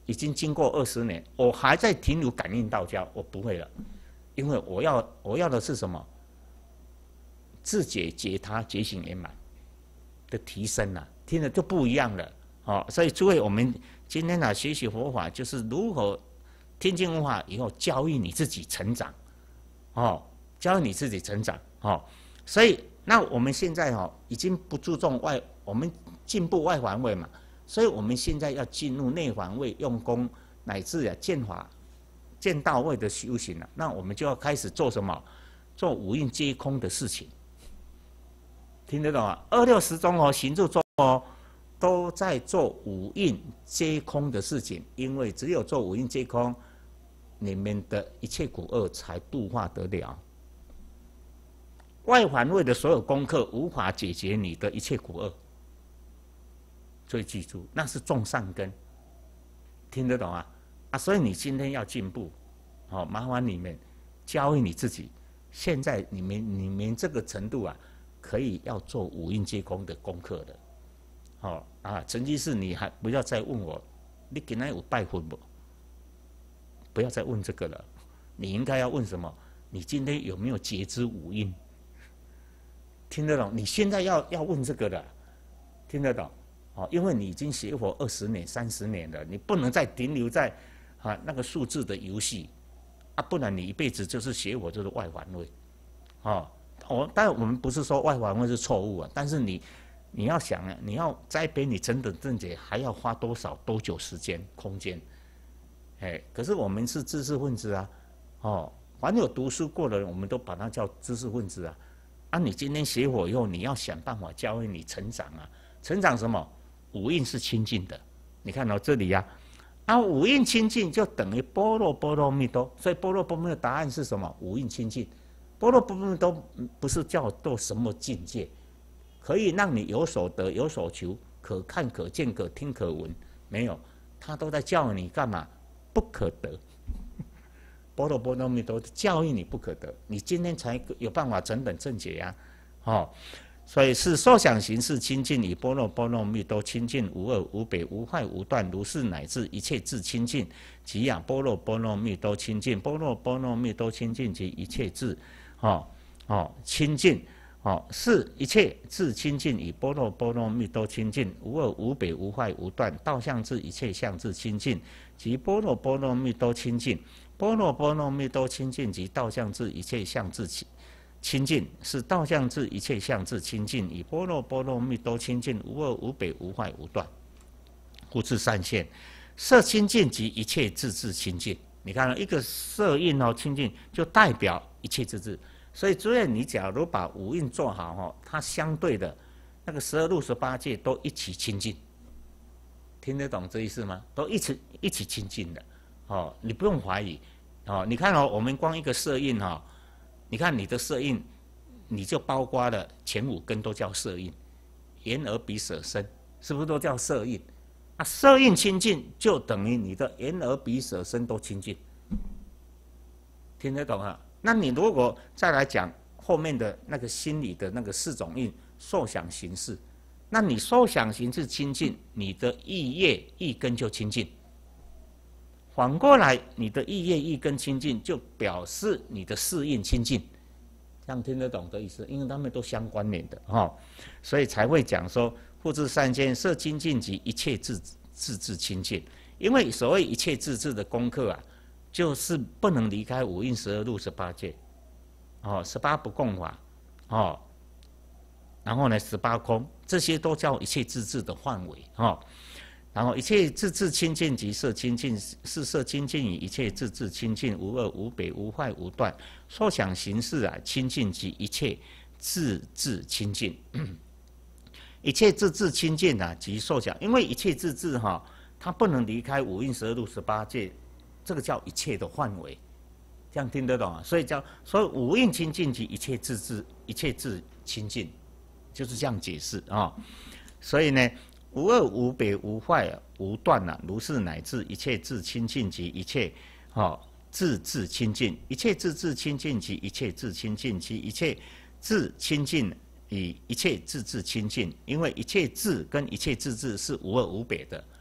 已经经过二十年，我还在停留感应道交，我不会了，因为我要我要的是什么？自解解他觉醒圆满的提升啊，听了就不一样了。哦，所以诸位，我们今天啊学习佛法，就是如何听经闻法以后教育你自己成长，哦，教育你自己成长，哦，所以那我们现在哦已经不注重外，我们进步外环位嘛，所以我们现在要进入内环位用功，乃至啊见法见到位的修行了，啊，那我们就要开始做什么？做五蕴皆空的事情，听得懂啊？二六时中哦，行住坐哦。都在做五蕴皆空的事情，因为只有做五蕴皆空，你们的一切苦厄才度化得了。外环位的所有功课无法解决你的一切苦厄，所以记住，那是种善根，听得懂啊？啊，所以你今天要进步，好，麻烦你们教育你自己。现在你们你们这个程度啊，可以要做五蕴皆空的功课的。哦啊，曾经是你还不要再问我，你今天有拜佛不？不要再问这个了，你应该要问什么？你今天有没有觉知五蕴？听得懂？你现在要要问这个的，听得懂？哦，因为你已经学佛二十年、三十年了，你不能再停留在啊那个数字的游戏啊，不然你一辈子就是学佛就是外环位。哦，我当然我们不是说外环位是错误啊，但是你。你要想啊，你要栽培你成等正觉，还要花多少多久时间、空间？哎，可是我们是知识分子啊，哦，凡有读书过的人，我们都把它叫知识分子啊。啊，你今天学佛以后，你要想办法教育你成长啊。成长什么？五蕴是清净的。你看到，哦，这里呀，啊，啊，五蕴清净就等于般若波罗蜜多。所以般若波罗蜜的答案是什么？五蕴清净。般若波罗蜜多不是叫做什么境界？可以让你有所得、有所求，可看、可见、可听、可闻，没有，他都在教你干嘛？不可得。般若波罗蜜多教育你不可得，你今天才有办法成等正觉呀，啊，哦，所以是受想行识清净，以般若波罗蜜多清净，无二无别，无坏无断，如是乃至一切智清净，即养般若波罗蜜多清净，般若波罗蜜多清净及一切智，哦哦清净。哦，是一切智清净，以般若波罗蜜多清净，无二无别，无坏无断，道相智一切相智清净，即般若波罗蜜多清净，般若波罗蜜多清净，即道相智一切相智清净，是道相智一切相智清净，以般若波罗蜜多清净，无二无别，无坏无断，故知善现，色清净即一切智智清净。你看，一个色蕴哦清净，就代表一切智智。所以，主任，你假如把五蕴做好哈，它相对的那个十二入十八界都一起清净，听得懂这意思吗？都一起一起清净的，哦，你不用怀疑，哦，你看哦，我们光一个色蕴哈，你看你的色蕴，你就包括了前五根都叫色蕴，眼耳鼻舌身，是不是都叫色蕴？啊，色蕴清净就等于你的眼耳鼻舌身都清净，听得懂啊？那你如果再来讲后面的那个心理的那个四种印受想行识，那你受想行识清净，你的意业意根就清净。反过来，你的意业意根清净，就表示你的四印清净。这样听得懂的意思？因为他们都相关联的哈，哦，所以才会讲说复至三界色清净及一切智智智清净。因为所谓一切智智的功课啊，就是不能离开五蕴十二入十八界，哦，十八不共法，哦，然后呢，十八空，这些都叫一切智智的范围，哦，然后一切智智清净即色清净，是色清净以一切智智清净，无二无别，无坏无断，受想行识啊清净即一切智智清净，一切智智清净啊即受想，因为一切智智哈，它不能离开五蕴十二入十八界。这个叫一切的范围，这样听得懂啊？所以叫所以五蕴清净及一切智智，一切智清净，就是这样解释啊，哦。所以呢，无二无别，无坏无断啊，如是乃至一切智清净及一切哦智智清净，一切智智清净及一切智清净及一切智清净以一切智智清净，因为一切智跟一切智智是无二无别的。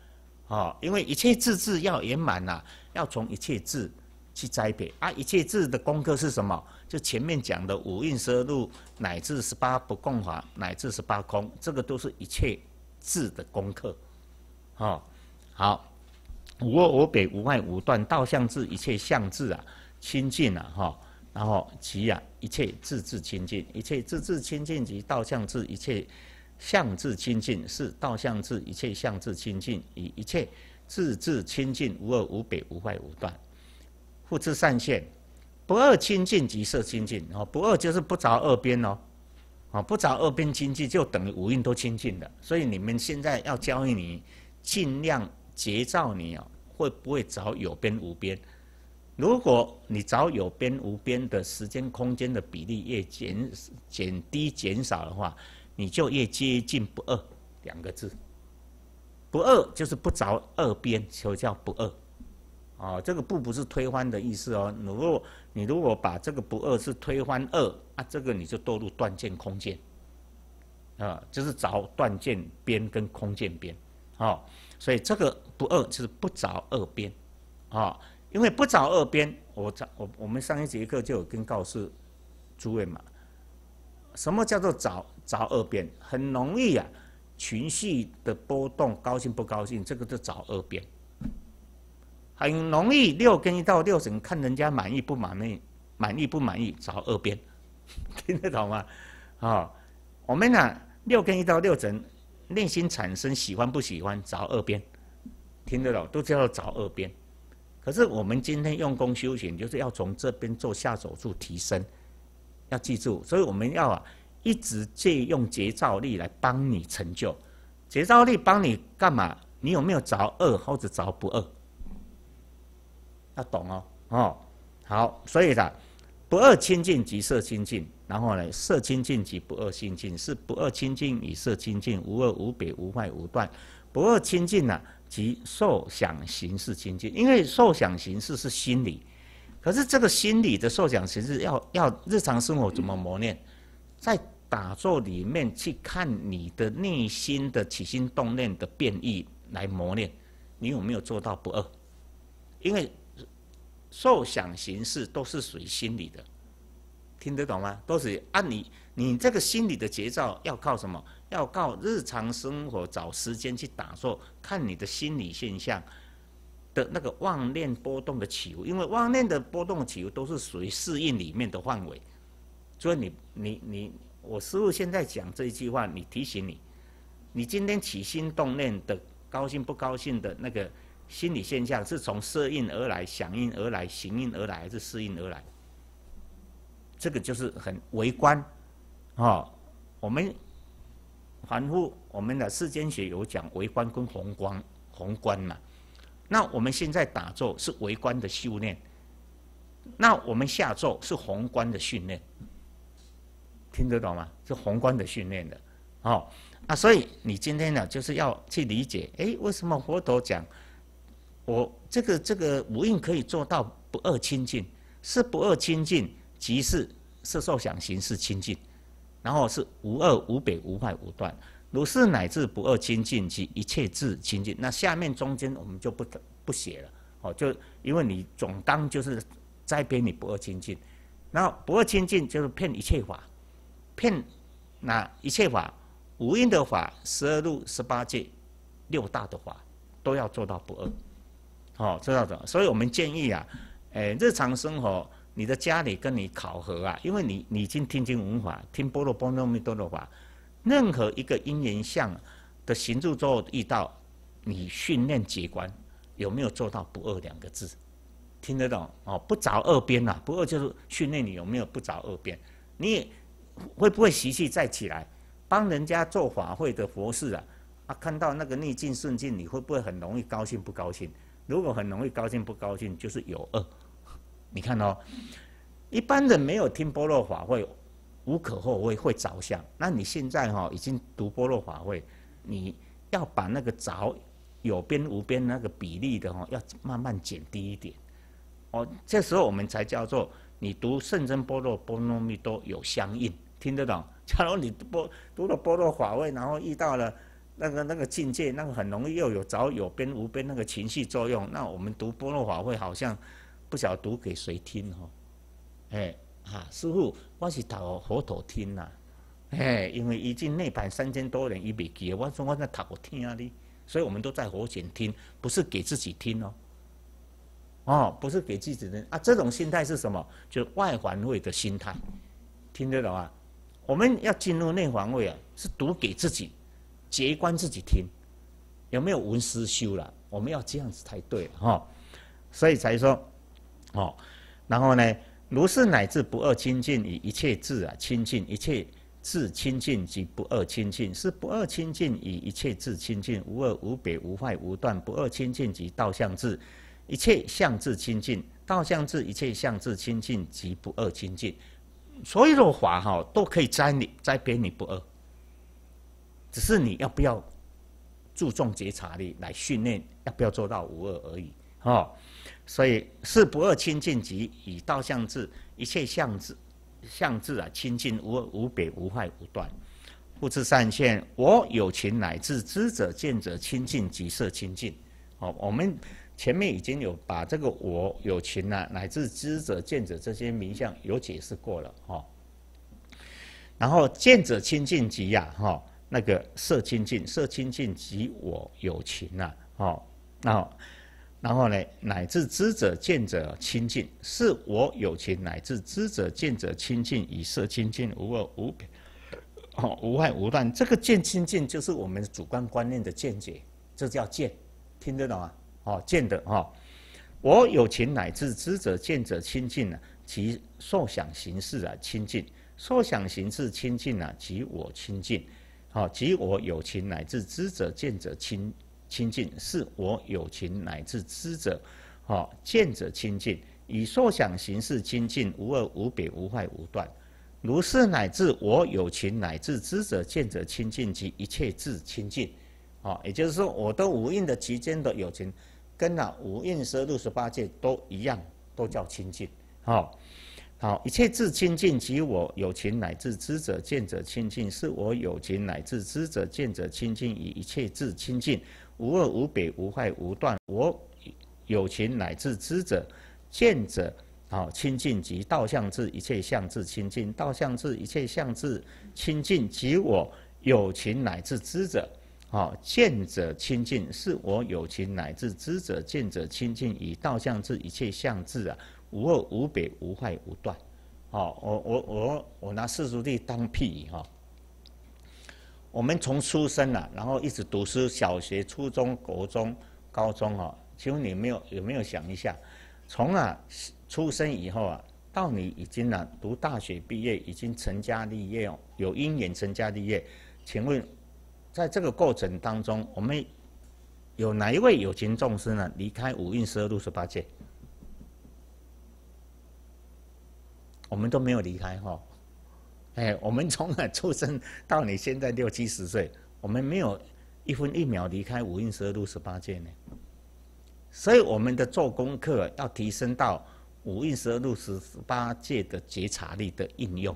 哦，因为一切智智要圆满呐，要从一切智去栽培啊。一切智的功课是什么？就前面讲的五蕴摄入乃至十八不共法，乃至十八空，这个都是一切智的功课。哦，好，无我无别无碍无断，道相智一切相智啊，清净啊，哈、哦，然后即啊一切智智清净，一切智智清净即道相智一切相智清净，是道相智一切相智清净，以一切智智清净，无二无别无坏无断。复次善现，不二清净即色清净哦，不二就是不着二边哦，哦不着二边清净就等于五蕴都清净了。所以你们现在要教育你，尽量节造你哦，会不会着有边无边？如果你着有边无边的时间空间的比例越减减低减少的话，你就越接近不二两个字。不二就是不着二边，就叫不二。哦，这个不不是推翻的意思哦。如果你如果把这个不二是推翻二啊，这个你就堕入断见空见，啊，就是着断见边跟空见边。哦，所以这个不二就是不着二边，啊、哦，因为不着二边，我我我们上一节课就有跟告诉诸位嘛，什么叫做着着二边？很容易啊，情绪的波动，高兴不高兴，这个就着二边。很容易六根一到六尘，看人家满意不满意，满意不满意，着二边，听得懂吗？啊、哦，我们呢、啊、六根一到六尘。内心产生喜欢不喜欢，着二边，听得懂，都叫做着二边。可是我们今天用功修行，就是要从这边做下手术提升，要记住，所以我们要啊一直借用觉照力来帮你成就。觉照力帮你干嘛？你有没有着二或者着不二？要懂哦，哦，好，所以啦，不二清净即色清净。然后呢，色清净即不二清净，是不二清净与色清净，无二无别无坏无断。不二清净呢、啊，即受想行识清净。因为受想行识是心理，可是这个心理的受想行识要要日常生活怎么磨练？在打坐里面去看你的内心的起心动念的变异来磨练，你有没有做到不二？因为受想行识都是属于心理的。听得懂吗？都是按你你这个心理的节奏要靠什么？要靠日常生活找时间去打坐，看你的心理现象的那个妄念波动的起伏，因为妄念的波动的起伏都是属于适应里面的范围。所以你你你，我师父现在讲这一句话，你提醒你，你今天起心动念的高兴不高兴的那个心理现象，是从色应而来、想应而来、行应而来，还是适应而来？这个就是很微观，哦，我们反复我们的世间学有讲微观跟宏观，宏观嘛。那我们现在打坐是微观的修炼，那我们下坐是宏观的训练，听得懂吗？是宏观的训练的，哦，啊，所以你今天呢，就是要去理解，哎，为什么佛陀讲我这个这个五蕴可以做到不二清净，是不二清净。即是色受想行识清净，然后是无二无别无坏无断，如是乃至不二清净及一切智清净。那下面中间我们就不不写了，哦，就因为你总当就是栽培你不二清净，然后不二清净就是骗一切法，骗那一切法，五蕴的法、十二路、十八界、六大的法都要做到不二，哦，知道的。所以我们建议啊，诶，日常生活。你的家里跟你考核啊，因为你你已经听经闻法，听般若波罗蜜多罗法，任何一个因缘相的行住坐遇到，你训练觉观有没有做到不二两个字？听得懂哦？不着二边呐、啊，不二就是训练你有没有不着二边。你会不会习气再起来？帮人家做法会的佛事啊，啊，看到那个逆境顺境，你会不会很容易高兴不高兴？如果很容易高兴不高兴，就是有二。你看哦，一般人没有听般若法会，无可厚非，会着相。那你现在哈、哦、已经读般若法会，你要把那个着有边无边那个比例的哦，要慢慢减低一点。哦，这时候我们才叫做你读圣真般若波罗蜜多有相应，听得懂？假如你读读了般若法会，然后遇到了那个那个境界，那个很容易又有着有边无边那个情绪作用。那我们读般若法会好像不晓得读给谁听哈、哦？哎啊，师父，我是读佛陀听呐、啊，哎，因为已经内盘三千多年，伊未记，我说我在读听哩，所以我们都在佛前听，不是给自己听哦。哦，不是给自己听啊，这种心态是什么？就是外环位的心态，听得懂啊？我们要进入内环位啊，是读给自己。结观自己听，有没有闻思修了？我们要这样子才对了哈、哦，所以才说，哦，然后呢，如是乃至不二清净，以一切智啊清净，一切智清净即不二清净，是不二清净以一切智清净，无二无别无坏无断，不二清净即道相智，一切相智清净，道相智一切相智清净即不二清净，所有的法哈、哦、都可以摘你摘别你不二。只是你要不要注重觉察力来训练，要不要做到无二而已哦。所以是不二清净即以道相智，一切相智相智啊清净无二无别无坏无断。复次善现，我有情乃至知者见者清净即色清净。哦，我们前面已经有把这个我有情啊乃至知者见者这些名相有解释过了哦。然后见者清净即呀哈。哦那个色清净，色清净即我有情呐、啊，哦，然后，然后呢，乃至知者见者清净，是我有情，乃至知者见者清净，以色清净，无二无别，哦，无害无断。这个见清净就是我们主观观念的见解，这叫见，听得懂啊？哦，见的哦，我有情乃至知者见者清净啊，其受想行识啊清净，受想行识清净啊，即我清净。好，即我有情乃至知者见者清清净，是我有情乃至知者，好见者清净，以受想行识清净，无二无别无坏无断。如是乃至我有情乃至知者见者清净，及一切智清净。好，也就是说，我的五蕴的期间的有情，跟那五蕴十六十八界都一样，都叫清净。好。好，一切智清净，即我有情乃至知者见者清净，是我有情乃至知者见者清净，以一切智清净，无二无别无坏无断。我有情乃至知者见者好清净，即道相智一切相智清净，道相智一切相智清净，即我有情乃至知者好见者清净，是我有情乃至知者见者清净，以道相智一切相智啊。无二无别无坏无断，哦，我我我我拿世俗谛当譬喻哈。我们从出生啊，然后一直读书，小学、初中、国中、高中啊，请问你没有有没有想一下，从啊出生以后啊，到你已经啊读大学毕业，已经成家立业哦，有因缘成家立业，请问在这个过程当中，我们有哪一位有情众生呢离开五蕴十二入十八界？我们都没有离开哈，哎，我们从啊出生到你现在六七十岁，我们没有一分一秒离开五蕴十二入十八界呢。所以我们的做功课要提升到五蕴十二入十八界的觉察力的应用，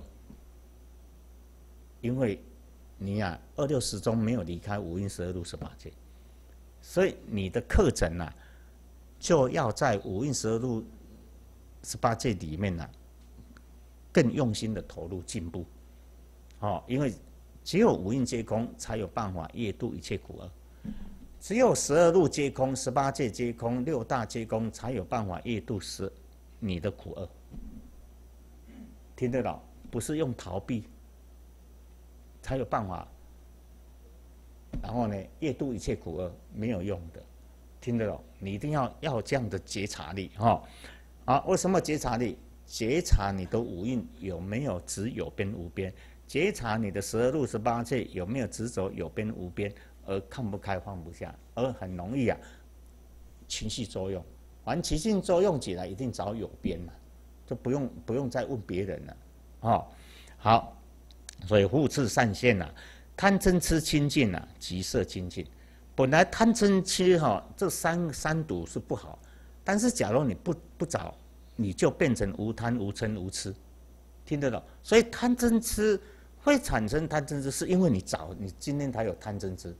因为你啊二六时中没有离开五蕴十二入十八界，所以你的课程啊就要在五蕴十二入十八界里面啊。更用心的投入进步，哦，因为只有五蕴皆空，才有办法业度一切苦厄；只有十二入皆空，十八界皆空，六大皆空，才有办法业度十你的苦厄。听得到？不是用逃避才有办法，然后呢，业度一切苦厄没有用的，听得懂？你一定要要这样的觉察力哈、哦。啊，为什么觉察力？觉察你的五蕴有没有执有边无边，觉察你的十二入十八界有没有执着有边无边，而看不开放不下，而很容易啊情绪作用，完情绪作用起来一定找有边了，就不用不用再问别人了，哦，好，所以复次善现啊，贪嗔痴清净啊，即色清净。本来贪嗔痴哈这三三毒是不好，但是假如你不不找。你就变成无贪无嗔无痴，听得懂？所以贪嗔痴会产生贪嗔痴，是因为你找你今天才有贪嗔痴。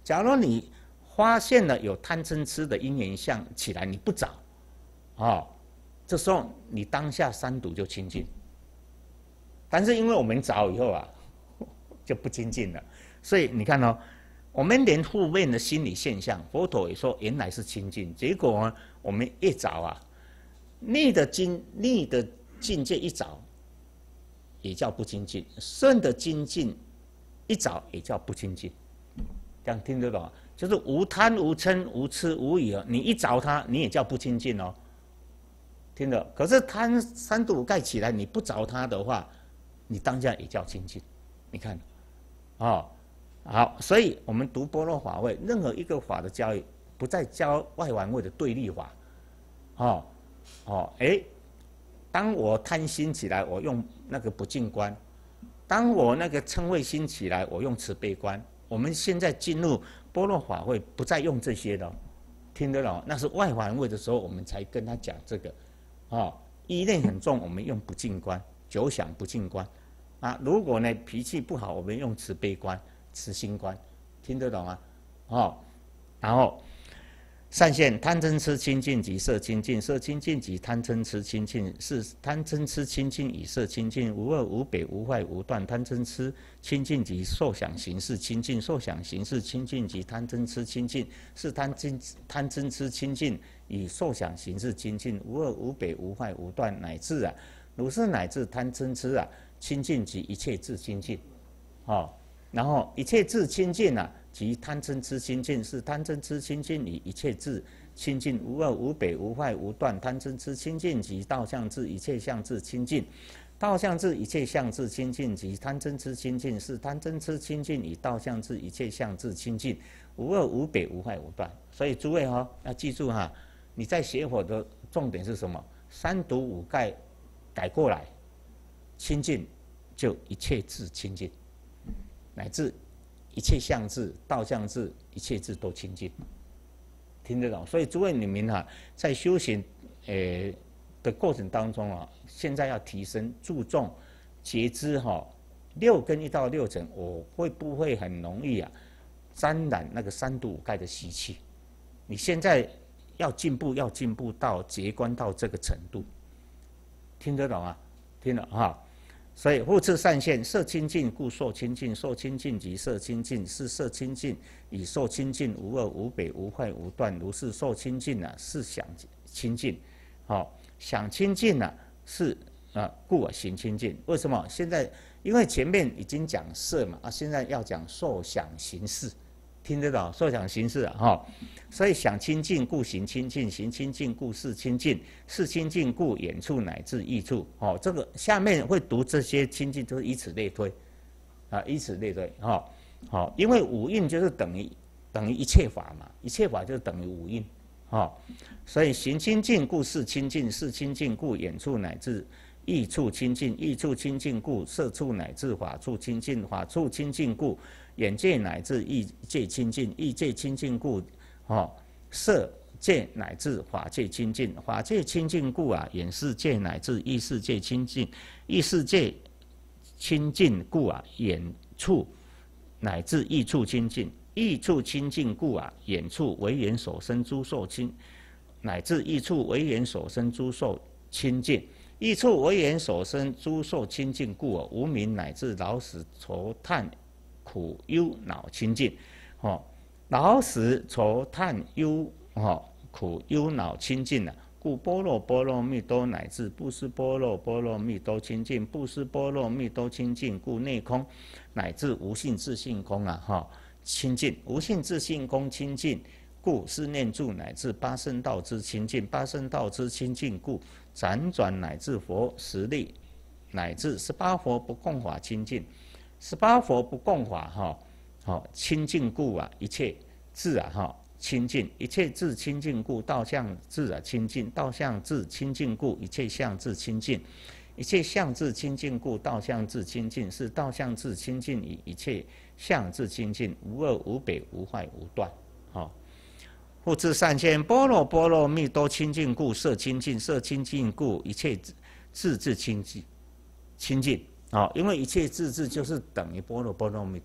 假如你发现了有贪嗔痴的因缘相起来，你不找，哦，这时候你当下三毒就清净。但是因为我们找以后啊，就不清净了。所以你看哦，我们连负面的心理现象，佛陀也说原来是清净，结果呢，我们一找啊，逆的境逆的境界一找，也叫不清净；顺的精进一找，也叫不清净。这样听得懂？就是无贪、无嗔、无痴、无疑哦，你一找它，你也叫不清净哦。听得？可是贪三毒盖起来，你不找它的话，你当下也叫清净。你看，哦。好，所以我们读般若法会，任何一个法的教育，不再教外环位的对立法，哦，哦，哎，当我贪心起来，我用那个不净观；当我那个嗔恚心起来，我用慈悲观。我们现在进入般若法会，不再用这些了，听得懂？那是外环位的时候，我们才跟他讲这个，哦，依恋很重，我们用不净观；久想不净观，啊，如果呢脾气不好，我们用慈悲观。慈心观，听得懂吗？哦，然后善现贪嗔痴清净即色清净，色清净即贪嗔痴清净，是贪嗔痴清净以色清净，无二无别无坏无断。贪嗔痴清净即受想行识清净，受想行识清净即贪嗔痴清净，是贪嗔贪嗔痴清净以受想行识清净，无二无别无坏无断，乃至啊，如是乃至贪嗔痴啊清净即一切智清净，哦。然后一切智清净啊，即贪嗔痴清净，是贪嗔痴清净以一切智清净，无二无别无坏无断。贪嗔痴清净即道相智，一切相智清净，道相智一切相智清净，即贪嗔痴清净，是贪嗔痴清净以道相智一切相智清净，无二无别无坏无断。所以诸位哈、哦、要记住哈，你在学佛的重点是什么？三毒五盖改过来，清净就一切智清净。乃至一切相智、道相智、一切智都清净，听得懂？所以诸位你们哈，在修行呃的过程当中啊，现在要提升注重觉知哈，六根一到六尘，我会不会很容易啊沾染那个三毒五盖的习气？你现在要进步，要进步到觉观到这个程度，听得懂啊？听了哈。所以复次善现，色清净故受清净，受清净即色清净，是色清净以受清净，无二无别无坏无断。如是受清净啊，是想清净，好、哦、想清净啊，是啊故而行清净。为什么？现在因为前面已经讲色嘛，啊，现在要讲受想行识，听得懂？受想行识啊，哈、哦，所以想清净故行清净，行清净故事清净，事清净故远处乃至异处。哦，这个下面会读这些清净，都是以此类推，啊，以此类推，哈、哦，好、哦，因为五蕴就是等于等于一切法嘛，一切法就等于五蕴，哈、哦，所以行清净故事清净，事清净故远处乃至异处清净，异处清净故色处乃至法处清净，法处清净故眼界乃至意界清净，意界清净故，哦，色界乃至法界清净，法界清净故啊，眼识界乃至意识界清净，意识界清净故啊，眼处乃至意处清净，意处清净故啊，眼处为眼所生诸受清，乃至意处为眼所生诸受清净。意处为眼所生诸受清净故而无明乃至老死愁叹苦忧恼清净，哦，老死愁叹忧哦苦忧恼清净啊，故般若波罗蜜多乃至不思般若波罗蜜多清净，不思般若蜜多清净，故内空乃至无性自性空啊，哈、哦、清净，无性自性空清净，故思念住乃至八圣道之清净，八圣道之清净故辗转乃至佛十力，乃至十八佛不共法清净，十八佛不共法哈，好、哦、清净故啊，一切智啊哈清净，一切智清净故道相智啊清净，道相智清净故一切相智清净，一切相智清净故道相智清净，是道相智清净以一切相智清净，无二无别无坏无断，好、哦。复次善现，般若波罗蜜多清净故色清净，色清净故一切智智清净清净。好、哦，因为一切智智就是等于般若波罗蜜多，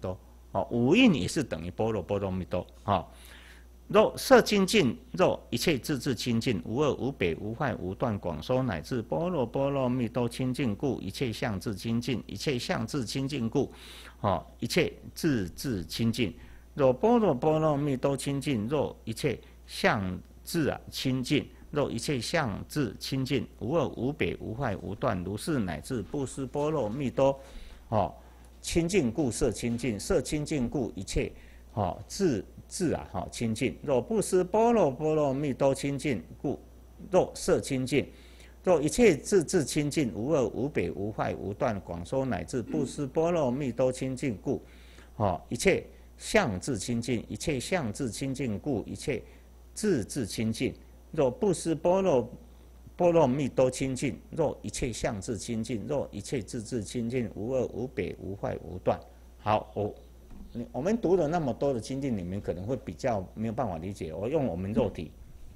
哦，五蕴也是等于般若波罗蜜多。哦，若色清净，若一切自自清净，无二无别无坏无断，广说乃至般若波罗蜜多清净故，一切相自清净，一切相自清净故，哦，一切自自清净。若般若波罗蜜多清净，若一切相自啊清净。若一切相自清净，无二无别无坏无断，如是乃至不思波罗蜜多，哦，清净故色清净，色清净故一切，哦，自自啊，哈、哦、清净。若不思波罗波罗蜜多清净故，若色清净。若一切自自清净，无二无别无坏无断，广说乃至不思波罗蜜多清净故，哦，一切相自清净，一切相自清净故，一切自自清净。若不思波罗波罗蜜多清净，若一切相自清净，若一切自自清净，无二无别无坏无断。好，我我们读了那么多的经典，你们可能会比较没有办法理解。我用我们肉体，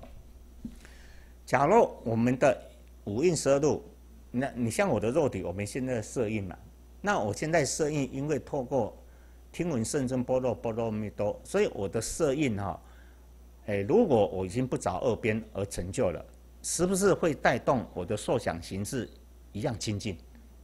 假如我们的五蕴十二路，那你像我的肉体，我们现在摄印嘛，那我现在摄印，因为透过听闻圣真般若波罗蜜多，所以我的摄印哈。哎，如果我已经不着二边而成就了，是不是会带动我的受想行识一样清净？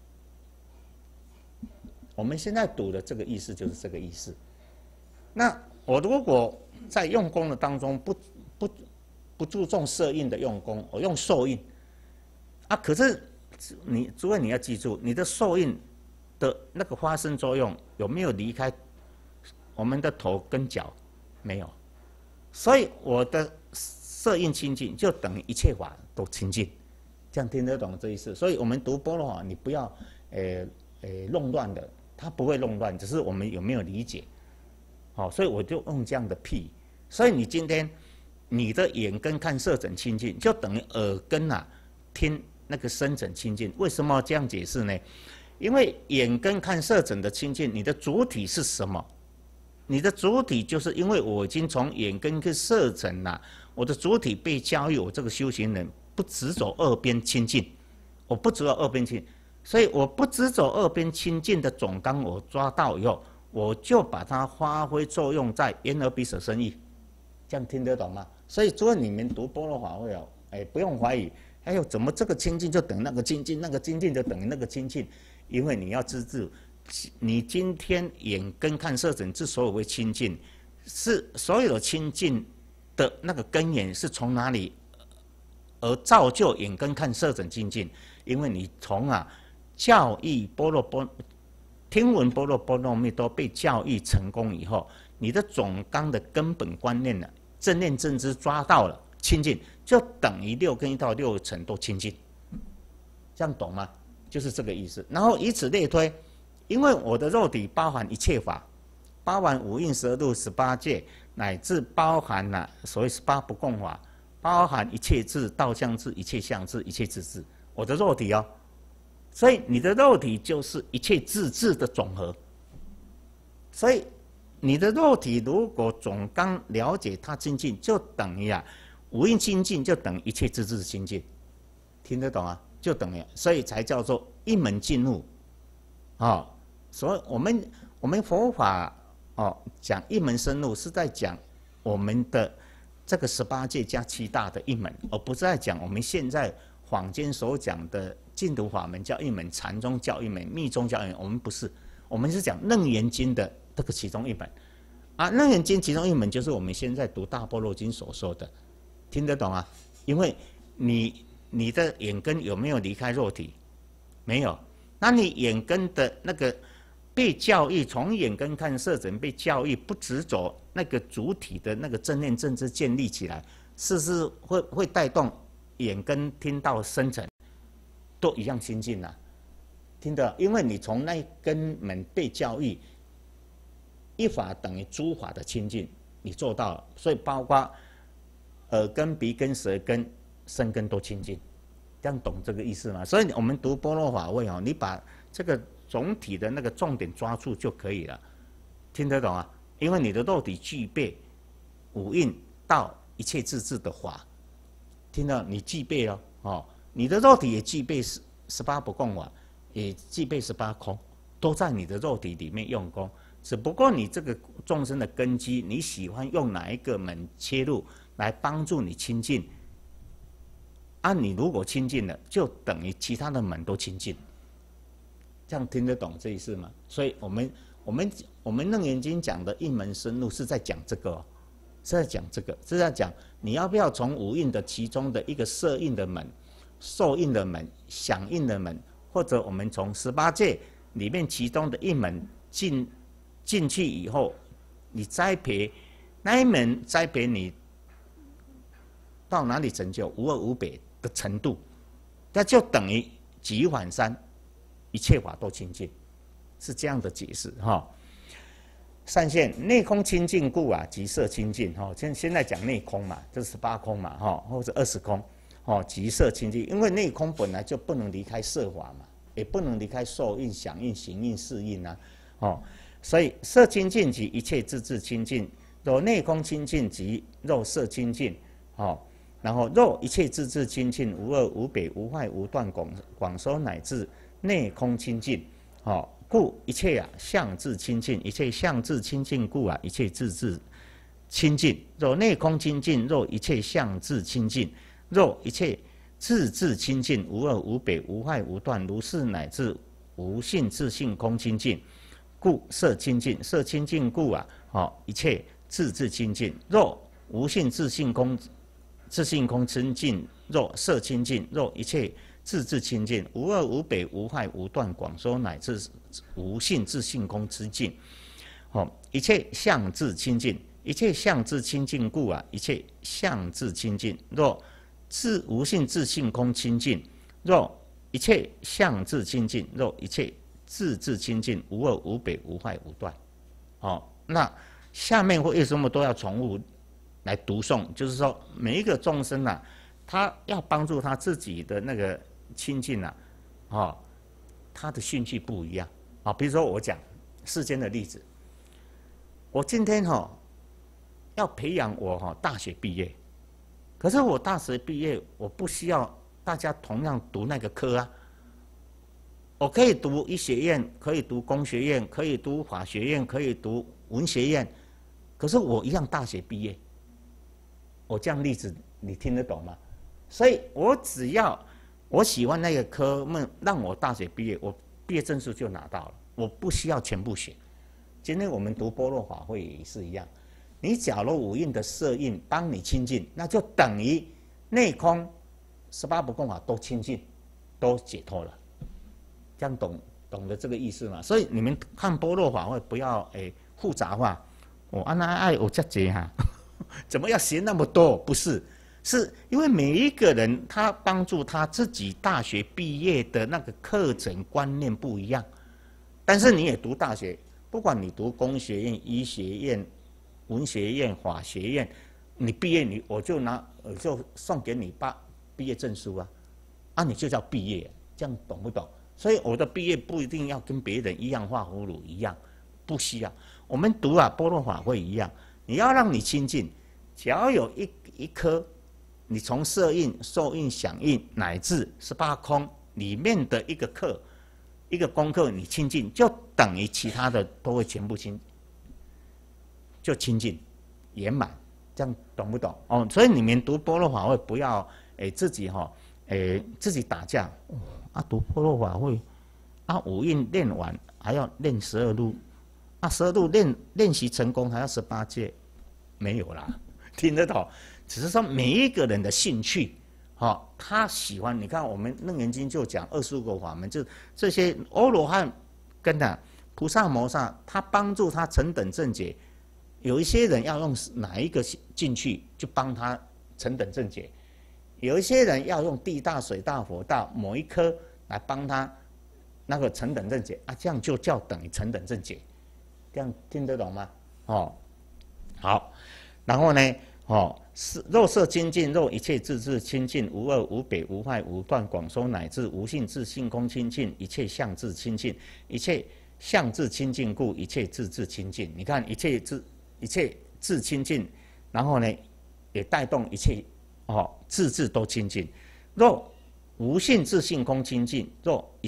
我们现在读的这个意思就是这个意思。那我如果在用功的当中不不不注重摄印的用功，我用受印啊，可是你诸位你要记住，你的受印的那个发生作用有没有离开我们的头跟脚？没有。所以我的摄印清净，就等于一切法都清净，这样听得懂这意思？所以我们读般若法，你不要呃呃弄乱的，它不会弄乱，只是我们有没有理解？好、哦，所以我就用这样的譬。所以你今天你的眼根看色诊清净，就等于耳根啊听那个声诊清净。为什么这样解释呢？因为眼根看色诊的清净，你的主体是什么？你的主体就是因为我已经从眼根跟色尘了，我的主体被教育，我这个修行人不只走二边清净，我不只有二边清，所以我不只走二边清净的总纲，我抓到以后，我就把它发挥作用在眼耳鼻舌身意，这样听得懂吗？所以，诸位你们读般若法会哦，哎，不用怀疑，哎呦，怎么这个清净就等于那个清净，那个清净就等于那个清净？因为你要知道。你今天眼根看色尘之所以为清净，是所有的清净的那个根源是从哪里而造就眼根看色尘清净？因为你从啊教育般若波听闻般若波罗蜜多被教育成功以后，你的总纲的根本观念呢、啊，正念正知抓到了清净，就等于六根一到六尘都清净，这样懂吗？就是这个意思。然后以此类推。因为我的肉体包含一切法，包含五蕴十二路十八界，乃至包含了、啊、所谓十八不共法，包含一切智、道相智、一切相智、一切智智。我的肉体哦，所以你的肉体就是一切智智的总和。所以你的肉体如果总纲了解它清净，就等于啊五蕴清净，就等于一切智智清净，听得懂啊？就等于，所以才叫做一门进入啊。哦，所以我们我们佛法哦讲一门深入，是在讲我们的这个十八界加七大的一门，而不是在讲我们现在坊间所讲的净土法门叫一门，禅宗叫一门，密宗叫一门。我们不是，我们是讲楞严经的这个其中一门啊。楞严经其中一门就是我们现在读大般若经所说的，听得懂啊？因为你你的眼根有没有离开肉体？没有，那你眼根的那个被教育，从眼根看色尘被教育，不执着那个主体的那个正念正知建立起来，是不是会会带动眼根听到声尘都一样清净啊？听得，因为你从那根门被教育，一法等于诸法的清净，你做到了，所以包括耳根、鼻根、舌根、身根都清净，这样懂这个意思吗？所以我们读般若法会哦，你把这个总体的那个重点抓住就可以了，听得懂啊？因为你的肉体具备五蕴道一切自治的法，听到你具备了哦，你的肉体也具备十十八不共法，也具备十八空，都在你的肉体里面用功。 只不过你这个众生的根基，你喜欢用哪一个门切入来帮助你亲近？啊，你如果亲近了，就等于其他的门都亲近。这样听得懂这意思吗？所以我们我们我们楞严经讲的一门深入是在讲这个、哦，是在讲这个，是在讲你要不要从五蕴的其中的一个摄印的门、受印的门、响应的门，或者我们从十八界里面其中的一门进进去以后，你栽培那一门栽培你到哪里成就无二无别的程度，那就等于举一反三。一切法都清净，是这样的解释哈。善现内空清净故啊，即色清净哈。现现在讲内空嘛，这是八空嘛哈，或者二十空哦，即色清净。因为内空本来就不能离开色法嘛，也不能离开受印、想印、行印、识印啊，哦，所以色清净即一切自自清净，若内空清净即肉色清净，哦。然后肉一切自自清净，无二无别，无坏无断，广广收乃至。内空清净，哦，故一切啊相自清净，一切相自清净故啊一切自自清净。若内空清净，若一切相自清净，若一切自自清净，无二无别，无坏无断，如是乃至无性自性空清净，故色清净。色清净故啊，哦，一切自自清净。若无性自性空，自性空清净，若色清净，若一切。自自清净，无二无别，无坏无断，广收乃至无性自性空之净。哦，一切相自清净，一切相自清净故啊，一切相自清净。若自无性自性空清净，若一切相自清净，若一切自自清净，无二无别，无坏无断。哦，那下面为什么都要重复来读诵？就是说，每一个众生啊，他要帮助他自己的那个。亲近啊，哦，他的兴趣不一样啊。比如说我讲世间的例子，我今天哈、哦、要培养我哈、哦、大学毕业，可是我大学毕业我不需要大家同样读那个科啊，我可以读医学院，可以读工学院，可以读法学院，可以读文学院，可是我一样大学毕业。我这样例子你听得懂吗？所以我只要我喜欢那个科目，让我大学毕业，我毕业证书就拿到了，我不需要全部学。今天我们读般若法会也是一样，你假如五蕴的色印帮你清净，那就等于内空十八不共法都清净，都解脱了。这样懂懂得这个意思吗？所以你们看般若法会不要诶复杂化，我安那爱我这节哈，怎么要学那么多？不是。是因为每一个人他帮助他自己大学毕业的那个课程观念不一样，但是你也读大学，不管你读工学院、医学院、文学院、法学院，你毕业你我就拿我就送给你把毕业证书啊，啊你就叫毕业，这样懂不懂？所以我的毕业不一定要跟别人一样画葫芦一样，不需要。我们读啊般若法会一样，你要让你亲近，只要有一一颗。你从色印、受印、想印乃至十八空里面的一个课、一个功课，你亲近，就等于其他的都会全部亲，就亲近圆满，这样懂不懂？哦，所以你们读般若法会不要诶自己哈、哦、诶自己打架、哦、啊，读般若法会啊，五蕴练完还要练十二路，啊，十二路练练习成功还要十八戒，没有啦，听得懂？只是说每一个人的兴趣，哈、哦，他喜欢。你看我们楞严经就讲二十五个法门，就这些阿罗汉跟啊菩萨摩萨，他帮助他成等正解。有一些人要用哪一个进去，就帮他成等正解；有一些人要用地大、水大、火大某一颗来帮他那个成等正解啊，这样就叫等于成等正解。这样听得懂吗？哦，好，然后呢？哦，肉色清净，肉一切自自清净，无二无别，无坏无断，广收乃至无性自性空清净，一切相自清净，一切相自清净故，一切自自清净。你看，一切自一切自清净，然后呢，也带动一切哦自自都清净。若无性自性空清净，若一切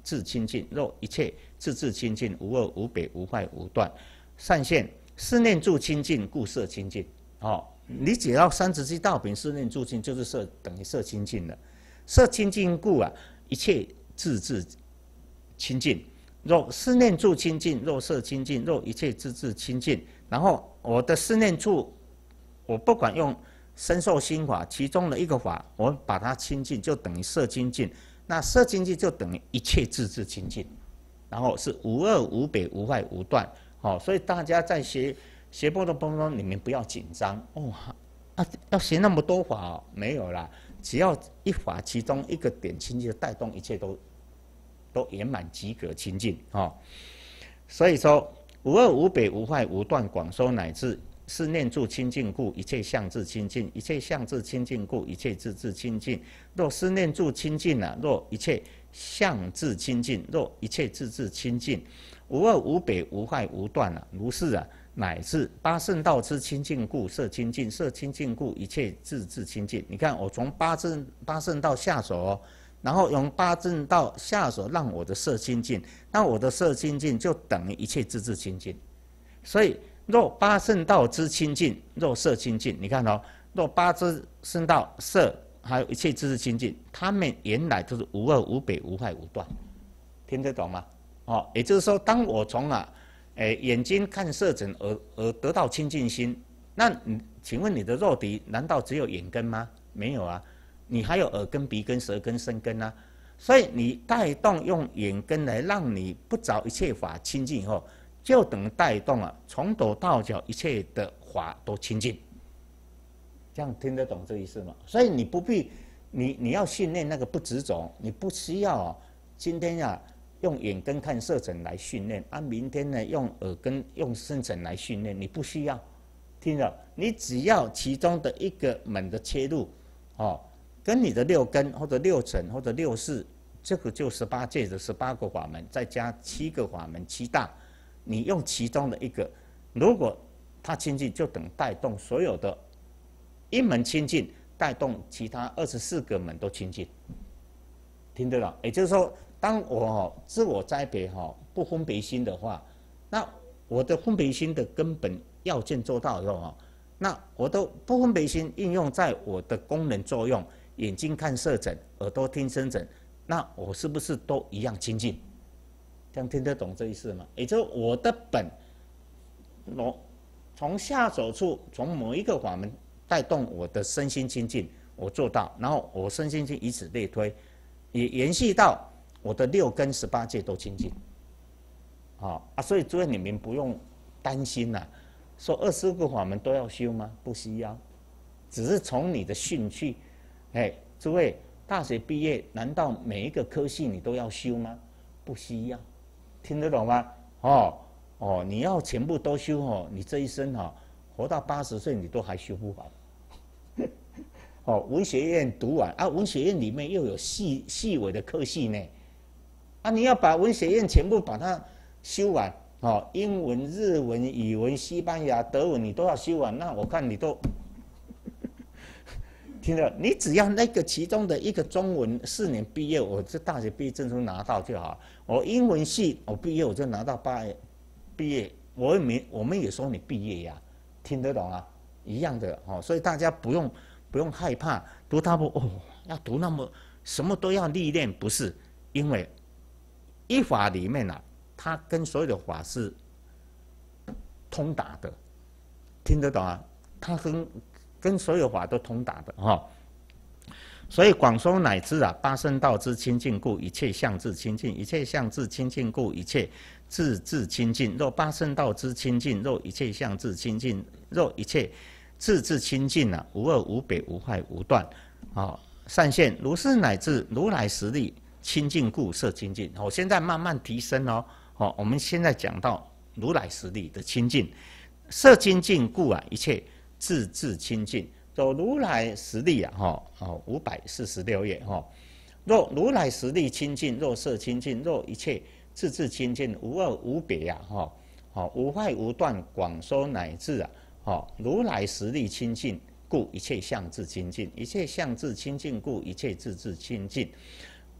自清净，若一切自自清净，无二无别，无坏无断。善现四念住清净，故色清净。哦，你只要三十七道品四念住清，就是色等于色清净了。色清净故啊，一切自自清净。若四念住清净，若色清净，若一切自自清净。然后我的四念处，我不管用身受心法其中的一个法，我把它清净，就等于色清净。那色清净就等于一切自自清净，然后是无二无别，无坏无断。哦，所以大家在学学波罗波罗，你们不要紧张哦。啊，要学那么多法哦，没有啦，只要一法其中一个点清净，带动一切都都圆满及格清净哦。所以说无二无别，无坏无断，广收乃至是念住清净故，一切相自清净；一切相自清净故，一切自自清净。若是念住清净啊，若一切相自清净，若一切自自清净，无二无别，无坏无断啊。如是啊，乃至八圣道之清净故，色清净；色清净故，一切自自清净。你看，我从八圣八圣道下手哦，然后用八正道下手，让我的色清净，那我的色清净就等于一切自自清净。所以若八圣道之清净，若色清净，你看哦，若八之圣道色还有一切自自清净，他们原来都是无二无别，无坏无断，听得懂吗？哦，也就是说，当我从啊，诶眼睛看色尘而而得到清净心，那请问你的肉体难道只有眼根吗？没有啊，你还有耳根、鼻根、舌根、身根啊。所以你带动用眼根来让你不着一切法清净以后，就等于带动啊，从头到脚一切的法都清净。这样听得懂这意思吗？所以你不必，你你要训练那个不执着，你不需要啊。今天呀、啊，用眼根看色尘来训练啊，明天呢用耳根用声尘来训练，你不需要。听了，你只要其中的一个门的切入，哦，跟你的六根或者六尘或者六识，这个就十八界的十八个法门，再加七个法门七大。你用其中的一个，如果它清净，就等带动所有的一门清净，带动其他二十四个门都清净，听得懂？也就是说，当我自我栽培哈不分别心的话，那我的分别心的根本要件做到以后哈，那我的不分别心应用在我的功能作用，眼睛看色尘，耳朵听声尘，那我是不是都一样清净？这样听得懂这意思吗？也就是我的本，我从下手处，从某一个法门带动我的身心清净，我做到，然后我身心清以此类推，也延续到我的六根十八界都清净。啊啊，所以诸位你们不用担心呐、啊，说二十个法门都要修吗？不需要，只是从你的兴趣，哎，诸位大学毕业，难道每一个科系你都要修吗？不需要。听得懂吗？哦哦，你要全部都修哦，你这一生哈、哦、活到八十岁你都还修不完。哦，文学院读完啊，文学院里面又有细细微的科系呢，啊，你要把文学院全部把它修完哦，英文、日文、语文、西班牙、德文你都要修完，那我看你都听了，你只要那个其中的一个中文四年毕业，我这大学毕业证书拿到就好。我英文系我毕业我就拿到八毕业，我也没我们也说你毕业呀，听得懂啊？一样的哦，所以大家不用不用害怕读大部哦，要读那么什么都要历练，不是？因为一法里面啊，它跟所有的法是通达的，听得懂啊？它跟跟所有法都通达的哈、哦，所以广收乃至啊，八圣道之清净故，一切相自清净；一切相自清净故，一切自自清净。若八圣道之清净，若一切相自清净，若一切自自清净啊，无二无别，无坏无断。哦，善现如是乃至如来实力清净故，色清净。我、哦、现在慢慢提升哦。哦，我们现在讲到如来实力的清净，色清净故啊，一切自自清净。走如来实力啊，哈哦，五百四十六页哈。若如来实力清净，若色清净，若一切自自清净，无二无别呀，哈哦，无坏无断，广收乃至啊，哦，如来实力清净，故一切相自清净；一切相自清净，故一切自自清净。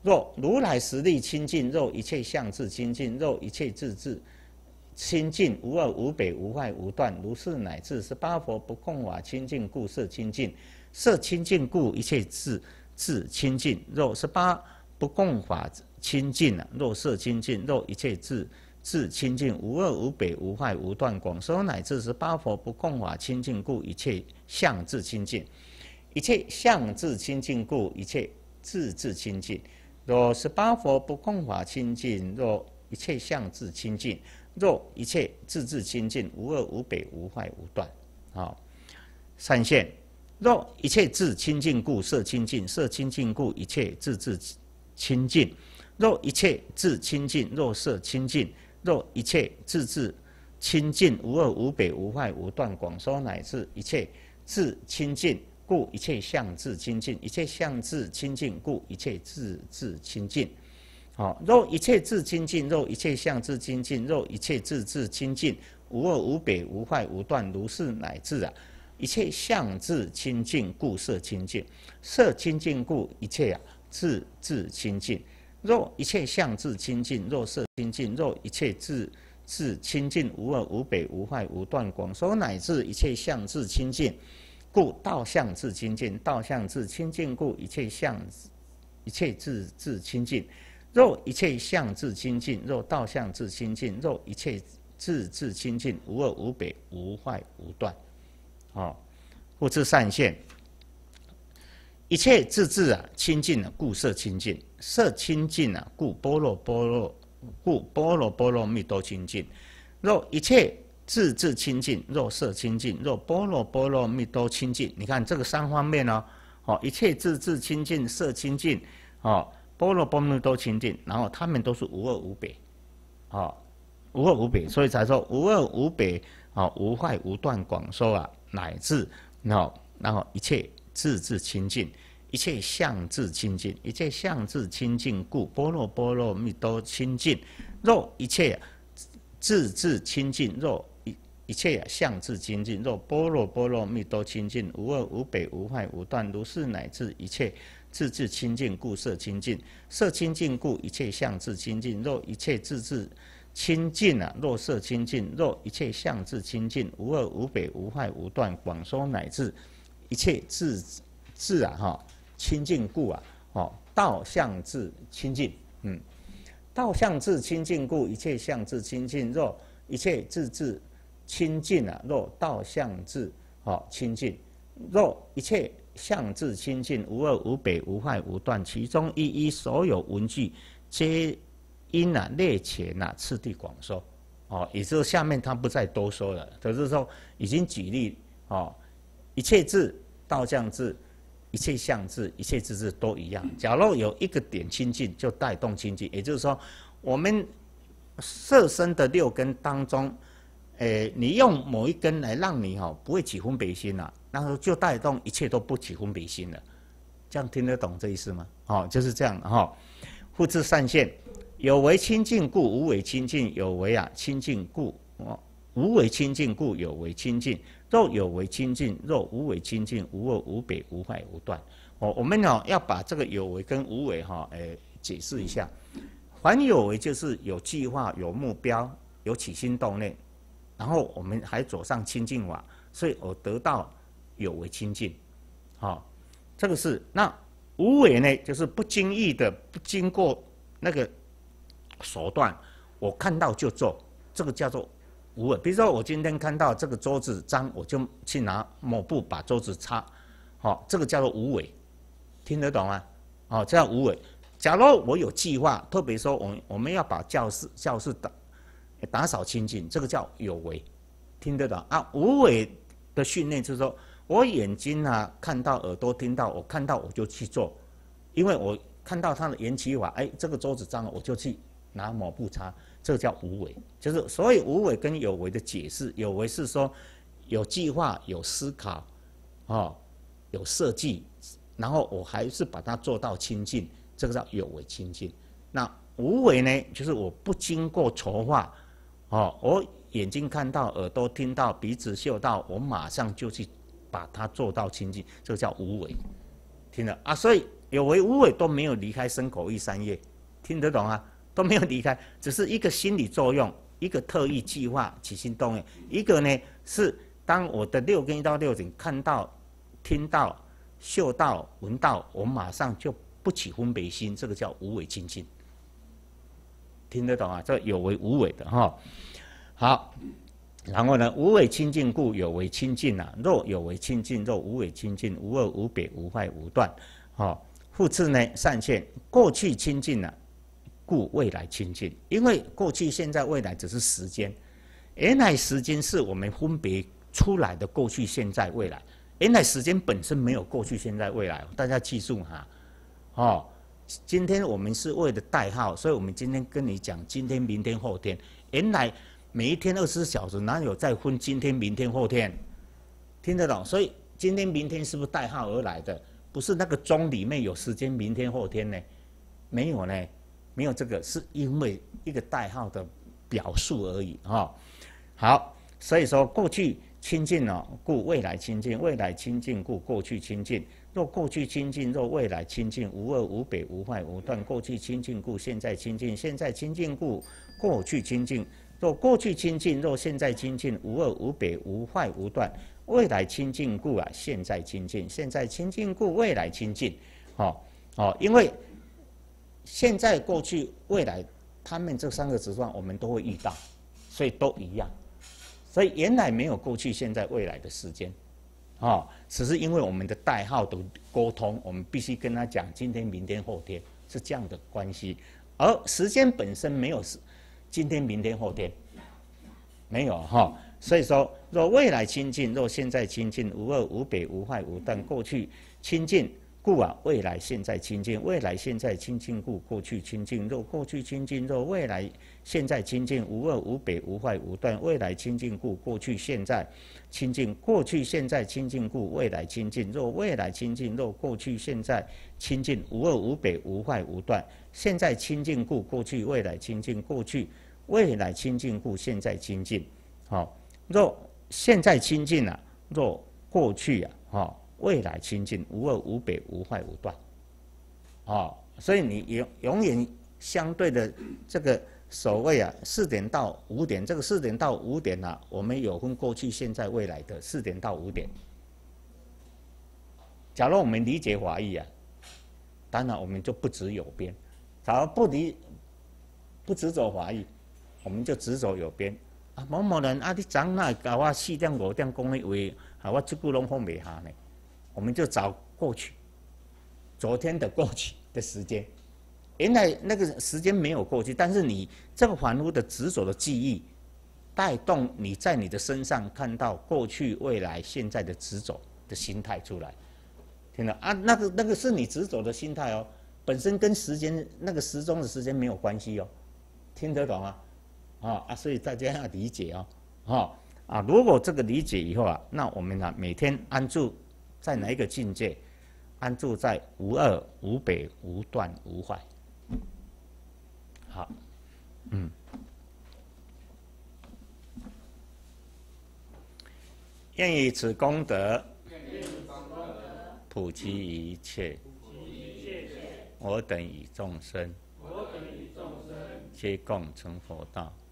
若如来实力清净，若一切相智清净，若一切智智清净，无二无别，无坏无断，如是乃至十八佛不共法清净故色清净，色清净故一切智智清净。若十八不共法清净啊，若色清净，若一切智智清净，无二无别，无坏无断，广说乃至十八佛不共法清净故一切相智清净，一切相智清净故一切智智清净。若十八佛不共法清净，若一切相智清净，若一切智智清净，无二无别，无坏无断。好，善现。若一切智清净故色清净，色清净故一切智智清净。若一切智清净，若色清净，若一切智智清净，无二无别，无坏无断，广说乃至一切智清净，故一切相智清净；一切相智清净，故一切智智清净。好，若一切智清净，若一切相智清净，若一切智智清净，无二无别，无坏无断，如是乃至啊，一切相智清净，故色清净；色清净故一切啊智智清净。若一切相智清净，若色清净，若一切智智清净，无二无别，无坏无断，广说乃至一切相智清净，故道相智清净；道相智清净故一切相一切智智清净。若一切相智清净，若道相智清净，若一切智智清净，无二无别，无坏无断。哦，复次善现。一切智智啊清净啊，故色清净；色清净啊，故般若波罗，故般若波罗蜜多清净。若一切智智清净，若色清净，若般若波罗蜜多清净。你看这个三方面哦，哦，一切智智清净，色清净，哦，般若波罗蜜多清净，然后他们都是无二无别，哦，无二无别，所以才说无二无别，哦，无坏无断，广说啊，乃至然后然后一切智智清净，一切相智清净，一切相智清净故般若波罗蜜多清净。若一切智智清净，若一一切相智清净，若般若波罗蜜多清净，无二无别，无坏无断，如是乃至一切智智清净故色清净，色清净故一切相智清净。若一切智智清净啊，若色清净，若一切相智清净，无二无别，无坏无断，广说乃至一切智智啊哈清净故啊，哦道相智清净，嗯，道相智清净故一切相智清净。若一切智智清净啊，若道相智哦清净，若一切相智清净，无二无别，无坏无断，其中一一所有文句皆因啊列前啊次第广说。哦，也就是下面他不再多说了，就是说已经举例哦，一切智、道相智、一切相智、一切智智都一样。假如有一个点清净，就带动清净，也就是说，我们色身的六根当中，诶，你用某一根来让你哈、哦、不会起分别心了，然后就带动一切都不起分别心了。这样听得懂这意思吗？哦，就是这样哈、哦。复次善现。有为清净故无为清净，有为啊清净故哦，无为清净故有为清净。若有为清净，若无为清净，无二无别，无坏无断。哦，我们哦要把这个有为跟无为哈，诶解释一下。凡有为就是有计划、有目标、有起心动念，然后我们还走上清净法，所以我得到有为清净。好、哦，这个是那无为呢，就是不经意的，不经过那个手段，我看到就做，这个叫做无为。比如说，我今天看到这个桌子脏，我就去拿抹布把桌子擦，好、哦，这个叫做无为，听得懂吗？哦，这叫无为。假如我有计划，特别说我们我们要把教室教室打打扫清净，这个叫有为，听得懂啊？无为的训练就是说我眼睛啊看到，耳朵听到，我看到我就去做，因为我看到他的缘起法，哎，这个桌子脏了，我就去拿抹布擦，这个叫无为。就是所以无为跟有为的解释，有为是说有计划、有思考，哦，有设计，然后我还是把它做到清净，这个叫有为清净。那无为呢，就是我不经过筹划，哦，我眼睛看到，耳朵听到，鼻子嗅到，我马上就去把它做到清净，这个叫无为。听了啊，所以有为无为都没有离开身口意三业，听得懂啊？都没有离开，只是一个心理作用，一个特意计划起心动念，一个呢是当我的六根一到六尘看到、听到、嗅到、闻到，我马上就不起分别心，这个叫无为清净。听得懂啊？这有为无为的哈。好，然后呢，无为清净故有为清净啊。若有为清净，若无为清净，无二无别，无坏无断。好，复次呢，善现过去清净啊。故未来清净，因为过去、现在、未来只是时间，原来时间是我们分别出来的过去、现在、未来。原来时间本身没有过去、现在、未来，大家记住哈。哦，今天我们是为了代号，所以我们今天跟你讲今天、明天、后天。原来每一天二十四小时，哪有再分今天、明天、后天？听得懂？所以今天、明天是不是代号而来的？不是那个钟里面有时间，明天、后天呢？没有呢。没有这个，是因为一个代号的表述而已哈、哦。好，所以说过去清净哦，故未来清净；未来清净故过去清净。若过去清净，若未来清净，无二无别，无坏无断。过去清净故现在清净，现在清净故过去清净。若过去清净，若现在清净，无二无别，无坏无断。未来清净故啊，现在清净；现在清净故未来清净。哦哦，因为现在、过去、未来，他们这三个执状我们都会遇到，所以都一样。所以原来没有过去、现在、未来的时间，哦，只是因为我们的代号的沟通，我们必须跟他讲今天、明天、后天是这样的关系。而时间本身没有今天、明天、后天，没有哈、哦。所以说，若未来清净，若现在清净，无二无别，无坏无断。过去清净。故啊，未来现在清净，未来现在清净故过去清净。若过去清净，若未来现在清净，无二无别，无坏无断。未来清净故过去现在清净，过去现在清净故未来清净。若未来清净，若过去现在清净，无二无别，无坏无断。现在清净故过去未来清净，过去未来清净故现在清净。好、哦，若现在清净啊，若过去啊，哈、哦。未来清净，无二无别，无坏无断，哦，所以你永永远相对的这个所谓啊，四点到五点，这个四点到五点啊，我们有分过去、现在、未来的四点到五点。假如我们理解华义啊，当然我们就不执有边；假如不理不执着华义，我们就执着有边。啊，某某人啊，你昨那教我四点五点讲的话，啊，我这句拢放袂下呢。我们就找过去，昨天的过去的时间，原来那个时间没有过去，但是你这个凡夫的执着的记忆，带动你在你的身上看到过去、未来、现在的执着的心态出来，听到啊？那个那个是你执着的心态哦，本身跟时间那个时钟的时间没有关系哦，听得懂啊？啊啊，所以大家要理解哦，哦啊，如果这个理解以后啊，那我们呢、啊、每天安住。在哪一个境界？安住在无二、无别、无断、无坏。好，嗯，愿以此功德，普及一切，我等与众生，皆共成佛道。